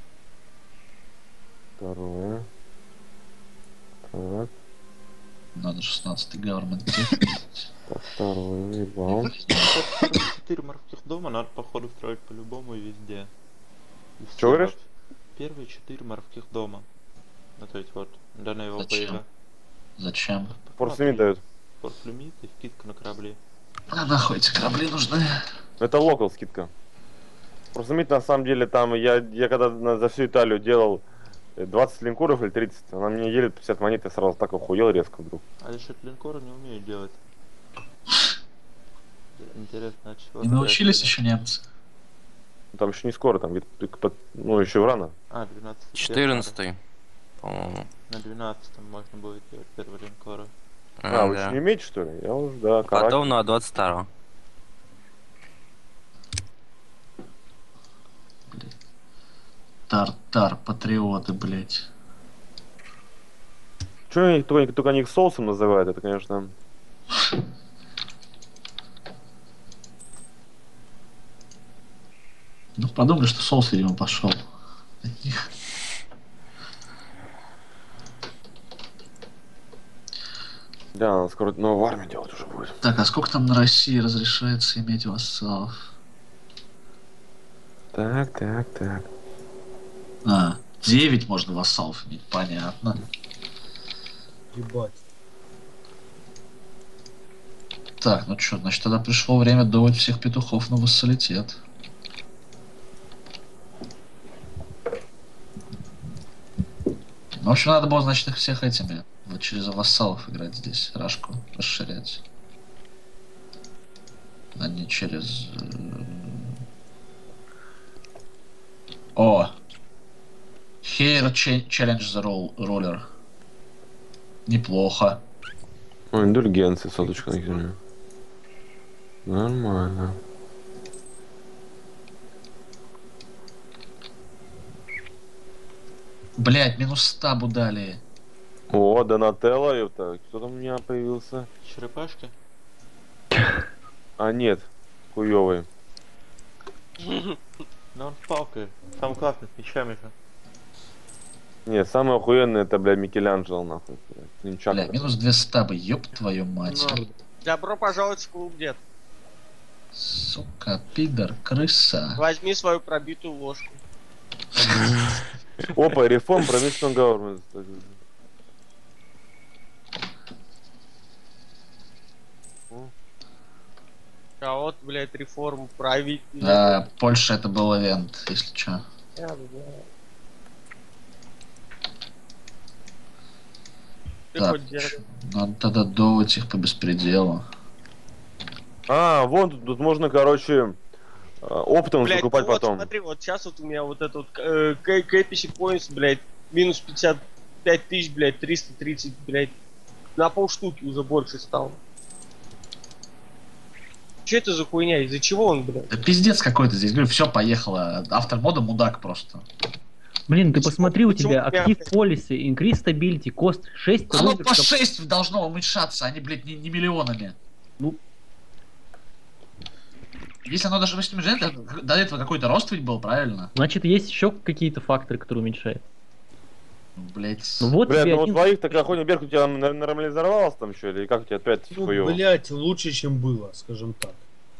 Speaker 1: Второе. Так.
Speaker 6: Ну на 16 government.
Speaker 1: Второй, ебал.
Speaker 4: 4 морских дома надо, походу, строить по-любому и везде.
Speaker 1: Чё говоришь?
Speaker 4: Первые 4 морских дома. Вот эти вот, до Naval Base.
Speaker 6: Зачем?
Speaker 1: Форс-лимит дают.
Speaker 4: Форс-лимит и скидка на корабли.
Speaker 6: А нахуй эти корабли нужны?
Speaker 1: Это локал скидка. Форс-лимит на самом деле там, я когда за всю Италию делал 20 линкоров или 30, она мне делит 50 монет, я сразу так охуел резко вдруг.
Speaker 4: А еще линкоры не умеют делать. Интересно, а чего?
Speaker 6: Не научились еще немцы?
Speaker 1: Там еще не скоро, там где-то, ну еще рано.
Speaker 4: А, 12.
Speaker 11: 14, по-моему.
Speaker 4: На 12 можно будет делать первые линкоры.
Speaker 1: Вы еще не умеете, что ли? Я уже, да,
Speaker 11: Потом на 22-го.
Speaker 6: Тартар, патриоты, блять.
Speaker 1: Что они только они их соусом называют, это, конечно...
Speaker 6: Ну, подумали, что соус, видимо, пошел. От них.
Speaker 1: Да, скоро в армию делать уже будет.
Speaker 6: Так, а сколько там на России разрешается иметь вассалов?
Speaker 1: Так.
Speaker 6: 9 можно вассалов иметь, понятно.
Speaker 5: Ебать.
Speaker 6: Так, ну что, значит, тогда пришло время доводить всех петухов на вассалитет. В общем, надо было, значит, их всех этими, вот через вассалов играть здесь, рашку расширять. А не через... О! Here challenge the ruler. Неплохо.
Speaker 1: О, индульгенция, соточка на землю. Нормально.
Speaker 6: Блять, минус 100 дали.
Speaker 1: О, Донателло, это кто там у меня появился?
Speaker 4: Черепашки?
Speaker 1: А нет, хуёвый.
Speaker 4: Но он с палкой. Самый классный, с мечами-то.
Speaker 1: Не, самое охуенное это, бля, Микеланджело, нахуй.
Speaker 6: Бля, минус 200 бы, ёб твою мать.
Speaker 3: Добро пожаловать в клуб, дед.
Speaker 6: Сука, пидор, крыса.
Speaker 3: Возьми свою пробитую ложку.
Speaker 1: Опа, реформ правительственного government.
Speaker 3: А вот, блядь, реформу править.
Speaker 6: Да, Польша это был ивент, если чё.
Speaker 3: Я знаю.
Speaker 6: Так, надо тогда доводить их по беспределу.
Speaker 1: А, вон тут можно, короче, оптом
Speaker 3: блядь,
Speaker 1: закупать
Speaker 3: ну вот
Speaker 1: потом.
Speaker 3: Смотри, вот сейчас вот у меня вот этот вот Кэписи Points, блядь, минус 55 тысяч, блядь, 330, блядь, на полштуки уже больше стало. Че это за хуйня? Из-за чего он, блядь?
Speaker 6: Да пиздец какой-то здесь, говорю, все поехало. Автор мода мудак просто.
Speaker 9: Блин, ты посмотри, у тебя актив полисы, increase stability, cost 6.
Speaker 6: Оно по 6 должно уменьшаться, а не, блядь, не миллионами.
Speaker 9: Ну.
Speaker 6: Если оно даже уменьшает, до этого какой-то рост ведь был, правильно?
Speaker 9: Значит, есть еще какие-то факторы, которые уменьшают.
Speaker 6: Блять.
Speaker 9: Ну вот,
Speaker 1: блядь, ну вот твоих так охуенно Берг у тебя нормализовалось там еще, или как у тебя опять хуёво?
Speaker 5: Блять, лучше, чем было, скажем так.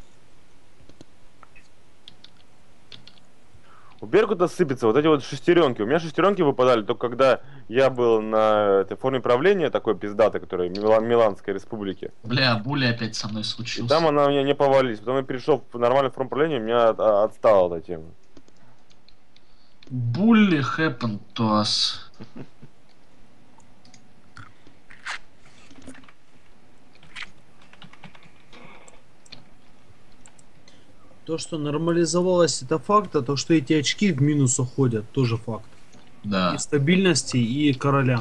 Speaker 1: У Беркута сыпется вот эти вот шестеренки. У меня шестеренки выпадали только когда я был на этой форме правления такой пиздатой, которая Миланской республики.
Speaker 6: Бля, Були опять со мной случился.
Speaker 1: И там она у меня не повалилась. Потом я перешел в нормальную форму правления, у меня отстала эта тема.
Speaker 6: Bully happened to us.
Speaker 5: То, что нормализовалось, это факт, а то, что эти очки в минус уходят, тоже факт.
Speaker 6: Да.
Speaker 5: И стабильности, и короля.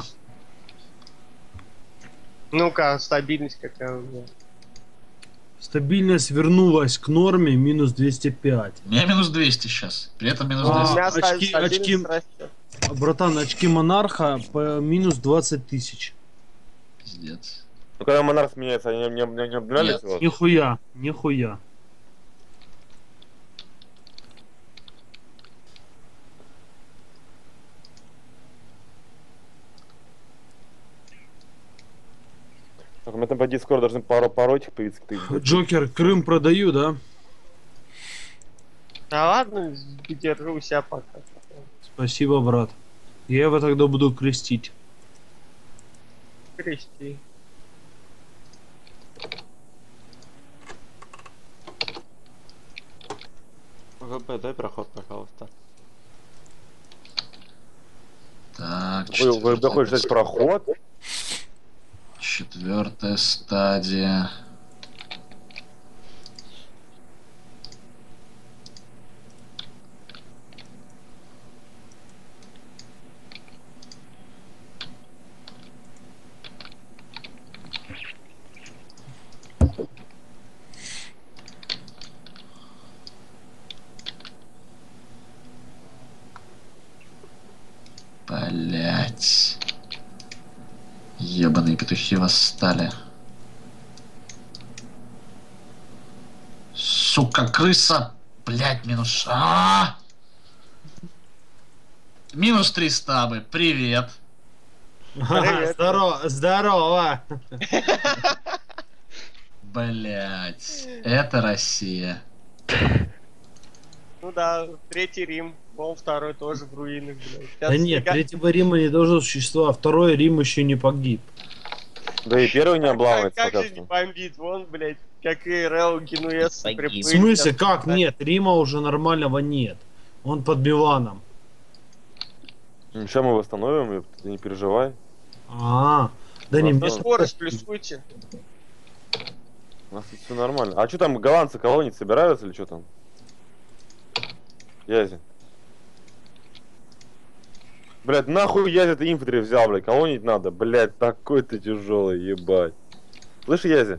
Speaker 3: Ну-ка, стабильность какая у меня.
Speaker 5: Стабильность вернулась к норме, минус 205.
Speaker 6: У меня минус 200 сейчас. При этом минус 200.
Speaker 5: Очки, братан, очки монарха по минус 20 тысяч.
Speaker 6: Пиздец.
Speaker 1: Ну когда монарх сменяется, они не обновлялись? Вот?
Speaker 5: Нихуя, нихуя.
Speaker 1: У меня там по скоро должны пару этих появиться.
Speaker 5: Джокер, Крым продаю, да?
Speaker 3: Да ладно, держу себя пока.
Speaker 5: Спасибо, брат. Я его тогда буду крестить.
Speaker 3: Крести.
Speaker 4: ВБ, дай проход, пожалуйста.
Speaker 6: Так,
Speaker 1: Вы хочешь взять проход?
Speaker 6: 4-я стадия. Блять. Ебаные петухи восстали. Сука, крыса! Блять, минус... Минус 3 стабы, привет.
Speaker 5: Здорово, здорово.
Speaker 6: Блять, это Россия.
Speaker 3: Ну да, Третий Рим. Вон второй тоже в руинах, блядь.
Speaker 5: Да нет, Третьего Рима не должно существовать, Второй Рим еще не погиб.
Speaker 1: Да и первый не обламывается
Speaker 3: Как
Speaker 1: пока
Speaker 3: же не
Speaker 1: что.
Speaker 3: бомбит? Вон, блядь, как и Рео Генуэз
Speaker 5: В смысле, как нет? Рима уже нормального нет. Он под Миланом.
Speaker 1: Сейчас мы восстановим, ты не переживай.
Speaker 5: Да не
Speaker 3: На скорость плюсуйте.
Speaker 1: У нас тут все нормально. А что там, голландцы колонии собираются или что там? Язи. Блять, нахуй Язи ты инфантри взял, блядь, колонить надо. Блять, такой ты тяжелый, ебать. Слышь, Язи?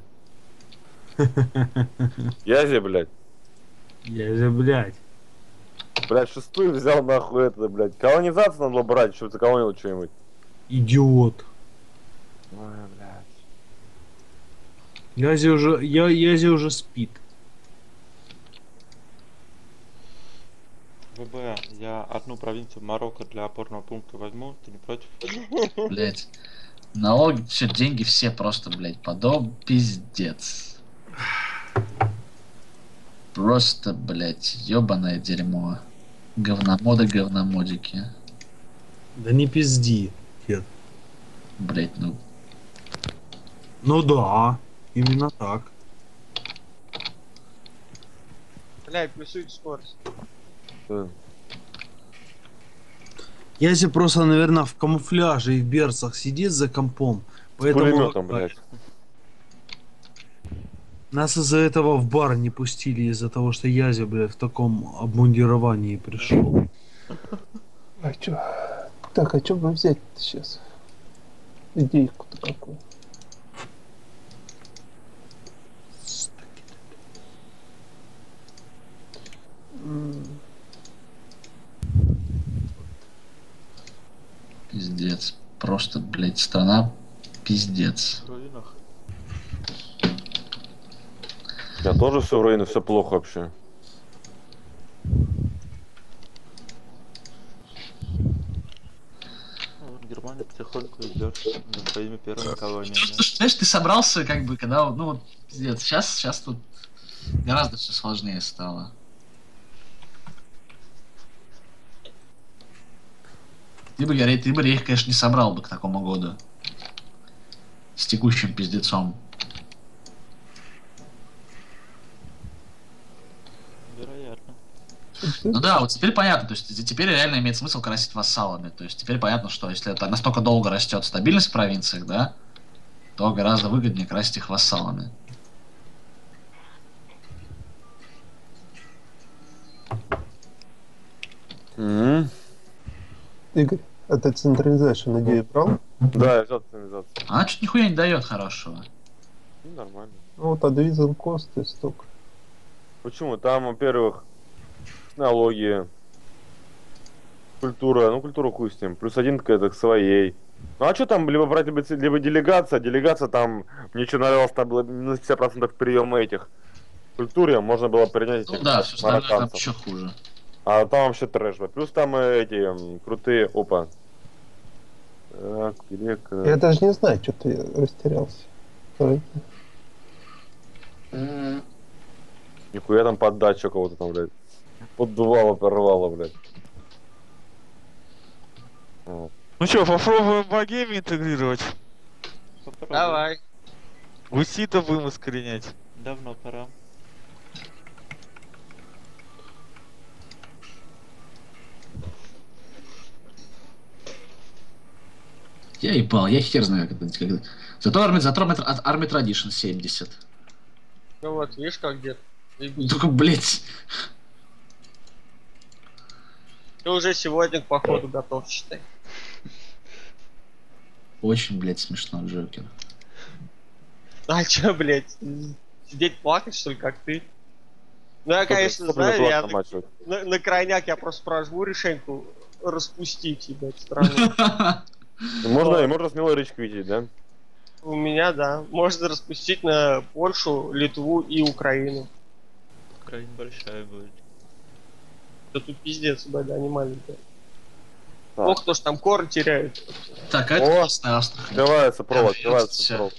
Speaker 1: Язи, блядь.
Speaker 5: Язи, блядь.
Speaker 1: Блять, 6-й взял нахуй это, блядь. Колонизацию надо было брать, чтобы ты колонил что-нибудь.
Speaker 5: Идиот.
Speaker 1: Ой, блядь.
Speaker 5: Язи уже спит.
Speaker 4: ВБ, я одну провинцию Марокко для опорного пункта возьму, ты не против?
Speaker 6: Блять. Налоги, все, деньги все просто, блять, пиздец. Просто, блять, ебаное дерьмо. Говномодики.
Speaker 5: Да не пизди, дед.
Speaker 6: Блять, ну.
Speaker 5: Ну да, именно так.
Speaker 3: Блядь, плюсуйте скорость.
Speaker 5: Язи просто, наверное, в камуфляже и в берцах сидит за компом. Поэтому
Speaker 1: пулеметом, блядь.
Speaker 5: Нас из-за этого в бар не пустили, из-за того, что Язи, блядь, в таком обмундировании пришел.
Speaker 10: А чё? Так, а чё бы взять сейчас? Идейку-то какую?
Speaker 6: Пиздец. Просто, блять, страна пиздец.
Speaker 4: В руинах.
Speaker 1: Я тоже все в руины, все плохо вообще.
Speaker 4: Германия потихоньку идет за своими первыми колониями.
Speaker 6: Знаешь, ты собрался, как бы, когда, ну вот, пиздец, сейчас тут гораздо все сложнее стало. Ты бы рейх, конечно, не собрал бы к такому году. С текущим пиздецом.
Speaker 4: Вероятно.
Speaker 6: Ну да, вот теперь понятно, то есть теперь реально имеет смысл красить вассалами. То есть теперь понятно, что если это настолько долго растет стабильность в провинциях, да, то гораздо выгоднее красить их вассалами.
Speaker 10: Игорь, а ты централизацию, надеюсь, брал?
Speaker 1: Да, я взял централизацию.
Speaker 6: Она чуть нихуя не дает хорошего.
Speaker 1: Ну, нормально.
Speaker 10: Ну вот адвизен кост и столько.
Speaker 1: Почему? Там, во-первых, налоги, культура, ну культуру хуй с ним, плюс один к своей. Ну а что там, либо брать, либо делегация, делегация там, мне что нравилось, там было минус 50% приема этих культуре, можно было принять этих
Speaker 6: Ну да, все остальное там
Speaker 1: марокканцев.
Speaker 6: еще хуже.
Speaker 1: А там вообще трэш, плюс там эти крутые, опа. Так,
Speaker 10: Я даже не знаю, что ты растерялся.
Speaker 1: Нихуя там поддача кого-то там, блядь. Поддувало, порвало, блядь. Вот.
Speaker 8: Ну что, попробуем богеми интегрировать?
Speaker 3: Давай.
Speaker 8: Гусита будем искоренять.
Speaker 4: Давно пора.
Speaker 6: Я ебал, я хер знаю, как это. Зато Army Tradition 70.
Speaker 3: Ну вот, видишь, как где-то.
Speaker 6: Только, блять.
Speaker 3: Ты уже сегодня к походу готов, считай.
Speaker 6: Очень, блять, смешно, Джокер.
Speaker 3: А чё, блять? Сидеть плакать, что ли, как ты? Ну я, конечно, знаю, я на крайняк я просто прожму решеньку распустить, ебать, страну.
Speaker 1: Можно смело речку видеть, да?
Speaker 3: У меня, да. Можно распустить на Польшу, Литву и Украину.
Speaker 4: Украина большая будет.
Speaker 3: Да тут пиздец, да, не маленькая. Ох, кто ж там коры теряет.
Speaker 6: Так, а это классная Астрахань.
Speaker 1: Открывается провод, открывается провод.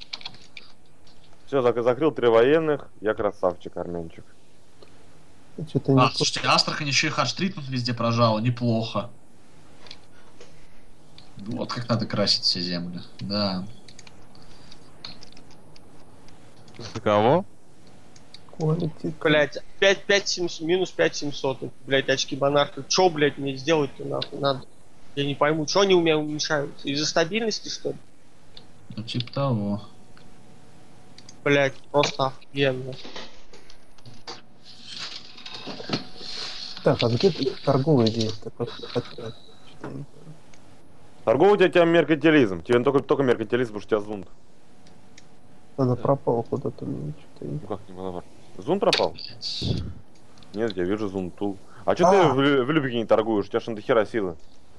Speaker 1: Все, закрыл 3 военных, я красавчик, армянчик.
Speaker 6: Слушайте, Астрахань еще и хардстритмент везде прожала, неплохо. Вот как надо красить все земли, да.
Speaker 8: Кого?
Speaker 3: Блять, минус 5700, блять, очки монарха. Чё, блять, мне сделать-то нахуй надо? Я не пойму, что они у меня уменьшаются? Из-за стабильности, что ли?
Speaker 6: Ну, типа того.
Speaker 3: Блять, просто охуенно.
Speaker 10: Так, а где торговые здесь?
Speaker 1: Торговый у тебя меркантилизм. Тебе только меркантилизм, потому что у тебя зунт.
Speaker 10: Она пропала куда-то. Ну
Speaker 1: как не была? Зун пропал? Нет, я вижу зунту. А что ты в Любике не торгуешь? У тебя ж до хера силы.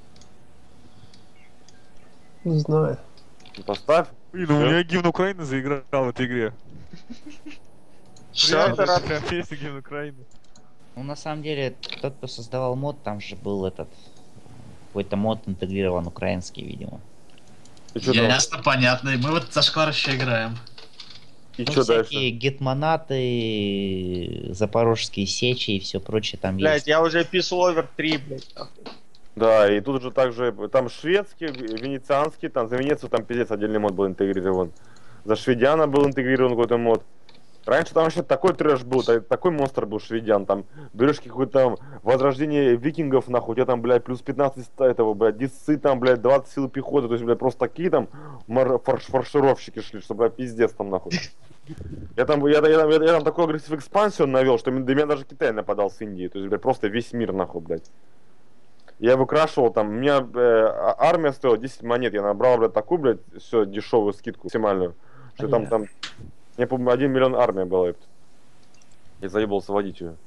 Speaker 10: Не знаю.
Speaker 1: Поставь.
Speaker 8: Блин, у меня гимн Украины заиграл в этой игре.
Speaker 3: Что это?
Speaker 8: Прям песня гимн Украины.
Speaker 7: Ну, на самом деле, тот, кто создавал мод, там же был этот... Какой-то мод интегрирован украинский, видимо.
Speaker 6: Ясно, понятно. И мы вот зашквар еще играем.
Speaker 1: И
Speaker 7: ну,
Speaker 1: что
Speaker 7: всякие
Speaker 1: дальше?
Speaker 7: гетманаты, запорожские сечи и все прочее там
Speaker 3: блядь,
Speaker 7: есть.
Speaker 3: я уже Peace 3, блядь.
Speaker 1: Да, и тут же также, там шведский, венецианский, там за Венецию там пиздец отдельный мод был интегрирован. За шведяна был интегрирован какой-то мод. Раньше там вообще такой трэш был, такой монстр был шведян, там берешь какое-то там возрождение викингов, нахуй, у тебя там, блядь, плюс 15 этого, блядь, дисцы там, блядь, 20 сил пехоты, то есть, блядь, просто такие там фаршировщики шли, что, блядь, пиздец там, нахуй. Я там такой агрессив экспансию навел, что до меня даже Китай нападал с Индии, то есть, блядь, просто весь мир, нахуй, блядь. Я выкрашивал там, у меня армия стоила 10 монет, я набрал, блядь, такую, блядь, все, дешевую скидку максимальную, что там... Мне, по-моему, 1 миллион армия была. Я заебался водить ее.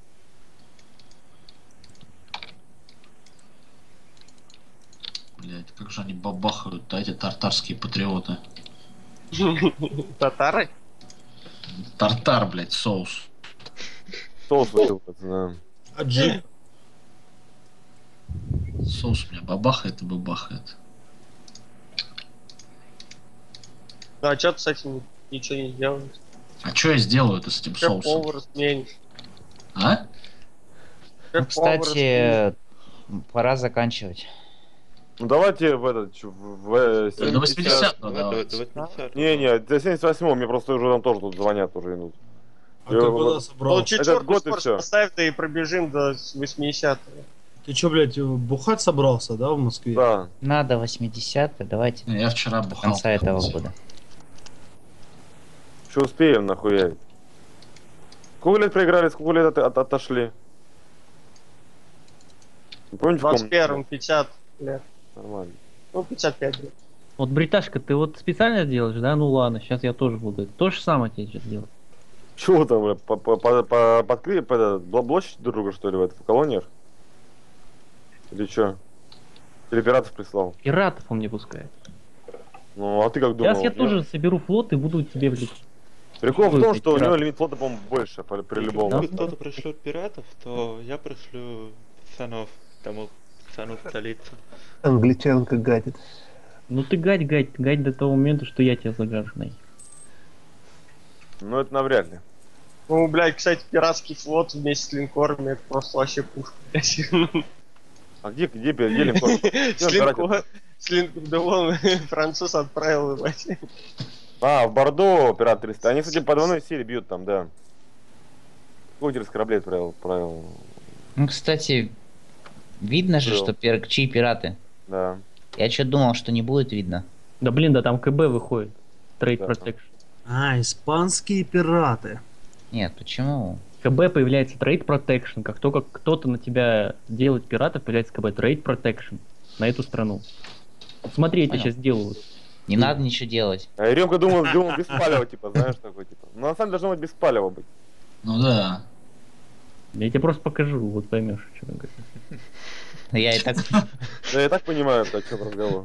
Speaker 6: Блять, как же они бабахают, да, эти тартарские патриоты.
Speaker 3: Татары?
Speaker 6: Тартар, блять, соус.
Speaker 1: Соус выпил, да.
Speaker 5: Аджи.
Speaker 6: Соус у меня бабахает и бабахает.
Speaker 3: Ну а чё ты с этим ничего не сделаешь?
Speaker 6: А что я сделаю-то с этим соусом?
Speaker 3: Шеф-повар сменишь.
Speaker 6: А?
Speaker 7: Ну, кстати, пора заканчивать.
Speaker 1: Ну давайте в этот...
Speaker 6: До 80-го давайте.
Speaker 1: Не, до 78-го, мне просто уже там тоже тут звонят, уже идут.
Speaker 5: А ты куда собрал?
Speaker 3: Ну чуть-чуть поставь, да и пробежим до 80-го.
Speaker 5: Ты чё, блядь, бухать собрался, да, в Москве?
Speaker 1: Да.
Speaker 7: Надо 80-е, давайте.
Speaker 6: Я вчера бухал.
Speaker 7: До конца этого года.
Speaker 1: Что успеем, нахуя? Сколько лет проиграли, сколько лет отошли? Помните,
Speaker 3: в 21-м 50 лет.
Speaker 1: Нормально.
Speaker 3: Ну, 55 лет.
Speaker 9: Вот, Бриташка, ты вот специально делаешь, да? Ну ладно, сейчас я тоже буду. То же самое тебе сейчас делать.
Speaker 1: Чего там, бля, блочить друг друга, что ли, в колониях? Или чё? Или пиратов прислал?
Speaker 9: Пиратов он не пускает.
Speaker 1: Ну, а ты как думал?
Speaker 9: Сейчас я тоже соберу флот и буду тебе, блядь.
Speaker 1: Прикол в том, что у него лимит флота, по-моему, больше при любом.
Speaker 4: Если кто-то пришлет пиратов, то я пришлю пацанов, тому пацану в столицу.
Speaker 10: Англичанка гадит.
Speaker 9: Ну ты гать до того момента, что я тебя загажу, нахер.
Speaker 1: Ну, это навряд ли.
Speaker 3: Ну, блядь, кстати, пиратский флот вместе с линкорами, это просто вообще пушка, блядь.
Speaker 1: А где линкор?
Speaker 3: С линкором, да вон, француз отправил, ебать.
Speaker 1: А, в Бордо пират 300. Они, кстати, по двойной силе бьют там, да. Сколько кораблей отправил?
Speaker 7: Ну, кстати, видно же, что чьи пираты.
Speaker 1: Да.
Speaker 7: Я что думал, что не будет видно.
Speaker 9: Да блин, да там КБ выходит. Trade Protection.
Speaker 5: А, испанские пираты.
Speaker 7: Нет, почему?
Speaker 9: КБ появляется Trade Protection. Как только кто-то на тебя делает пиратов, появляется КБ Trade Protection на эту страну. Вот смотри, это сейчас делают.
Speaker 7: Не надо ничего делать.
Speaker 1: А Еремка думал без палева, типа, знаешь, такой, типа. Но на самом деле должно быть без палева быть.
Speaker 6: Ну да.
Speaker 9: Я тебе просто покажу, вот поймешь, что я говорю.
Speaker 7: Я и так...
Speaker 1: Да я так понимаю, о чем разговор.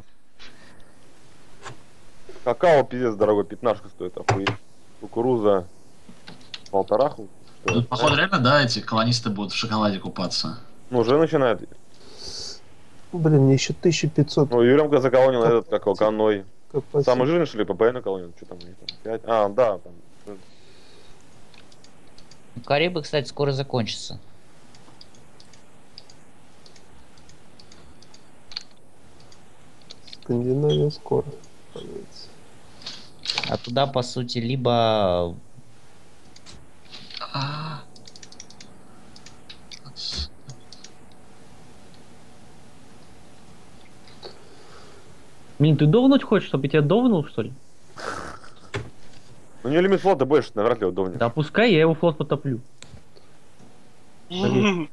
Speaker 1: Какао пиздец дорогой, 15 стоит, охуеть. Кукуруза 1,5.
Speaker 6: Тут, походу, реально, да, эти колонисты будут в шоколаде купаться.
Speaker 1: Ну, уже начинает.
Speaker 10: Блин, мне еще 1500.
Speaker 1: Ну, Еремка заколонил этот, как его, Каной.
Speaker 10: Копать.
Speaker 1: Самый жирный, что ли, ППН колонил? Что там у них там? 5? А, да, там.
Speaker 7: Карибы, кстати, скоро закончатся.
Speaker 10: Скандинавия скоро.
Speaker 7: А туда, по сути, либо...
Speaker 9: Блин, ты довнуть хочешь, чтобы я тебя довнул, что ли?
Speaker 1: У нее лимит флота больше, навряд ли его довнешь.
Speaker 9: Да пускай я его флот потоплю. С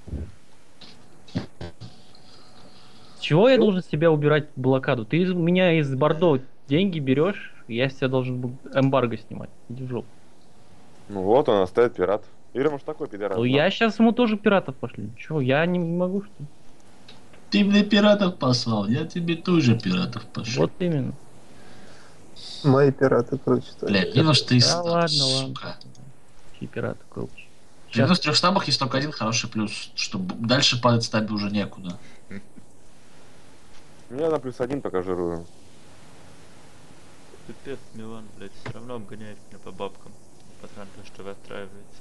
Speaker 9: чего я должен с себя убирать блокаду? Ты из меня из Бордо деньги берешь, я с тебя должен эмбарго снимать. Иди в жопу.
Speaker 1: Ну вот он оставит пират. Ира, может, такой пидорас.
Speaker 9: Ну я сейчас ему тоже пиратов пошлю. Чего, я не могу, что ли?
Speaker 6: Ты мне пиратов послал, я тебе тоже пиратов пошлю.
Speaker 9: Вот именно.
Speaker 10: Мои пираты круче.
Speaker 6: Блядь, минус 300,
Speaker 9: Да ладно,
Speaker 6: сука.
Speaker 9: ладно. Чьи пираты круче.
Speaker 6: В минус 3 штабах есть только один хороший плюс, что дальше падать стабе уже некуда.
Speaker 1: Я на +1 пока жирую.
Speaker 4: Пипец, Милан, блядь, все равно обгоняет меня по бабкам. Пацан, то, что выстраивается.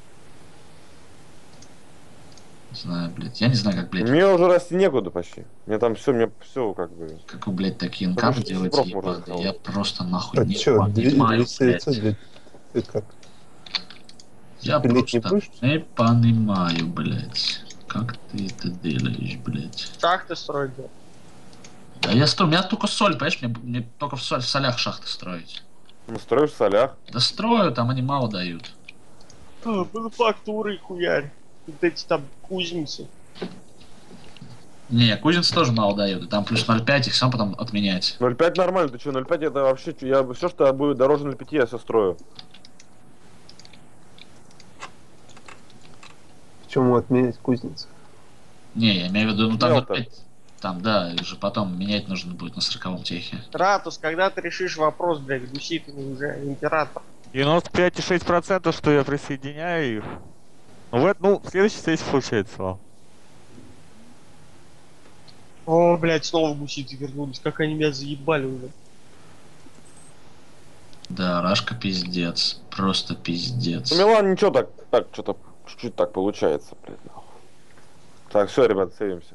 Speaker 6: Не знаю, блядь. Я не знаю, как, блядь.
Speaker 1: Мне уже расти некуда почти. Мне там все как бы.
Speaker 6: Как вы, блядь, такие инкамы делаете, ебаные. Я просто нахуй
Speaker 10: А
Speaker 6: не
Speaker 10: чё,
Speaker 6: понимаю,
Speaker 10: 200 лицо, блядь. Ты как?
Speaker 6: Я
Speaker 10: Блядь, не
Speaker 6: просто не понимаю, блядь. Как ты это делаешь, блядь?
Speaker 3: Шахты строить, да.
Speaker 6: Да я строю, у меня только соль, понимаешь, мне только в солях шахты строить.
Speaker 1: Ну, строишь в солях.
Speaker 6: Да строю, там они мало дают.
Speaker 3: Мануфактуры, хуярь. Вот эти там кузницы.
Speaker 6: Не, кузницы тоже мало дают, и там плюс 0,5, их сам потом отменять.
Speaker 1: 0,5 нормально, ты что, 0,5 это вообще, я все, что будет дороже 0,5, я все строю.
Speaker 10: Почему отменять кузницу?
Speaker 6: Не, я имею в виду, ну там
Speaker 1: Мелко.
Speaker 6: 0,5, там, да, уже потом менять нужно будет на 40-м техе.
Speaker 3: Ратус, когда ты решишь вопрос, блядь, гуситами уже император?
Speaker 8: 95,6%, что я присоединяю их. Ну, в следующей сессии получается, Вал.
Speaker 3: О, блядь, снова гуситы вернулись, как они меня заебали уже.
Speaker 6: Да, Рашка пиздец, просто пиздец.
Speaker 1: Ну, Милан ничего так что-то чуть-чуть так получается, блядь, нахуй. Так, все, ребят, сейвимся.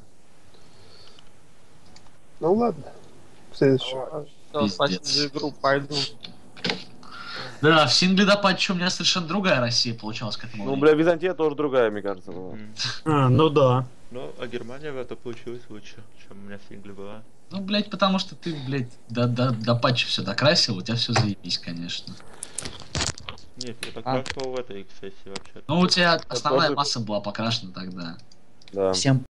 Speaker 10: Ну ладно. Следующий.
Speaker 3: Все, спасибо за игру, пойду.
Speaker 6: Да, в сингле патче у меня совершенно другая Россия получалась к этому.
Speaker 1: Ну, бля, Византия тоже другая, мне кажется, была.
Speaker 5: А, ну да.
Speaker 4: Ну, а Германия в это получилась лучше, чем у меня в сингле была.
Speaker 6: Ну, блядь, потому что ты, блядь, до патча все докрасил, у тебя все заебись, конечно.
Speaker 4: Нет, я докрасил в этой сессии вообще.
Speaker 6: Ну, у тебя основная масса была покрашена тогда.
Speaker 1: Да.
Speaker 7: Всем